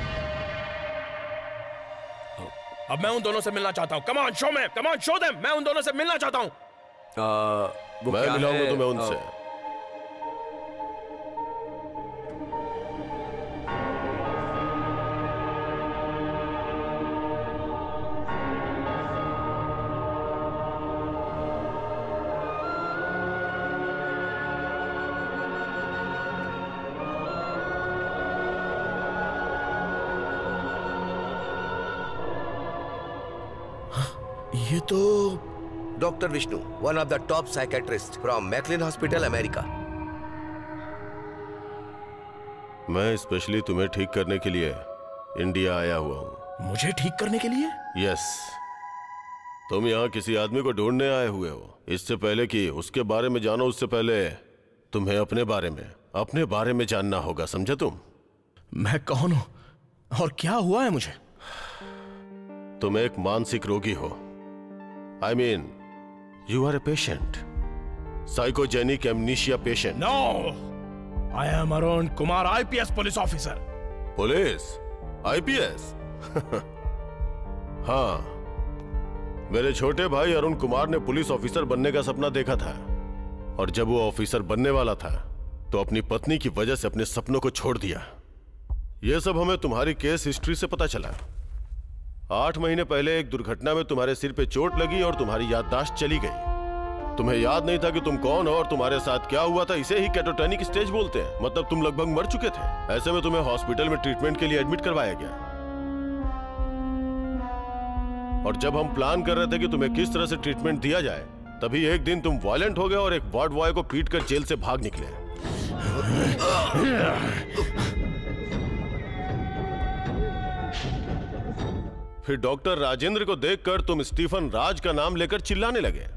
अब मैं उन दोनों से मिलना चाहता हूँ। कम ऑन, शो में, कम ऑन, शो देम। मैं उन दोनों से मिलना चाहता हूँ। मैं मिलाऊंगा तुम्हें उनसे। ये तो doctor Vishnu, one of the top psychiatrist from McLean hospital, America. मैं स्पेशली तुम्हें ठीक करने के लिए इंडिया आया हुआ हूँ। मुझे ठीक करने के लिए? यस। तुम यहाँ किसी आदमी को ढूंढने आए हुए हो। इससे पहले कि उसके बारे में जानो, उससे पहले तुम्हें अपने बारे में अपने बारे में जानना होगा, समझे तुम? मैं कौन हूँ और क्या हुआ है मुझे? तुम एक मानसिक रोगी हो। I mean you are a patient, psychogenic amnesia patient. No, I am Arun Kumar, IPS police officer. Police? IPS? हाँ, मेरे छोटे भाई अरुण कुमार ने पुलिस ऑफिसर बनने का सपना देखा था, और जब वो ऑफिसर बनने वाला था तो अपनी पत्नी की वजह से अपने सपनों को छोड़ दिया। यह सब हमें तुम्हारी केस हिस्ट्री से पता चला। आठ महीने पहले एक दुर्घटना में तुम्हारे सिर पे चोट लगी और तुम्हारी याददाश्त चली गई। तुम्हें याद नहीं था कि तुम कौन हो और तुम्हारे साथ क्या हुआ था। इसे ही कैटोटोनिक स्टेज बोलते हैं, मतलब तुम लगभग मर चुके थे। ऐसे में तुम्हें हॉस्पिटल में ट्रीटमेंट के लिए एडमिट करवाया गया, और जब हम प्लान कर रहे थे कि तुम्हें किस तरह से ट्रीटमेंट दिया जाए, तभी एक दिन तुम वायलेंट हो गए और एक वार्ड बॉय को पीटकर जेल से भाग निकले। फिर डॉक्टर राजेंद्र को देखकर तुम स्टीफन राज का नाम लेकर चिल्लाने लगे।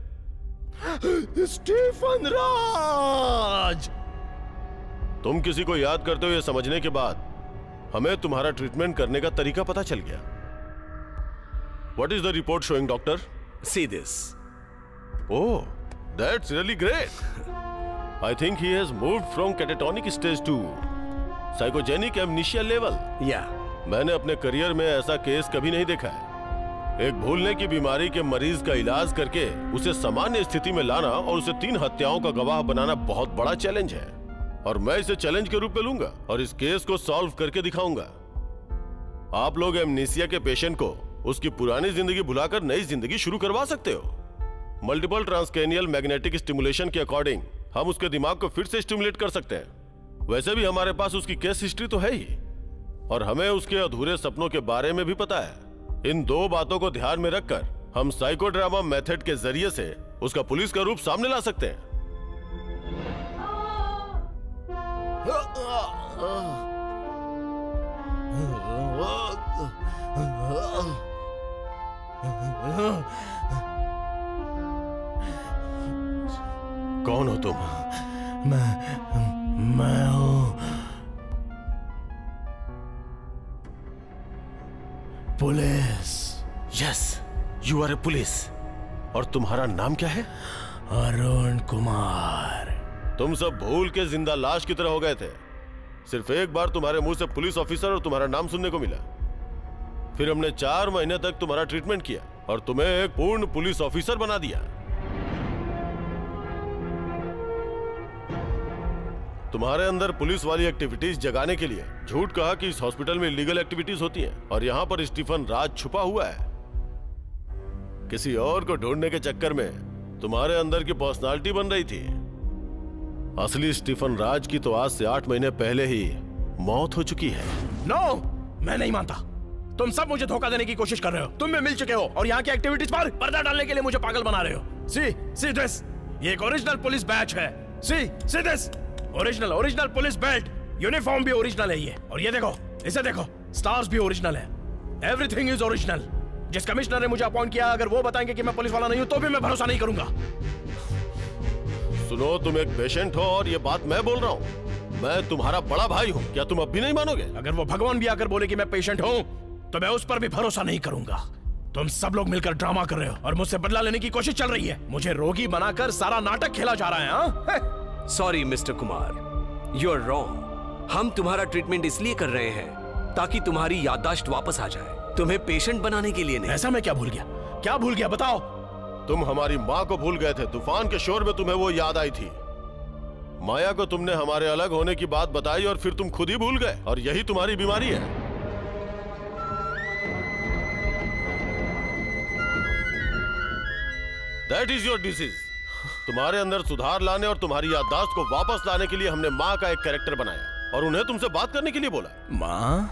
स्टीफन राज! तुम किसी को याद करते हो, यह समझने के बाद हमें तुम्हारा ट्रीटमेंट करने का तरीका पता चल गया। What is the report showing, doctor? See this. Oh, that's really great. I think he has moved from catatonic stage to psychogenic amnesia level. Yeah. मैंने अपने करियर में ऐसा केस कभी नहीं देखा है। एक भूलने की बीमारी के मरीज का इलाज करके उसे सामान्य स्थिति में लाना और उसे तीन हत्याओं का गवाह बनाना बहुत बड़ा चैलेंज है, और मैं इसे चैलेंज के रूप में लूंगा और इस केस को सॉल्व करके दिखाऊंगा। आप लोग एमनीसिया के पेशेंट को उसकी पुरानी जिंदगी भुलाकर नई जिंदगी शुरू करवा सकते हो। मल्टीपल ट्रांसक्रेनियल मैग्नेटिक स्टिमुलेशन के अकॉर्डिंग हम उसके दिमाग को फिर से स्टिमुलेट कर सकते हैं। वैसे भी हमारे पास उसकी केस हिस्ट्री तो है ही, और हमें उसके अधूरे सपनों के बारे में भी पता है। इन दो बातों को ध्यान में रखकर हम साइकोड्रामा मेथड के जरिए से उसका पुलिस का रूप सामने ला सकते हैं। कौन हो तुम? मैं मैं हूं police. Yes, you are a police. और तुम्हारा नाम क्या है? अरुण कुमार। तुम सब भूल के जिंदा लाश की तरह हो गए थे। सिर्फ एक बार तुम्हारे मुंह से पुलिस ऑफिसर और तुम्हारा नाम सुनने को मिला। फिर हमने चार महीने तक तुम्हारा ट्रीटमेंट किया और तुम्हें एक पूर्ण पुलिस ऑफिसर बना दिया। तुम्हारे अंदर पुलिस वाली एक्टिविटीज जगाने के लिए झूठ कहा कि इस हॉस्पिटल में इलीगल एक्टिविटीज होती हैं और यहाँ पर स्टीफन राज छुपा हुआ है। किसी और को ढूंढने के चक्कर में तुम्हारे अंदर की पर्सनालिटी बन रही थी। असली स्टीफन राज की तो आज से आठ महीने पहले ही मौत हो चुकी है। नो, मैं नहीं मानता। तुम सब मुझे धोखा देने की कोशिश कर रहे हो। तुम में मिल चुके हो और यहाँ की एक्टिविटीज पर पर्दा डालने के लिए मुझे पागल बना रहे हो। सी सी दिस, ये एक ओरिजिनल पुलिस बैच है। See see this, original original police belt, uniform भी ओरिजिनल है ये। और ये देखो, इसे देखो, स्टार्स भी ओरिजिनल है। Everything is original. जिस कमिश्नर ने मुझे अपॉइंट किया, अगर वो बताएंगे कि मैं पुलिस वाला नहीं हूं तो भी मैं भरोसा नहीं करूंगा। सुनो, तुम एक पेशेंट हो और ये बात मैं बोल रहा हूँ। मैं तुम्हारा बड़ा भाई हूँ, क्या तुम अब भी नहीं मानोगे? अगर वो भगवान भी आकर बोले कि मैं पेशेंट हूँ तो मैं उस पर भी भरोसा नहीं करूंगा। तुम सब लोग मिलकर ड्रामा कर रहे हो और मुझसे बदला लेने की कोशिश चल रही है। मुझे रोगी बनाकर सारा नाटक खेला जा रहा है। हाँ? Sorry mister Kumar, you are wrong. हम तुम्हारा ट्रीटमेंट इसलिए कर रहे हैं ताकि तुम्हारी याददाश्त वापस आ जाए, तुम्हें पेशेंट बनाने के लिए नहीं। ऐसा मैं क्या भूल गया? क्या भूल गया बताओ? तुम हमारी माँ को भूल गए थे। तूफान के शोर में तुम्हें वो याद आई थी। माया को तुमने हमारे अलग होने की बात बताई और फिर तुम खुद ही भूल गए, और यही तुम्हारी बीमारी है। That is your disease. तुम्हारे अंदर सुधार लाने और तुम्हारी याददाश्त को वापस लाने के लिए हमने माँ का एक कैरेक्टर बनाया और उन्हें तुमसे बात करने के लिए बोला। माँ?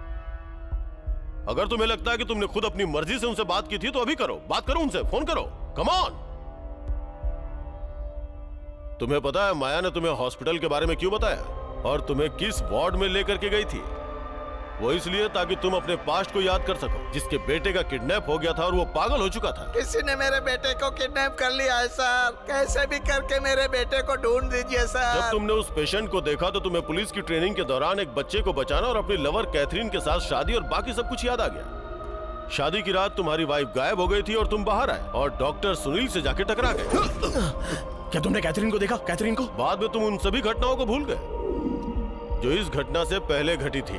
अगर तुम्हें लगता है कि तुमने खुद अपनी मर्जी से उनसे बात की थी तो अभी करो, बात करो उनसे, फोन करो, कम ऑन। तुम्हें पता है माया ने तुम्हें हॉस्पिटल के बारे में क्यों बताया? और तुम्हें किस वार्ड में लेकर के गई थी? वो इसलिए ताकि तुम अपने पास्ट को याद कर सको, जिसके बेटे का किडनैप हो गया था और वो पागल हो चुका था। किसी ने मेरे बेटे को किडनैप कर लिया है सर। कैसे भी करके मेरे बेटे को ढूंढ दीजिए सर। जब तुमने उस पेशेंट को देखा तो तुम्हें पुलिस की ट्रेनिंग के दौरान एक बच्चे को बचाना और अपनी लवर कैथरीन के साथ शादी और बाकी सब कुछ याद आ गया। शादी की रात तुम्हारी वाइफ गायब हो गई थी और तुम बाहर आए और डॉक्टर सुनील से जाके टकरा गए। क्या तुमने कैथरीन को देखा? कैथरीन को? बाद में तुम उन सभी घटनाओं को भूल गए जो इस घटना से पहले घटी थी।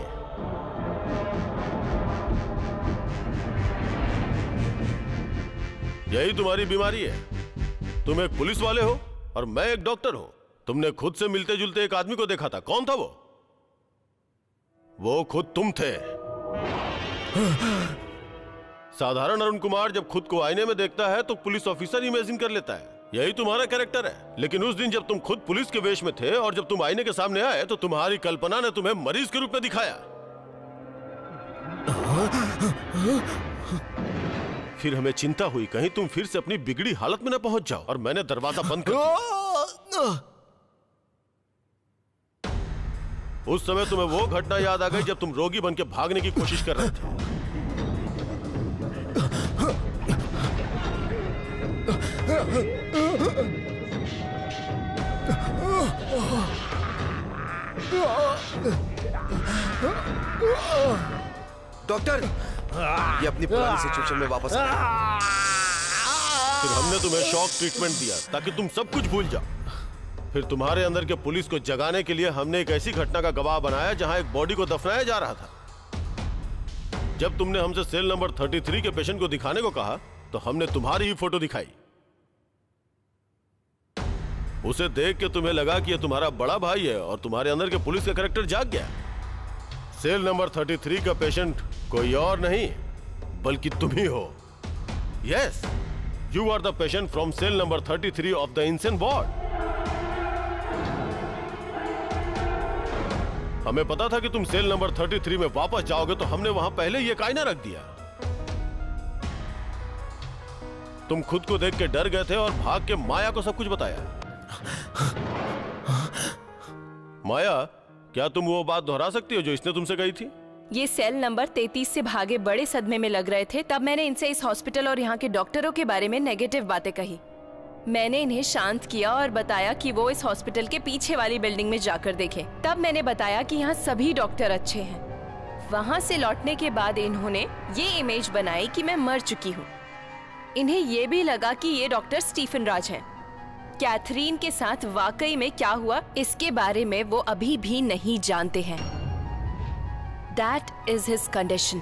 यही तुम्हारी बीमारी है। तुम एक पुलिस वाले हो और मैं एक डॉक्टर हूं। तुमने खुद से मिलते जुलते एक आदमी को देखा था। कौन था वो? वो खुद तुम थे। साधारण अरुण कुमार जब खुद को आईने में देखता है तो पुलिस ऑफिसर इमेजिन कर लेता है। यही तुम्हारा कैरेक्टर है। लेकिन उस दिन जब तुम खुद पुलिस के वेश में थे और जब तुम आईने के सामने आए तो तुम्हारी कल्पना ने तुम्हें मरीज के रूप में दिखाया। फिर हमें चिंता हुई कहीं तुम फिर से अपनी बिगड़ी हालत में न पहुंच जाओ और मैंने दरवाजा बंद कर दिया। उस समय तुम्हें वो घटना याद आ गई जब तुम रोगी बन के भागने की कोशिश कर रहे थे। डॉक्टर, ये अपनी पुरानी सिचुएशन में वापस आ गए। फिर हमने तुम्हें शॉक ट्रीटमेंट दिया ताकि तुम सब कुछ भूल जाओ। फिर तुम्हारे अंदर के पुलिस को जगाने के लिए हमने एक ऐसी घटना का गवाह बनाया जहां एक बॉडी को दफनाया जा रहा था। जब तुमने हमसे सेल नंबर तैंतीस के पेशेंट को दिखाने को कहा तो हमने तुम्हारी ही फोटो दिखाई। उसे देख के तुम्हें लगा कि यह तुम्हारा बड़ा भाई है और तुम्हारे अंदर के पुलिस का कैरेक्टर जाग गया। सेल नंबर तैंतीस का पेशेंट कोई और नहीं बल्कि तुम ही हो। Yes, you are the patient from cell number तैंतीस ऑफ द इंसेन वार्ड। हमें पता था कि तुम सेल नंबर तैंतीस में वापस जाओगे तो हमने वहां पहले ही एक आईना रख दिया। तुम खुद को देख के डर गए थे और भाग के माया को सब कुछ बताया। माया, क्या तुम वो बात दोहरा सकती हो जो इसने तुमसे कही थी? ये सेल नंबर तैंतीस से भागे बड़े सदमे में लग रहे थे, तब मैंने इनसे इस हॉस्पिटल और यहाँ के डॉक्टरों के बारे में नेगेटिव बातें कही। मैंने इन्हें शांत किया और बताया कि वो इस हॉस्पिटल के पीछे वाली बिल्डिंग में जाकर देखें। तब मैंने बताया कि यहाँ सभी डॉक्टर अच्छे हैं। वहाँ से लौटने के बाद इन्होंने ये इमेज बनाई कि मैं मर चुकी हूँ। इन्हें ये भी लगा कि ये डॉक्टर स्टीफन राज हैं। कैथरीन के साथ वाकई में क्या हुआ इसके बारे में वो अभी भी नहीं जानते हैं। That is his condition.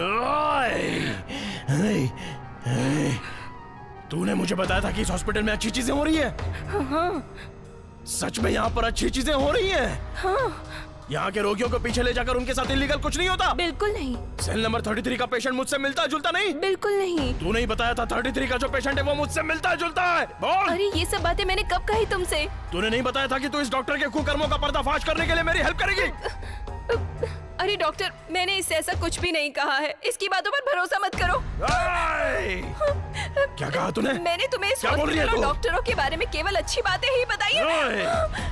तूने मुझे बताया था कि इस हॉस्पिटल में अच्छी चीजें हो रही है। हाँ। सच में यहाँ पर अच्छी चीजें हो रही हैं? हाँ। यहाँ के रोगियों को पीछे ले जाकर उनके साथ इलीगल कुछ नहीं होता? बिल्कुल नहीं। सेल नंबर तैंतीस का पेशेंट मुझसे मिलता जुलता नहीं? बिल्कुल नहीं। तूने ही बताया था तैंतीस का जो पेशेंट है वो मुझसे मिलता जुलता है। बोल। अरे ये सब बातें मैंने कब कही तुमसे? तूने नहीं बताया था कि तू इस डॉक्टर के कुकर्मों का पर्दाफाश करने के लिए मेरी हेल्प करेगी? अरे डॉक्टर, मैंने इससे ऐसा कुछ भी नहीं कहा है। इसकी बातों पर भरोसा मत करो। क्या कहा तूने? मैंने तुम्हें इस हॉस्पिटल और डॉक्टरों के बारे में केवल अच्छी बातें ही बताई है।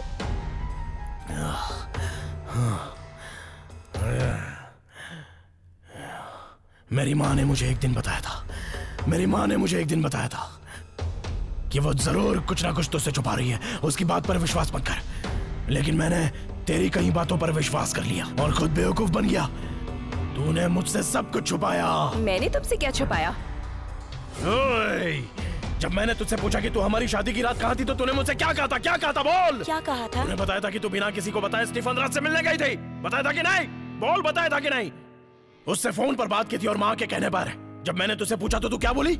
मेरी माँ ने मुझे एक दिन बताया था मेरी माँ ने मुझे एक दिन बताया था कि वो जरूर कुछ ना कुछ तुझसे छुपा रही है। उसकी बात पर विश्वास मत कर। लेकिन मैंने तेरी कई बातों पर विश्वास कर लिया और खुद बेवकूफ बन गया। तूने मुझसे सब कुछ छुपाया। मैंने तुमसे क्या छुपाया? ओए, जब मैंने तुझसे पूछा कि तू हमारी शादी की रात कहाँ थी तो तूने मुझसे क्या कहा था? क्या कहा था? बोल। क्या कहा था? तूने बताया था कि तू बिना किसी को बताए स्टीफन राज से मिलने गई थी। बताया था कि नहीं? बोल, बताया था कि नहीं? उससे फोन पर बात की थी और माँ के कहने पर। जब मैंने तुझसे पूछा तो तू क्या बोली?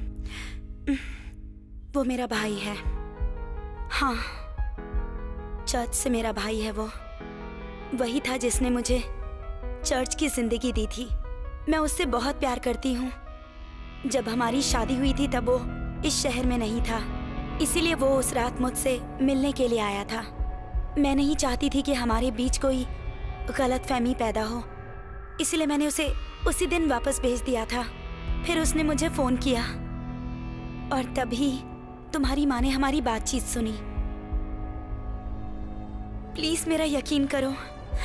वो मेरा भाई है। हाँ, चर्च से मेरा भाई है। वो वही था जिसने मुझे चर्च की जिंदगी दी थी। मैं उससे बहुत प्यार करती हूँ। जब हमारी शादी हुई थी तब वो इस शहर में नहीं था, इसीलिए वो उस रात मुझसे मिलने के लिए आया था। मैं नहीं चाहती थी कि हमारे बीच कोई गलतफहमी पैदा हो, इसलिए मैंने उसे उसी दिन वापस भेज दिया था। फिर उसने मुझे फोन किया और तभी तुम्हारी माँ ने हमारी बातचीत सुनी। प्लीज मेरा यकीन करो।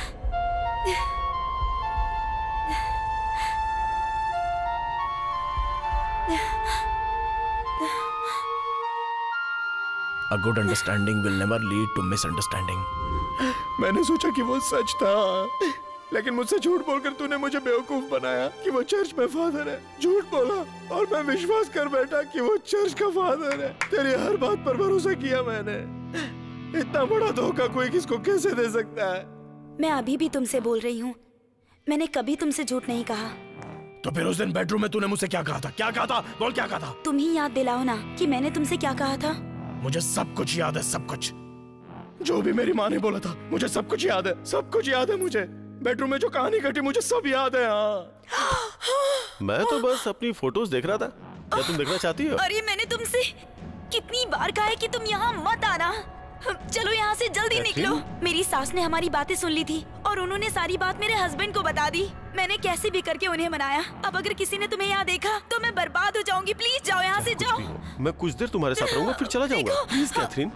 A good understanding will never lead to misunderstanding. मैंने सोचा कि वो सच था, लेकिन मुझसे झूठ बोलकर तूने मुझे बेवकूफ बनाया कि वो चर्च में फादर है। झूठ बोला और मैं विश्वास कर बैठा कि वो चर्च का फादर है। तेरी हर बात पर भरोसा किया मैंने। इतना बड़ा धोखा कोई किसको कैसे दे सकता है? मैं अभी भी तुमसे बोल रही हूँ, मैंने कभी तुमसे झूठ नहीं कहा। तो फिर उस दिन बेडरूम में तूने मुझसे क्या कहा था? क्या कहा था? बोल क्या कहा था? तुम ही याद दिलाओ ना कि मैंने तुमसे क्या कहा था। मुझे सब कुछ याद है, सब कुछ। जो भी मेरी माँ ने बोला था मुझे सब कुछ याद है, सब कुछ याद है मुझे। बेडरूम में जो कहानी घटी मुझे सब याद है। हाँ। मैं तो बस अपनी फोटोज देख रहा था। क्या तुम देखना चाहती हो? अरे मैंने तुमसे कितनी बार कहा है कि तुम यहाँ मत आना। चलो यहाँ से जल्दी निकलो। मेरी सास ने हमारी बातें सुन ली थी और उन्होंने सारी बात मेरे हस्बैंड को बता दी। मैंने कैसे भी करके उन्हें मनाया। अब अगर किसी ने तुम्हें यहाँ देखा तो मैं बर्बाद हो जाऊंगी। प्लीज जाओ यहाँ से, जाओ। मैं कुछ देर तुम्हारे साथ रहूंगा फिर चला जाऊंगा। Please Catherine.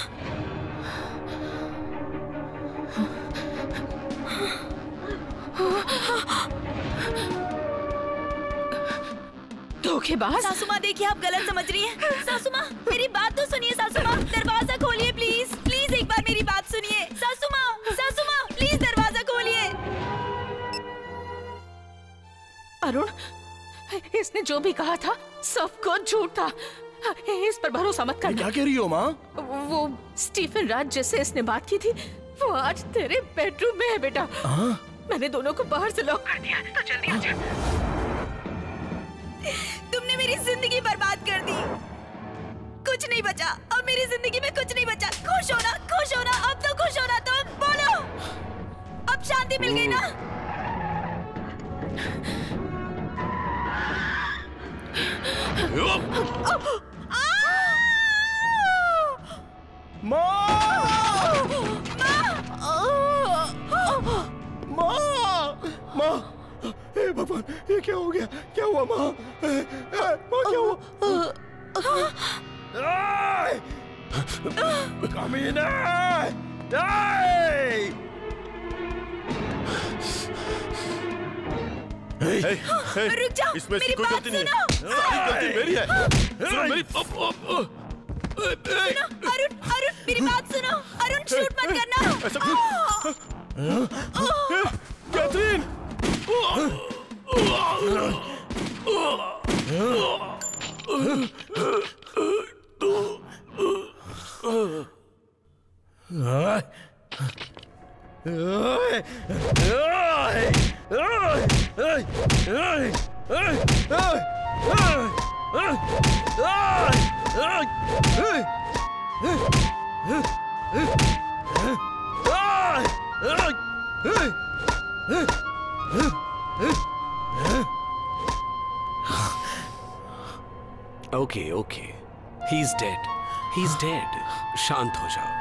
धोखेबाज। सासू माँ देखिए, आप गलत समझ रही हैं। सासू माँ मेरी बात तो सुनिए। सासू माँ दरवाजा खोलिए प्लीज, प्लीज एक बार मेरी बात सुनिए। सासू माँ, सासू माँ प्लीज दरवाजा खोलिए। अरुण, इसने जो भी कहा था सब कुछ झूठ था। इस पर भरोसा मत करना। क्या कह रही हो माँ? वो स्टीफन राज जिससे इसने बात की थी वो आज तेरे बेडरूम में है बेटा। हाँ? मैंने दोनों को बाहर से लॉक कर दिया, तो जल्दी आ जा। तुमने मेरी जिंदगी बर्बाद कर दी। कुछ नहीं बचा अब मेरी जिंदगी में, कुछ नहीं बचा। खुश होना, खुश होना, अब तो खुश होना। तुम बोलो, अब शांति मिल गई ना? माँ, हे भगवान, ये क्या हो गया? क्या हुआ माँ? माँ क्या हुआ? कमीना! रुक जाओ, मेरी बात सुनो। गलती मेरी है। सुनो मेरी। सुनो, अरुण, अरुण मेरी बात सुनो। अरुण शूट मत करना। Catherine! Okay okay, he is dead, he is dead. शांत हो जाओ।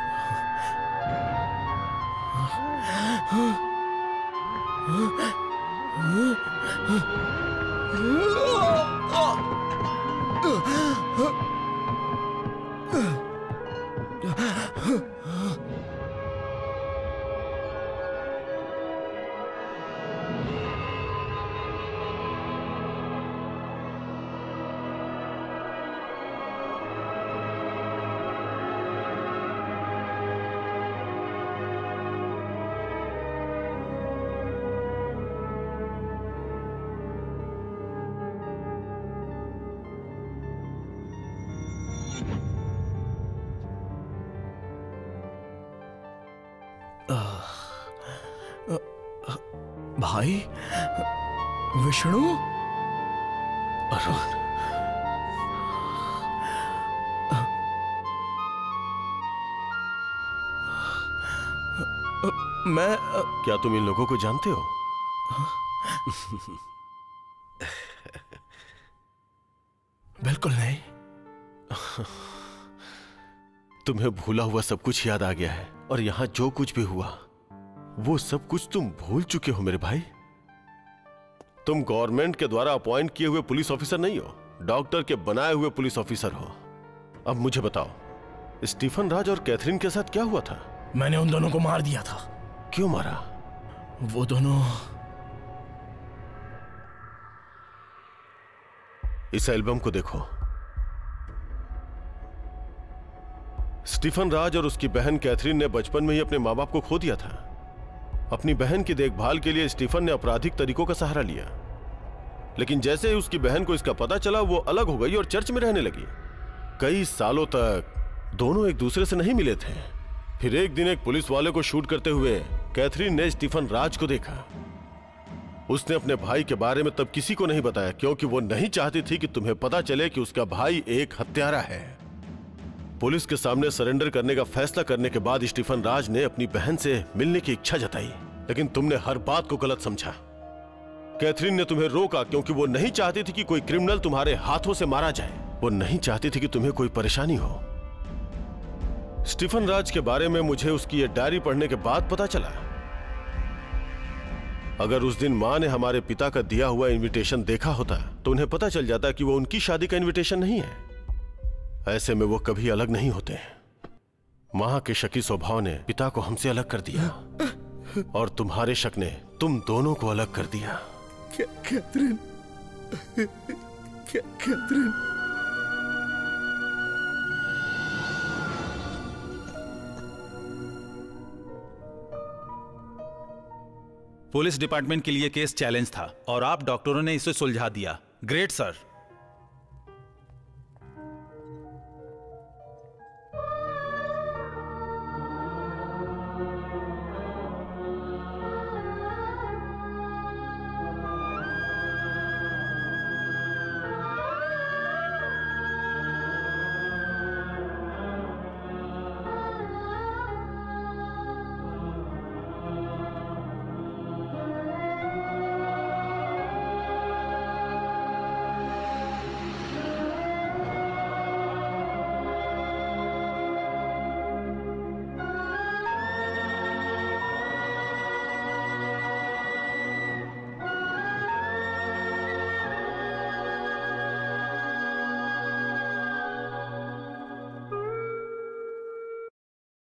भाई विष्णु, अरुण, मैं क्या तुम इन लोगों को जानते हो? बिल्कुल नहीं। तुम्हें भूला हुआ सब कुछ याद आ गया है और यहां जो कुछ भी हुआ वो सब कुछ तुम भूल चुके हो मेरे भाई। तुम गवर्नमेंट के द्वारा अपॉइंट किए हुए पुलिस ऑफिसर नहीं हो, डॉक्टर के बनाए हुए पुलिस ऑफिसर हो। अब मुझे बताओ, स्टीफन राज और कैथरीन के साथ क्या हुआ था? मैंने उन दोनों को मार दिया था। क्यों मारा? वो दोनों इस एल्बम को देखो। स्टीफन राज और उसकी बहन कैथरीन ने बचपन में ही अपने माँ बाप को खो दिया था। अपनी बहन की देखभाल के लिए स्टीफन ने आपराधिक तरीकों का सहारा लिया, लेकिन जैसे ही उसकी बहन को इसका पता चला वो अलग हो गई और चर्च में रहने लगी। कई सालों तक दोनों एक दूसरे से नहीं मिले थे। फिर एक दिन एक पुलिस वाले को शूट करते हुए कैथरीन ने स्टीफन राज को देखा। उसने अपने भाई के बारे में तब किसी को नहीं बताया, क्योंकि वो नहीं चाहती थी कि तुम्हें पता चले कि उसका भाई एक हत्यारा है। पुलिस के सामने सरेंडर करने का फैसला करने के बाद स्टीफन राज ने अपनी बहन से मिलने की इच्छा जताई, लेकिन तुमने हर बात को गलत समझा। कैथरीन ने तुम्हें रोका क्योंकि वो नहीं चाहती थी कि कोई क्रिमिनल तुम्हारे हाथों से मारा जाए। वो नहीं चाहती थी कि तुम्हें कोई परेशानी हो। स्टीफन राज के बारे में मुझे उसकी ये डायरी पढ़ने के बाद पता चला। अगर उस दिन मां ने हमारे पिता का दिया हुआ इनविटेशन देखा होता तो उन्हें पता चल जाता कि वो उनकी शादी का इनविटेशन नहीं है। ऐसे में वो कभी अलग नहीं होते। मां के शकी स्वभाव ने पिता को हमसे अलग कर दिया और तुम्हारे शक ने तुम दोनों को अलग कर दिया। Catherine, Catherine. पुलिस डिपार्टमेंट के लिए केस चैलेंज था और आप डॉक्टरों ने इसे सुलझा दिया। Great sir.